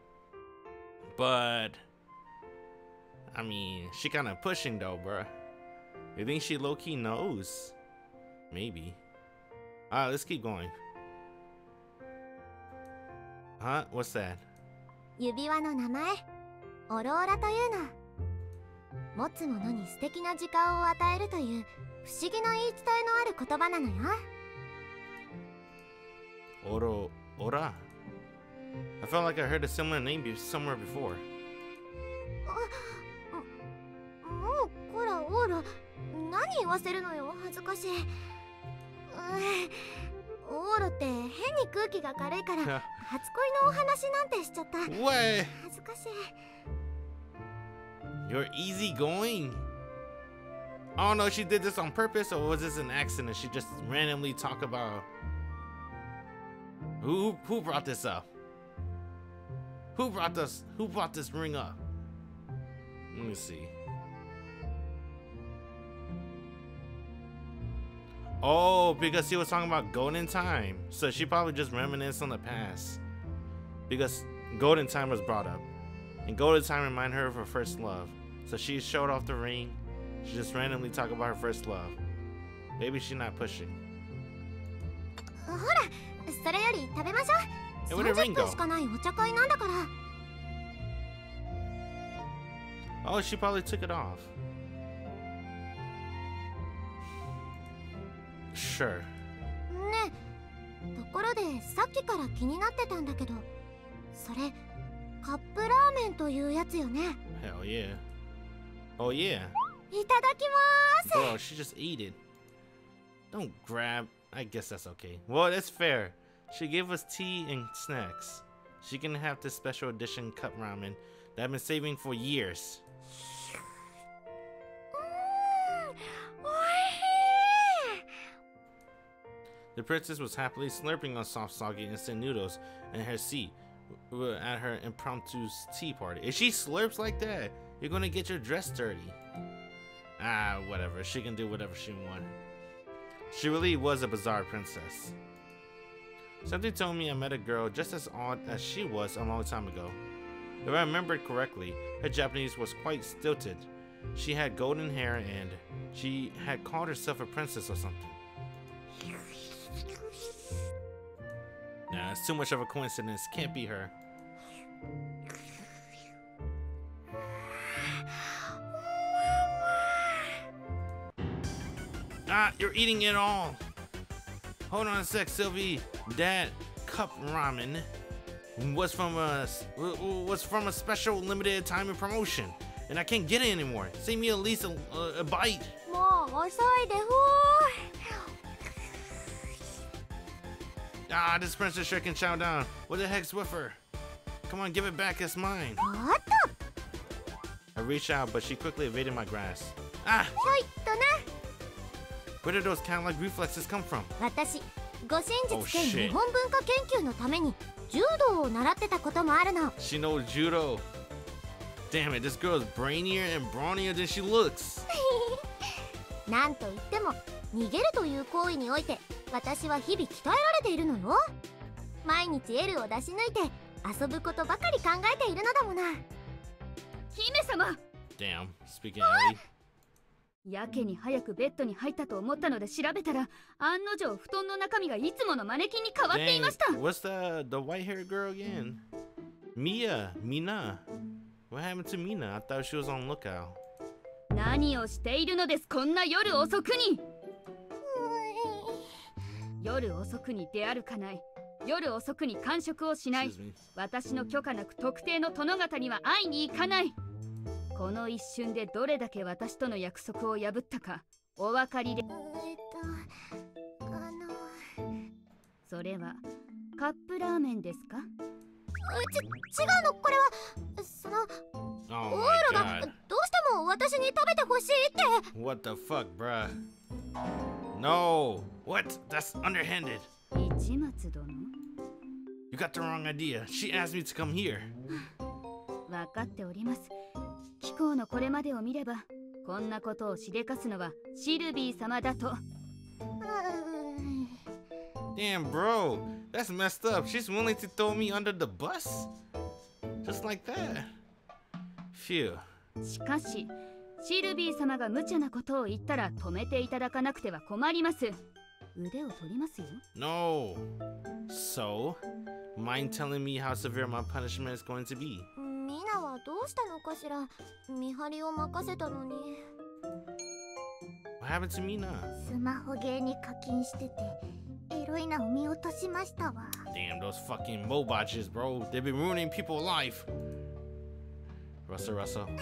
But I mean, she kind of pushing though, bruh. You think she low-key knows? Maybe. Alright, let's keep going. Huh? What's that? 指輪の名前、オローラというの。持つ者に素敵な時間を与えるという不思議な言い伝えのある言葉なのよ。 Ora. I felt like I heard a similar name somewhere before. もうこらオーラ、何言わせるのよ、恥ずかしい。オーラって変に空気が軽いから初恋のお話なんてしちゃった。 What? 恥ずかしい。 You're easy going? I don't know if she did this on purpose or was this an accident? She just randomly talk about who brought this up? Who brought this ring up? Let me see. Oh, because he was talking about golden time. So she probably just reminisced on the past. Because golden time was brought up. And golden time reminded her of her first love. So she showed off the ring. She just randomly talked about her first love. Maybe she's not pushing. ほら、それより食べましょう。 Where'd the ring 30 go? 分しかないお茶会なんだから。 Oh, she probably took it off. Sure. ねえ、ところでさっきから気になってたんだけど、それカップラーメンというやつよね。 Hell yeah. Oh yeah. いただきまー Bro, す。 she just ate it. Don't grab. I guess that's okay. Well, that's fair. She gave us tea and snacks. She can have this special edition cup ramen that I've been saving for years. おいしい。 The princess was happily slurping on soft, soggy instant noodles in her seat at her impromptu tea party. If she slurps like that, you're gonna get your dress dirty. Ah, whatever. She can do whatever she wants. She really was a bizarre princess. Something told me I met a girl just as odd as she was a long time ago. If I remembered correctly, her Japanese was quite stilted, She had golden hair and she had called herself a princess or something. Nah, it's too much of a coincidence. Can't be her. Ah, you're eating it all. Hold on a sec, Sylvie. That cup ramen was from a special limited time and promotion, and I can't get it anymore. Save me at least a bite. もう遅いでほー。 Ah, this princess sure can chow down. What the heck's with her? Come on, give it back. It's mine. おっと。 I reached out, but she quickly evaded my grasp. Ah! ひょいっとな。 Where did those cat-like reflexes come from? 私、護身 Oh, 術兼 shit. 日本文化研究のために柔道を習ってたこともあるの。 She knows judo. Damn it, this girl is brainier and brawnier than she looks. なんといっても逃げるという行為において私は日々鍛えられているのよ。毎日 L を出し抜いて遊ぶことばかり考えているのだもの。 姫様、 Damn, speaking Ellie. やけに早くベッドに入ったと思ったので調べたら、案の定布団の中身がいつものマネキンに変わってい Dang, ました。 what's the white-haired girl again? Mina. What happened to Mina? I thought she was on lookout. 何をしているのです、こんな夜遅くに。夜遅くに出歩かない、夜遅くに間食をしない、 Excuse me. 私の許可なく特定の殿方には会いに行かない。この一瞬でどれだけ私との約束を破ったかお分かりで。それはカップラーメンですか？ 違うの、これはその Oh オー my ラが god. どうしても私に食べてほしいって。 What the fuck, bruh? No! What? That's underhanded. 市松殿、 You got the wrong idea. She asked me to come here. 分かっております。貴公のこれまでを見れば、こんなことをしでかすのはシルビー様だと。 Damn, bro. That's messed up. She's willing to throw me under the bus? Just like that. Phew. しかし、シルビー様が無茶なことを言ったら止めていただかなくては困ります。腕を取りますよ。 No. So, mind telling me how severe my punishment is going to be? ミナはどうしたのかしら。見張りを任せたのに。 What happened to Mina? スマホゲーに課金しててエロいなを見落としましたわ。 Damn, those fucking mobots, bro. They've been ruining people's life. Russell. シルビー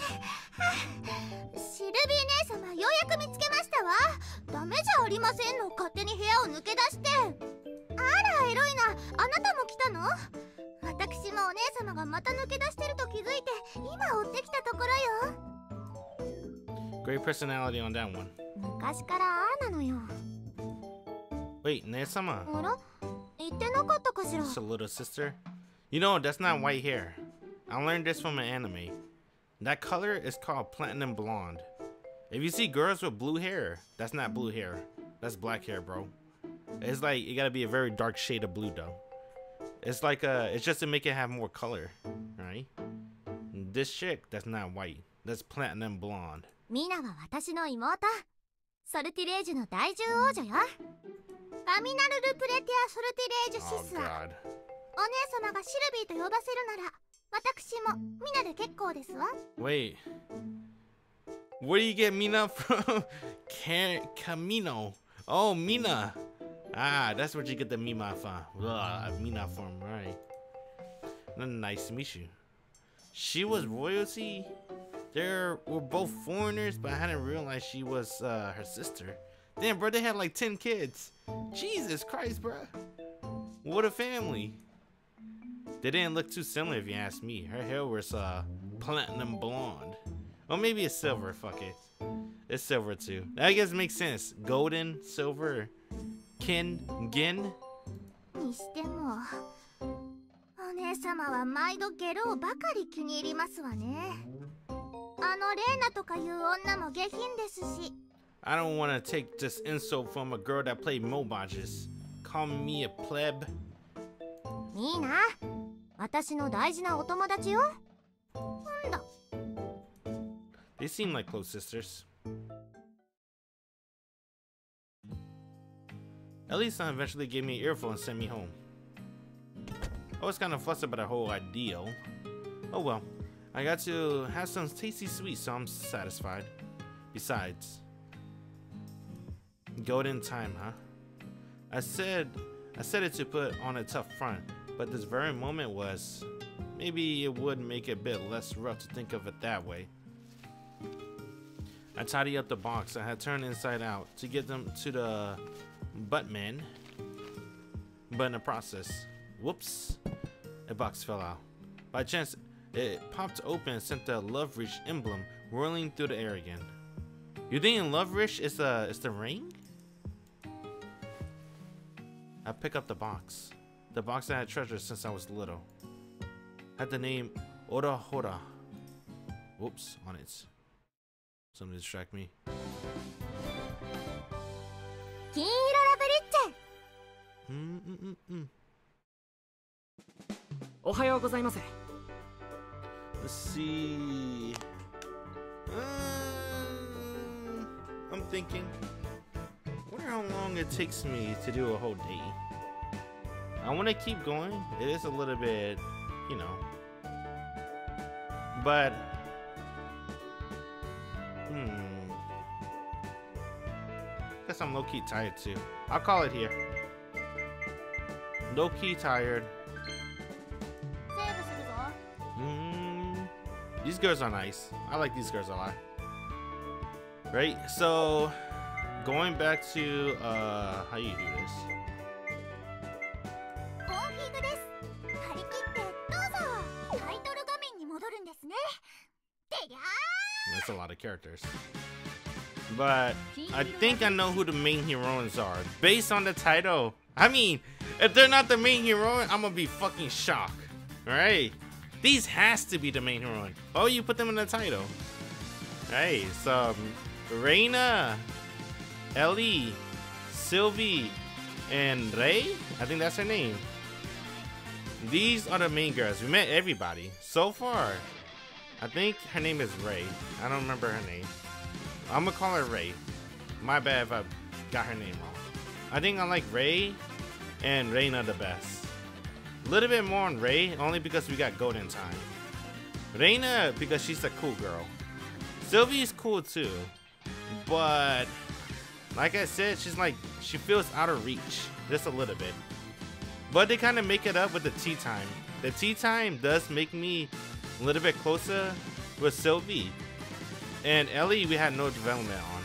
姉様、ようやく見つけましたわ。ダメじゃありませんの、勝手に部屋を抜け出して。あらエロいな、あなたも来たの？私もお姉様がまた抜け出してると気づいて今追ってきたところよ。 Great personality on that one. 昔からああなのよ。 Wait, Nesama. あら、言ってなかったかしら。 Just a little sister. You know, that's not white hair. I learned this from an anime. That color is called platinum blonde. If you see girls with blue hair, that's not blue hair. That's black hair, bro. It's like, it gotta be a very dark shade of blue, though. It's like, it's just to make it have more color, right? This chick, that's not white. That's platinum blonde. ミナは私の妹。ソルティレージュの第10王女よ。アミナルルプレティア・ソルティレージュ Oh, シスは。 God. お姉様がシルビーと呼ばせるなら私もミナで結構ですわ。 Wait. Where do you get Mina from? Camino. Oh, Mina. Ah, that's where you get the Mina from. Mina from, right. Nice to meet you. She was royalty? They were both foreigners, but I hadn't realized she was her sister. Damn, bro, they had like 10 kids. Jesus Christ, bro. What a family. They didn't look too similar if you ask me. Her hair was platinum blonde. Or maybe it's silver, fuck it. It's silver too. I guess it makes sense. Golden, silver, gin. にしてもお姉様は毎度ゲロをばかり気に入りますわね。あのレーナとかいう女も下品ですし。 I don't want to take this insult from a girl that played mobages. Call me a pleb. いいな、私の大事なお友達よ。なんだ。 They seem like close sisters. Ellie-san eventually gave me an earful and sent me home. I was kind of fussed about the whole ideal. Oh well, I got to have some tasty sweets, so I'm satisfied. Besides, golden time, huh? I said it to put on a tough front, but this very moment was. Maybe it would make it a bit less rough to think of it that way. I tidied up the box I had turned inside out to get them to the buttman, but in the process, whoops, a box fell out. By chance, it popped open and sent the Loveriche emblem whirling through the air again. You think Loveriche is the ring? I pick up the box. The box I had treasured since I was little. Had the name Ora Hora. Whoops, on it. Something distract me. 金色ラブリッチ。 おはようございます。 Let's see. I'm thinking. Wonder how long it takes me to do a whole day. I want to keep going. It is a little bit, you know. But guess I'm low-key tired too. I'll call it here. Low-key tired. セーブするぞ。 These girls are nice. I like these girls a lot. Right? So going back to how you do this. コンフィグです。張り切ってどうぞ。タイトル画面に戻るんですね。てりゃー。 That's a lot of characters. But I think I know who the main heroines are based on the title. I mean, if they're not the main heroine, I'm gonna be fucking shocked. Alright? These has to be the main heroine. Oh, you put them in the title. Alright, so Reina, Ellie, Silvia, and Ray? I think that's her name. These are the main girls. We met everybody so far. I think her name is Ray. I don't remember her name. I'm gonna call her Ray. My bad if I got her name wrong. I think I like Ray and Reina the best. A little bit more on Ray, only because we got golden time. Reina, because she's a cool girl. Sylvia's cool too. But, like I said, she feels out of reach. Just a little bit. But they kind of make it up with the tea time. The tea time does make me a little bit closer with Silvia. And Ellie, we had no development on.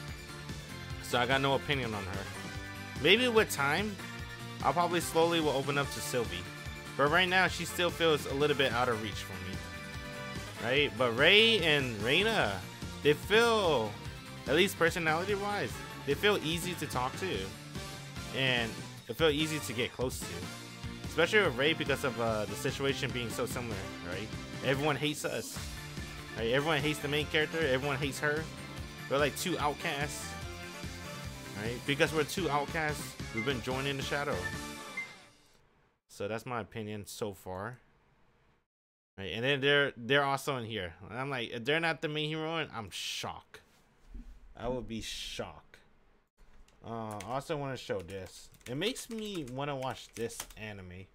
So I got no opinion on her. Maybe with time, I'll probably slowly will open up to Silvia. But right now, she still feels a little bit out of reach for me. Right? But Ray and Reina, they feel, at least personality-wise, they feel easy to talk to. And they feel easy to get close to. Especially with Ray because of the situation being so similar, right? Everyone hates us. Right? Everyone hates the main character. Everyone hates her. We're like two outcasts. Right? Because we're two outcasts, we've been joining the shadow. So that's my opinion so far. Right? And then they're also in here. And I'm like, if they're not the main heroine, I'm shocked. I would be shocked. I also want to show this. It makes me want to watch this anime.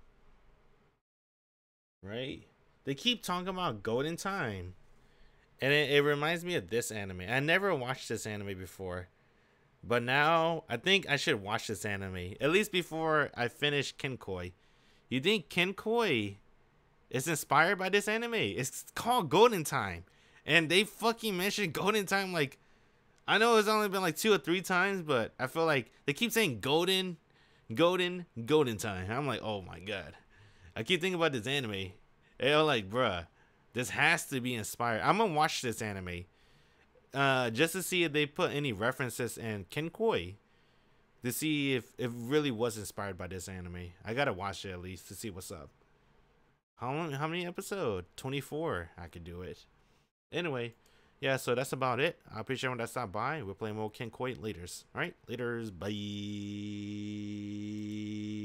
Right? They keep talking about golden time. And it reminds me of this anime. I never watched this anime before. But now, I think I should watch this anime. At least before I finish Kinkoi. You think Kinkoi is inspired by this anime? It's called Golden Time. And they fucking mentioned Golden Time like... I know it's only been like 2 or 3 times, but I feel like they keep saying golden time. I'm like, oh my god. I keep thinking about this anime. And I'm like, bruh. This has to be inspired. I'm gonna watch this anime just to see if they put any references in Kinkoi to see if it really was inspired by this anime. I gotta watch it at least to see what's up. How many episodes? 24. I could do it. Anyway, yeah, so that's about it. I appreciate everyone that stopped by. We're playing more Kinkoi laters. Alright, laters. Bye.